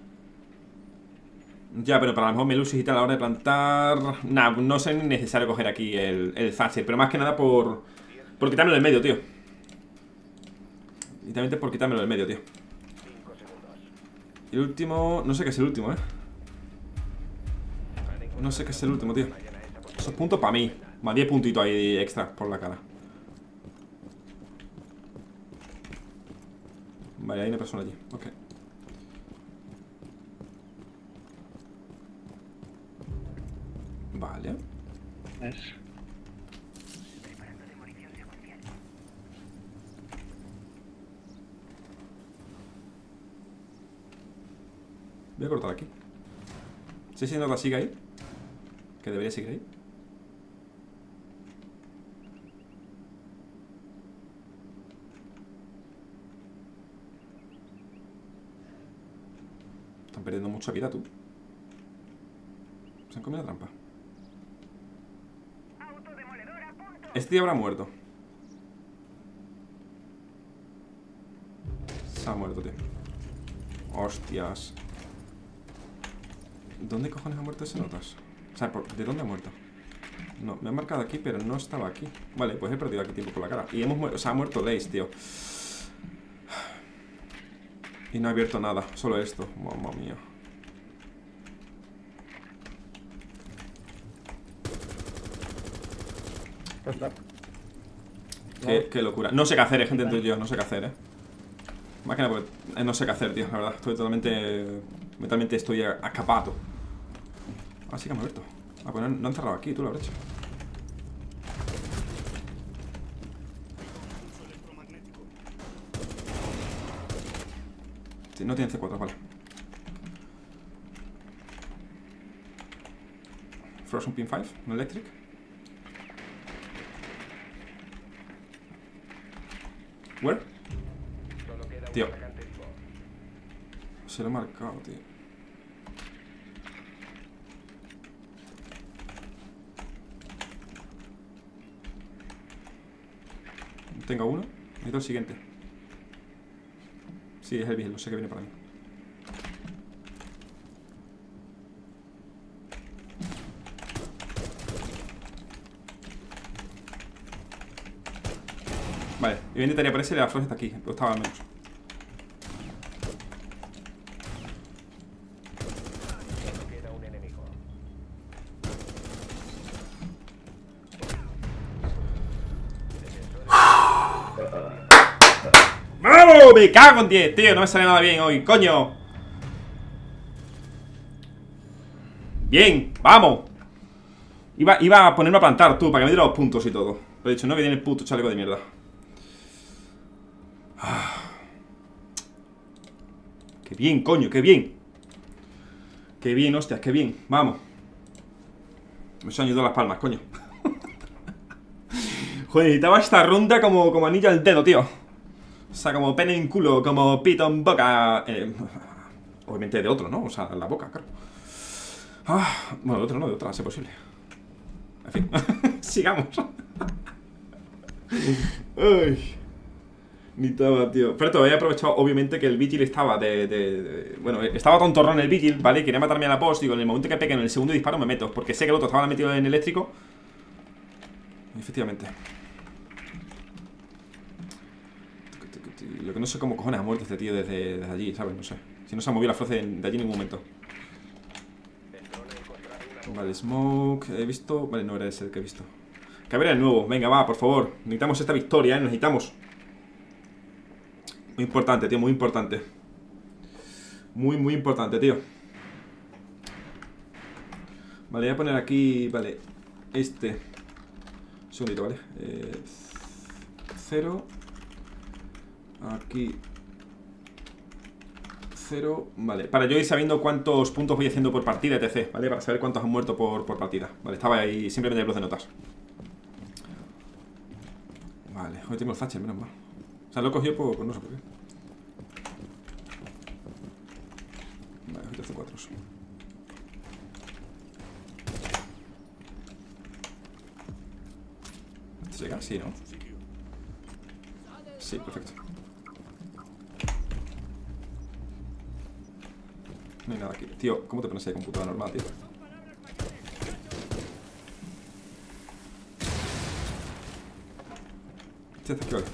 Ya, pero para a lo mejor Melusis y tal a la hora de plantar... Nah, no es necesario coger aquí el Thatcher. Pero más que nada por quitármelo del medio, tío. Literalmente por quitármelo del medio, tío. Y el último... No sé qué es el último, No sé qué es el último, tío. Esos puntos para mí. Más 10 puntitos ahí extra por la cara. Vale, hay una persona allí. Ok. Vale. Voy a cortar aquí. Si ese nota sigue ahí, que debería seguir ahí. Están perdiendo mucha vida, tú. Se han comido la trampa. Este tío habrá muerto. Se ha muerto, tío. Hostias. ¿Dónde cojones ha muerto ese notas? O sea, ¿de dónde ha muerto? No, me han marcado aquí, pero no estaba aquí. Vale, pues he perdido aquí tiempo por la cara. Y hemos muerto, o sea, ha muerto Lace, tío. Y no ha abierto nada, solo esto. Mamma mía. Qué locura. No sé qué hacer, gente, entre yo. No sé qué hacer, Más que nada porque no sé qué hacer, tío. La verdad, estoy totalmente... Mentalmente estoy acapado. Ah, sí que me he abierto. Ah, pues no han cerrado aquí, tú la brecha. Sí, no tienen C4, vale. Frozen Pin 5, no electric. Where? Tío. Se lo he marcado, tío. Tengo uno. Necesito el siguiente. Sí, es el vigil, lo sé que viene para mí. Vale, yo intentaría aparecer y la flor está aquí, pero estaba al menos. ¡Vamos! Me cago en 10, tío, no me sale nada bien hoy, coño. Bien, vamos. Iba a ponerme a plantar, tú, para que me diera los puntos y todo. Pero he dicho, no, que tiene el puto chaleco de mierda. Qué bien, coño, qué bien. Qué bien, hostias, qué bien, vamos. Me se han ayudado las palmas, coño. Joder, necesitaba esta ronda como anillo al dedo, tío. O sea, como pene en culo, como pito en boca. Obviamente de otro, ¿no? O sea, en la boca, claro. Bueno, de otro no, de otra, si es posible. En fin, sigamos. Ay. Ni estaba, tío. Pero todavía he aprovechado, obviamente, que el Vigil estaba bueno, estaba tontorrón el Vigil, ¿vale? Quería matarme a la post. Digo, en el momento que pegue en el segundo disparo me meto. Porque sé que el otro estaba metido en eléctrico. Efectivamente. Lo que no sé cómo cojones ha muerto este tío desde allí, ¿sabes? No sé. Si no se ha movido la Froze de allí en ningún momento. Vale, Smoke. He visto... Vale, no era ese el que he visto. Cabrera el nuevo. Venga, va, por favor. Necesitamos esta victoria, necesitamos. Muy importante, tío, muy importante. Muy importante, tío. Vale, voy a poner aquí... Vale, este. Un segundito, ¿vale? 0. Aquí 0. Vale, para yo ir sabiendo cuántos puntos voy haciendo por partida, etc. ¿Vale? Para saber cuántos han muerto por partida. Vale, estaba ahí simplemente el blog de notas. Vale, hoy tengo el Thatcher, menos mal. O sea, lo he cogido por no sé por qué. Vale, hoy tengo 4. ¿Este llega? Sí, ¿no? Sí, perfecto. No hay nada aquí. Tío, ¿cómo te pones ahí computadora normal, tío? Este está aquí, vale.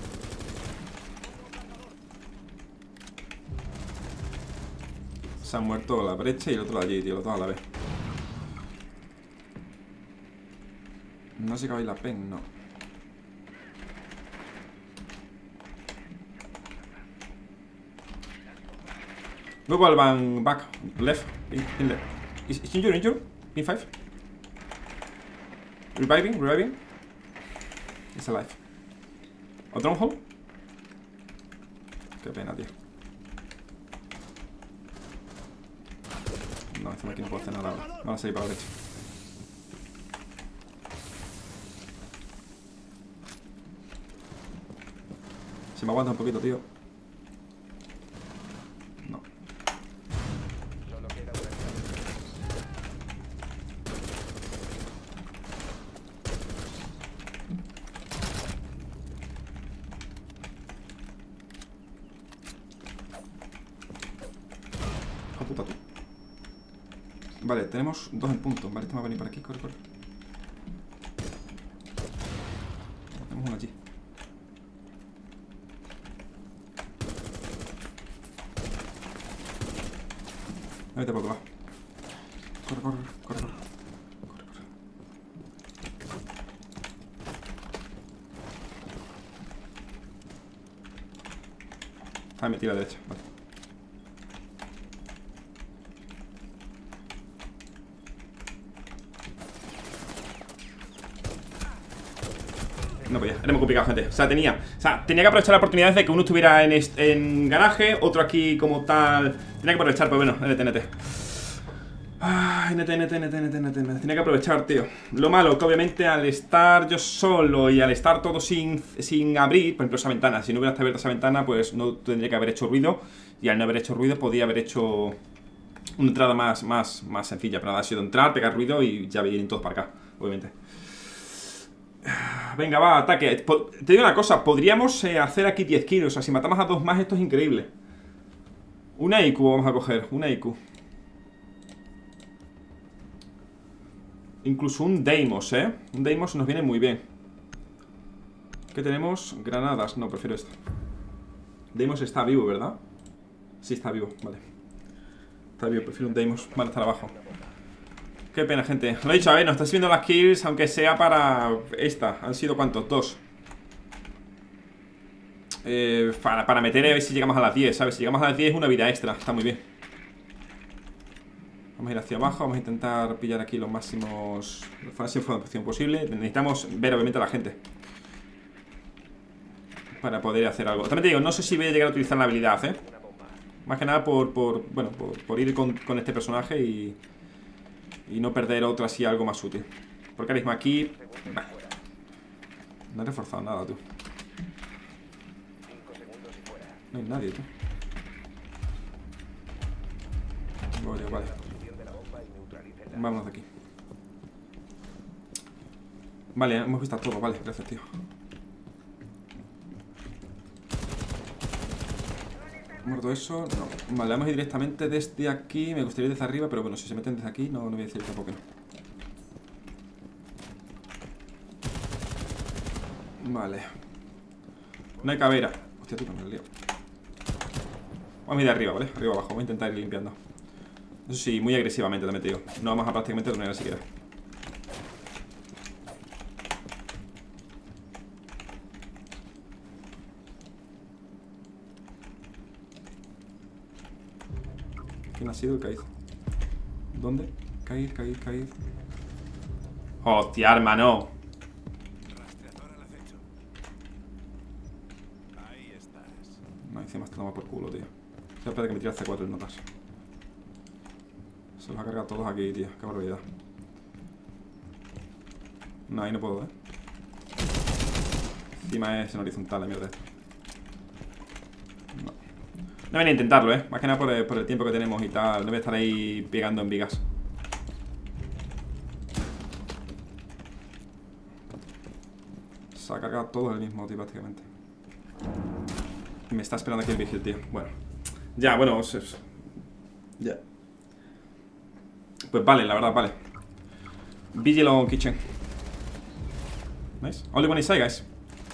Se han muerto la brecha y el otro allí, tío, los dos a la vez. No sé qué la pen, no. Luego al van back, left, in left. Is injured? Pin 5. Reviving. It's alive. ¿O drone hole? Qué pena, tío. No, encima aquí no puedo hacer nada ahora. Van a salir para la derecha. Se me aguanta un poquito, tío. No. Solo queda una ¡Ah, puta tú! Vale, tenemos 2 en punto. Vale, este me va a venir por aquí. Corre. Tenemos uno allí. Vete por otro lado. Corre. Ah, me tira a la derecha. Vale. No podía, era muy complicado, gente. O sea, tenía que aprovechar la oportunidad de que uno estuviera en garaje, otro aquí como tal. Tenía que aprovechar, pero bueno, NT. Ay, NT. Tenía que aprovechar, tío. Lo malo, que obviamente al estar yo solo y al estar todo sin abrir, por ejemplo, esa ventana, si no hubiera abierto esa ventana, pues no tendría que haber hecho ruido. Y al no haber hecho ruido, podía haber hecho una entrada más sencilla. Pero nada, ha sido entrar, pegar ruido y ya vienen todos para acá, obviamente. Venga, va, ataque. Te digo una cosa, podríamos hacer aquí 10 kills. O sea, si matamos a 2 más, esto es increíble. Una IQ vamos a coger, una IQ. Incluso un Deimos, un Deimos nos viene muy bien. ¿Qué tenemos? Granadas, no, prefiero esto. Deimos está vivo, ¿verdad? Sí, está vivo, vale. Está vivo, prefiero un Deimos. Vale, está abajo. Qué pena, gente. Lo he dicho, a ver, nos está subiendo las kills, aunque sea para esta. ¿Han sido cuántos? 2. Para meter a ver si llegamos a las 10, ¿sabes? Si llegamos a las 10 una vida extra. Está muy bien. Vamos a ir hacia abajo. Vamos a intentar pillar aquí los máximos información posible. Necesitamos ver, obviamente, a la gente para poder hacer algo. También te digo, no sé si voy a llegar a utilizar la habilidad, Más que nada por ir con este personaje y no perder otro así, algo más útil. Porque ahora mismo aquí... Bah, no he reforzado nada, tú. 5 segundos y fuera. No hay nadie, tú. Vale. Construcción de la bomba y neutralicen la. Vámonos de aquí. Vale, hemos visto todo. Vale, gracias, tío. ¿Muerto eso? No. Vale, vamos a ir directamente desde aquí. Me gustaría ir desde arriba, pero bueno, si se meten desde aquí, no voy a decir tampoco que no. Vale. No hay cabera. Hostia, tú no me lo lío. Vamos a ir de arriba, ¿vale? Arriba abajo. Voy a intentar ir limpiando. Eso sí, muy agresivamente también te digo. No vamos a prácticamente dormir siquiera. ¿Quién ha sido el caído? ¿Dónde? Caír. ¡Hostia, hermano! Rastreador al acecho. Ahí estás. No, encima está tomado por culo, tío. Espérate que me tira el C4 en notas. Se los ha cargado todos aquí, tío. Qué barbaridad. No, ahí no puedo, Encima es en horizontal la mierda esta. No. No viene a intentarlo, Más que nada por el tiempo que tenemos y tal. Debe estar ahí pegando en vigas. Se ha cargado todo el mismo, tío, prácticamente. Y me está esperando aquí el vigil, tío. Bueno. Ya, bueno, ya. Pues vale, la verdad, vale. Vigil on kitchen. ¿Veis? Only one inside, guys.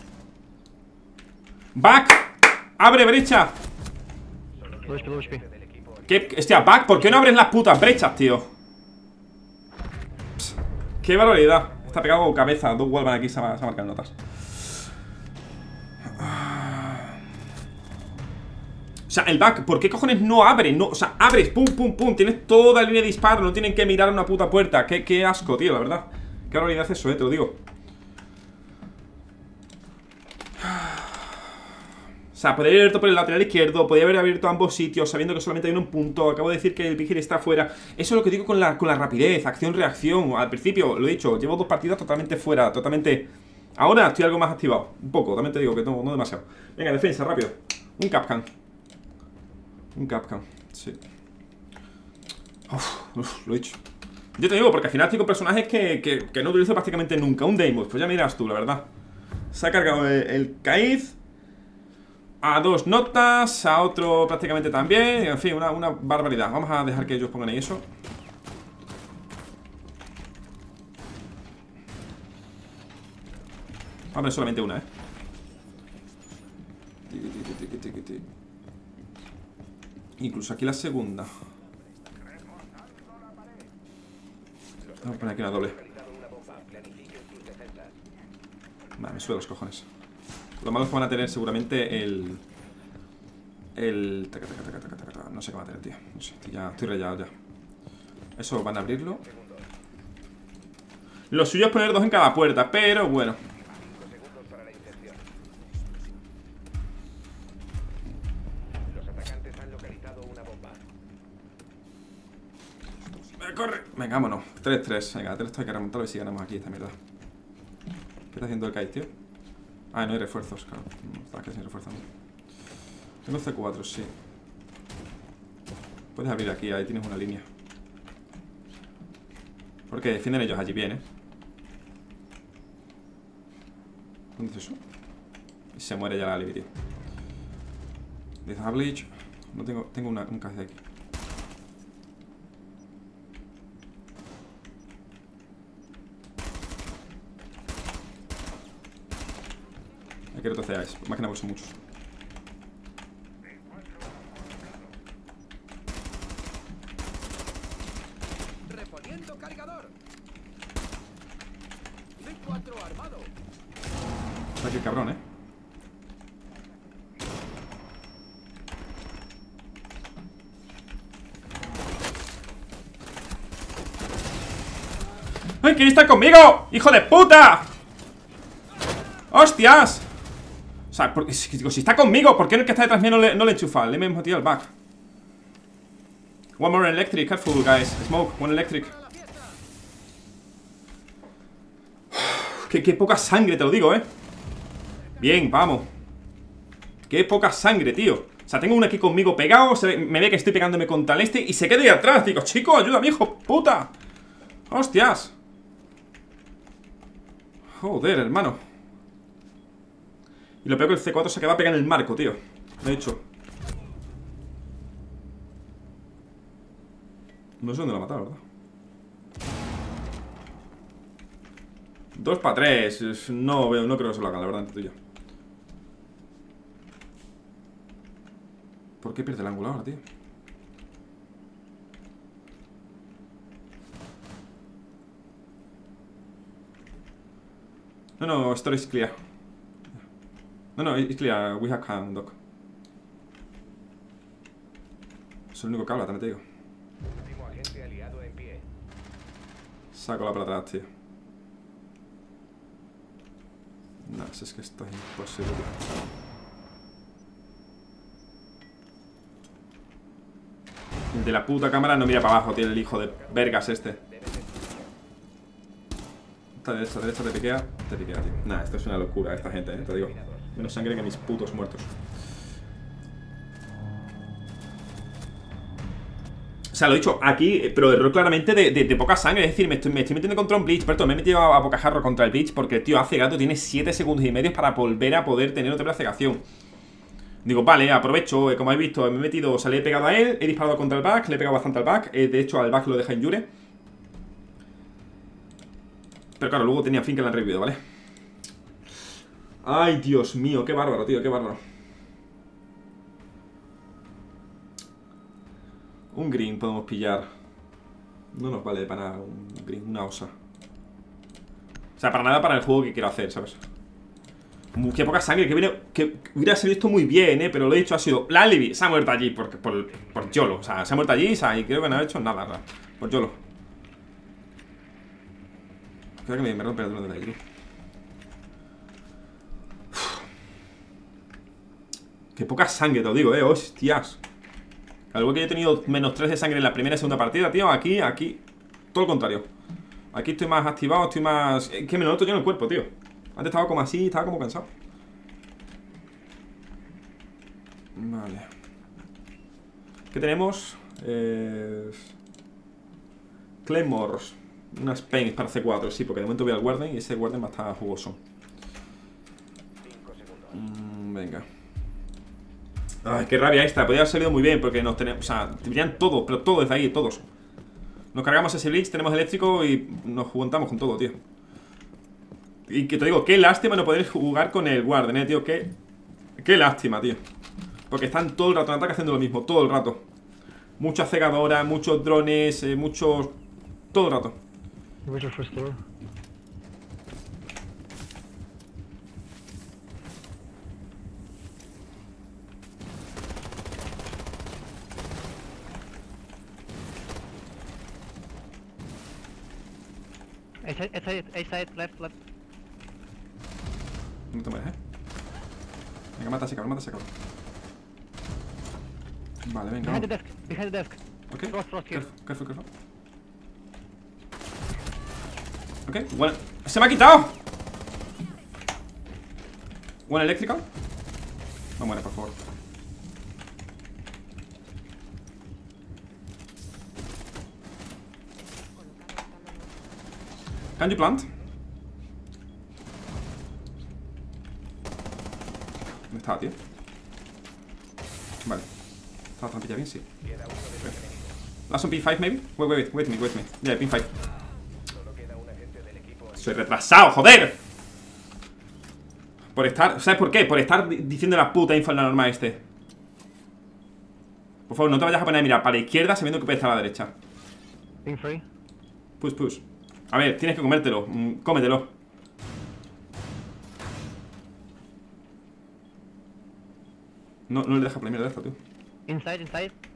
Back. Abre brecha. ¿Qué? Hostia, back. ¿Por qué no abres las putas brechas, tío? Pss, qué barbaridad. Está pegado cabeza. Dos Wallman aquí se ha marcado notas. O sea, el back, ¿por qué cojones no abre? No, o sea, abres, pum, pum, pum. Tienes toda la línea de disparo. No tienen que mirar a una puta puerta. Qué asco, tío, la verdad. Qué barbaridad es eso, te lo digo. O sea, podría haber abierto por el lateral izquierdo. Podría haber abierto ambos sitios sabiendo que solamente hay un punto. Acabo de decir que el vigil está fuera. Eso es lo que digo con la rapidez, acción-reacción. Al principio, lo he dicho, llevo 2 partidas totalmente fuera. Totalmente... Ahora estoy algo más activado. Un poco, también te digo que no demasiado. Venga, defensa, rápido. Un Kapkan. Un Kapkan, sí. Lo he dicho. Yo te digo, porque al final tengo personajes que no utilizo prácticamente nunca. Un Deimos, pues ya miras tú, la verdad. Se ha cargado el Kaiz. A 2 notas, a otro prácticamente también. En fin, una barbaridad. Vamos a dejar que ellos pongan ahí eso. Vamos a ver solamente una, Incluso aquí la segunda. Vamos a poner aquí una doble. Vale, me sube los cojones. Lo malo es que van a tener seguramente el... No sé qué va a tener, tío. No sé, ya estoy rayado ya. Eso van a abrirlo. Lo suyo es poner 2 en cada puerta, pero bueno. ¡Corre! Venga, vámonos. 3-3. Venga, 3 hay que remontar a ver si ganamos aquí esta mierda. ¿Qué está haciendo el Kaiz, tío? Ah, no hay refuerzos, claro. No, está que sin refuerzos. Tengo C4, sí. Puedes abrir aquí, ahí tienes una línea. Porque defienden ellos allí bien, ¿Dónde es eso? Y se muere ya la Libby, tío. Disable. No tengo un KC aquí. Que no te ceáis, más que nada son muchos. Reponiendo cargador. C4 armado. Está aquí el cabrón, ¡Ay, quiere estar conmigo! ¡Hijo de puta! ¡Hostias! O sea, porque, digo, si está conmigo, ¿por qué el que está detrás mío no le enchufa? Le hemos tirado el back. One more electric, careful guys. Smoke, one electric. Qué poca sangre, te lo digo, Bien, vamos. Qué poca sangre, tío. O sea, tengo uno aquí conmigo pegado. Me ve que estoy pegándome contra el este y se queda ahí atrás. Digo, chico, ayúdame, hijo, puta. Hostias. Joder, hermano. Y lo peor que el C4 se queda pegado en el marco, tío. Lo he hecho. No sé dónde lo ha matado, ¿verdad? 2 para 3. No creo que se lo hagan, la verdad, entre tú y yo. ¿Por qué pierde el ángulo ahora, tío? No, story is clear. No, it's clear, we have can, doc. Es el único que habla, también te digo. Último agente aliado en pie. Saco la para atrás, tío. No, si es que esto es imposible, tío. El de la puta cámara no mira para abajo, tío, el hijo de vergas este. Esta derecha te piquea, tío. Nah, esto es una locura, esta gente, te digo. Menos sangre que mis putos muertos. O sea, lo he dicho aquí, pero error claramente de poca sangre. Es decir, me estoy metiendo contra un Bleach. Pero me he metido a bocajarro contra el Bleach porque el tío ha cegado. Tiene 7 segundos y medio para volver a poder tener otra cegación. Digo, vale, aprovecho. Como habéis visto, me he metido, o sea, le he pegado a él. He disparado contra el back, le he pegado bastante al back. De hecho, al back lo deja en Yure. Pero claro, luego tenía fin que la han revivido, ¿vale? Ay, Dios mío, qué bárbaro, tío, qué bárbaro. Un green podemos pillar. No nos vale para nada un green, una osa. O sea, para nada para el juego que quiero hacer, ¿sabes? Qué poca sangre, que hubiera salido esto muy bien, pero lo he dicho, ha sido la Alibi, se ha muerto allí por YOLO. O sea, se ha muerto allí, y creo que no ha hecho nada, ¿verdad? Por YOLO. Creo que me rompe el drone de la Iru. Qué poca sangre, te lo digo, hostias. Algo que yo he tenido menos 3 de sangre en la primera y segunda partida, tío. Aquí, todo lo contrario. Aquí estoy más activado, estoy más... Es que me lo noto yo en el cuerpo, tío. Antes estaba como así, estaba como cansado. Vale. ¿Qué tenemos? Claymores. Unas Pains para C4, sí, porque de momento voy al Warden y ese Warden va a estar jugoso. Venga. Ay, qué rabia esta, podría haber salido muy bien porque nos tenemos, o sea, brillan todos, pero todos desde ahí, todos. Nos cargamos ese Bleach, tenemos eléctrico y nos juntamos con todo, tío. Y que te digo, qué lástima no poder jugar con el Warden, tío, qué lástima, tío. Porque están todo el rato en ataque haciendo lo mismo, todo el rato. Muchas cegadoras, muchos drones, muchos... Todo el rato. A side, left. No te mueres, Venga, mata a ese cabrón, Vale, venga. Behind the desk. Ok, Frost here. careful. Ok, bueno. ¡Se me ha quitado! One electrical. No muere, por favor. Can you plant? ¿Dónde estaba, tío? Vale. Estaba trampilla bien, sí. Last on P5, maybe? Wait me. Yeah, P5. Soy retrasado, joder. Por estar... ¿Sabes por qué? Por estar diciendo la puta info en la norma este. Por favor, no te vayas a poner a mirar para la izquierda sabiendo que puedes estar a la derecha. Ping free. Push. A ver, tienes que comértelo. Cómetelo. No le deja mierda de esto, tío. Inside.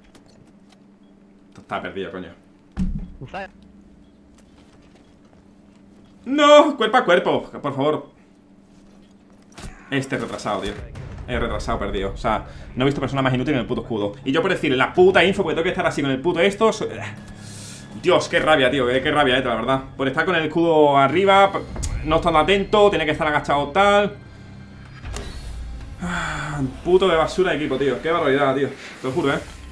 Esto está perdido, coño. Inside. ¡No! Cuerpo a cuerpo, por favor. Este retrasado, tío. Es retrasado, perdido. O sea, no he visto persona más inútil en el puto escudo. Y yo por decir la puta info, porque tengo que estar así con el puto esto. Dios, qué rabia, tío. Qué rabia, la verdad. Por estar con el escudo arriba, no estando atento, tiene que estar agachado tal. Puto de basura de equipo, tío. Qué barbaridad, tío. Te lo juro,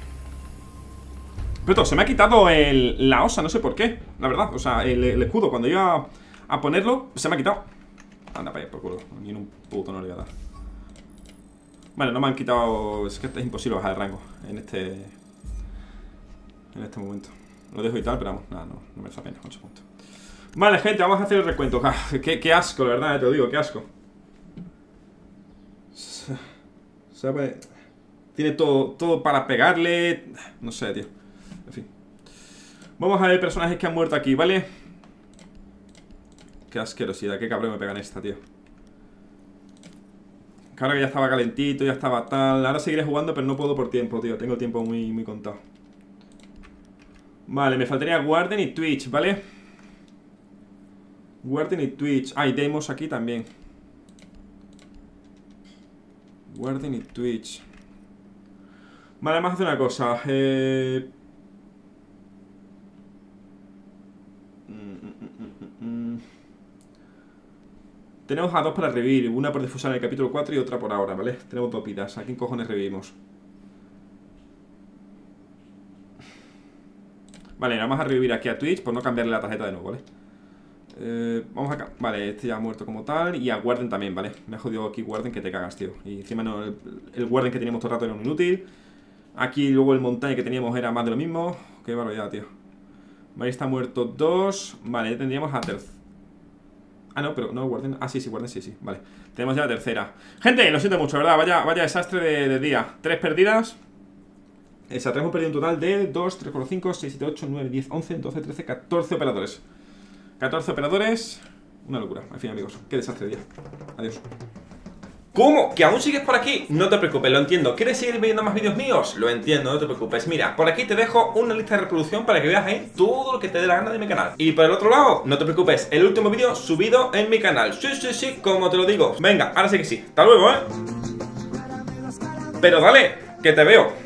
Pero se me ha quitado la osa, no sé por qué. La verdad, o sea, el escudo cuando iba a ponerlo, se me ha quitado. Anda para allá, por culo. Ni en un puto no le voy a dar. Vale, no me han quitado. Es que es imposible bajar de rango en este momento. Lo dejo y tal, pero vamos, nada, no merece la pena, 8 puntos. Vale, gente, vamos a hacer el recuento. Qué asco, la verdad, te lo digo, qué asco. ¿Sabe? Tiene todo para pegarle. No sé, tío. En fin. Vamos a ver personajes que han muerto aquí, ¿vale? Qué asquerosidad, qué cabrón me pegan esta, tío. Claro que ya estaba calentito, ya estaba tal. Ahora seguiré jugando, pero no puedo por tiempo, tío. Tengo el tiempo muy contado. Vale, me faltaría Warden y Twitch, ¿vale? Warden y Twitch. Ah, y Deimos aquí también. Warden y Twitch. Vale, vamos a hacer una cosa. Tenemos a 2 para revivir. Una por difusar en el capítulo 4 y otra por ahora, ¿vale? Tenemos 2 vidas. ¿A quién cojones revivimos? Vale, vamos a revivir aquí a Twitch por no cambiarle la tarjeta de nuevo, ¿vale? Vamos acá. Vale, este ya ha muerto como tal. Y a Warden también, ¿vale? Me ha jodido aquí Warden que te cagas, tío. Y encima no, el Warden que teníamos todo el rato era un inútil. Aquí luego el montaña que teníamos era más de lo mismo. Qué barbaridad, tío. Vale, está muerto 2. Vale, ya tendríamos a tercera. Ah, no, pero no, Warden. Ah, sí, Warden, sí. Vale, tenemos ya la tercera. Gente, lo siento mucho, ¿verdad? Vaya desastre de día. 3 perdidas. O sea, tenemos perdido un total de 2, 3, 4, 5, 6, 7, 8, 9, 10, 11, 12, 13, 14 operadores. 14 operadores. Una locura, en fin, amigos. Qué desastre de día. Adiós. ¿Cómo? ¿Que aún sigues por aquí? No te preocupes, lo entiendo. ¿Quieres seguir viendo más vídeos míos? Lo entiendo, no te preocupes. Mira, por aquí te dejo una lista de reproducción para que veas ahí todo lo que te dé la gana de mi canal. Y por el otro lado, no te preocupes, el último vídeo subido en mi canal. Sí, como te lo digo. Venga, ahora sí que sí. Hasta luego, ¿eh? Pero dale, que te veo.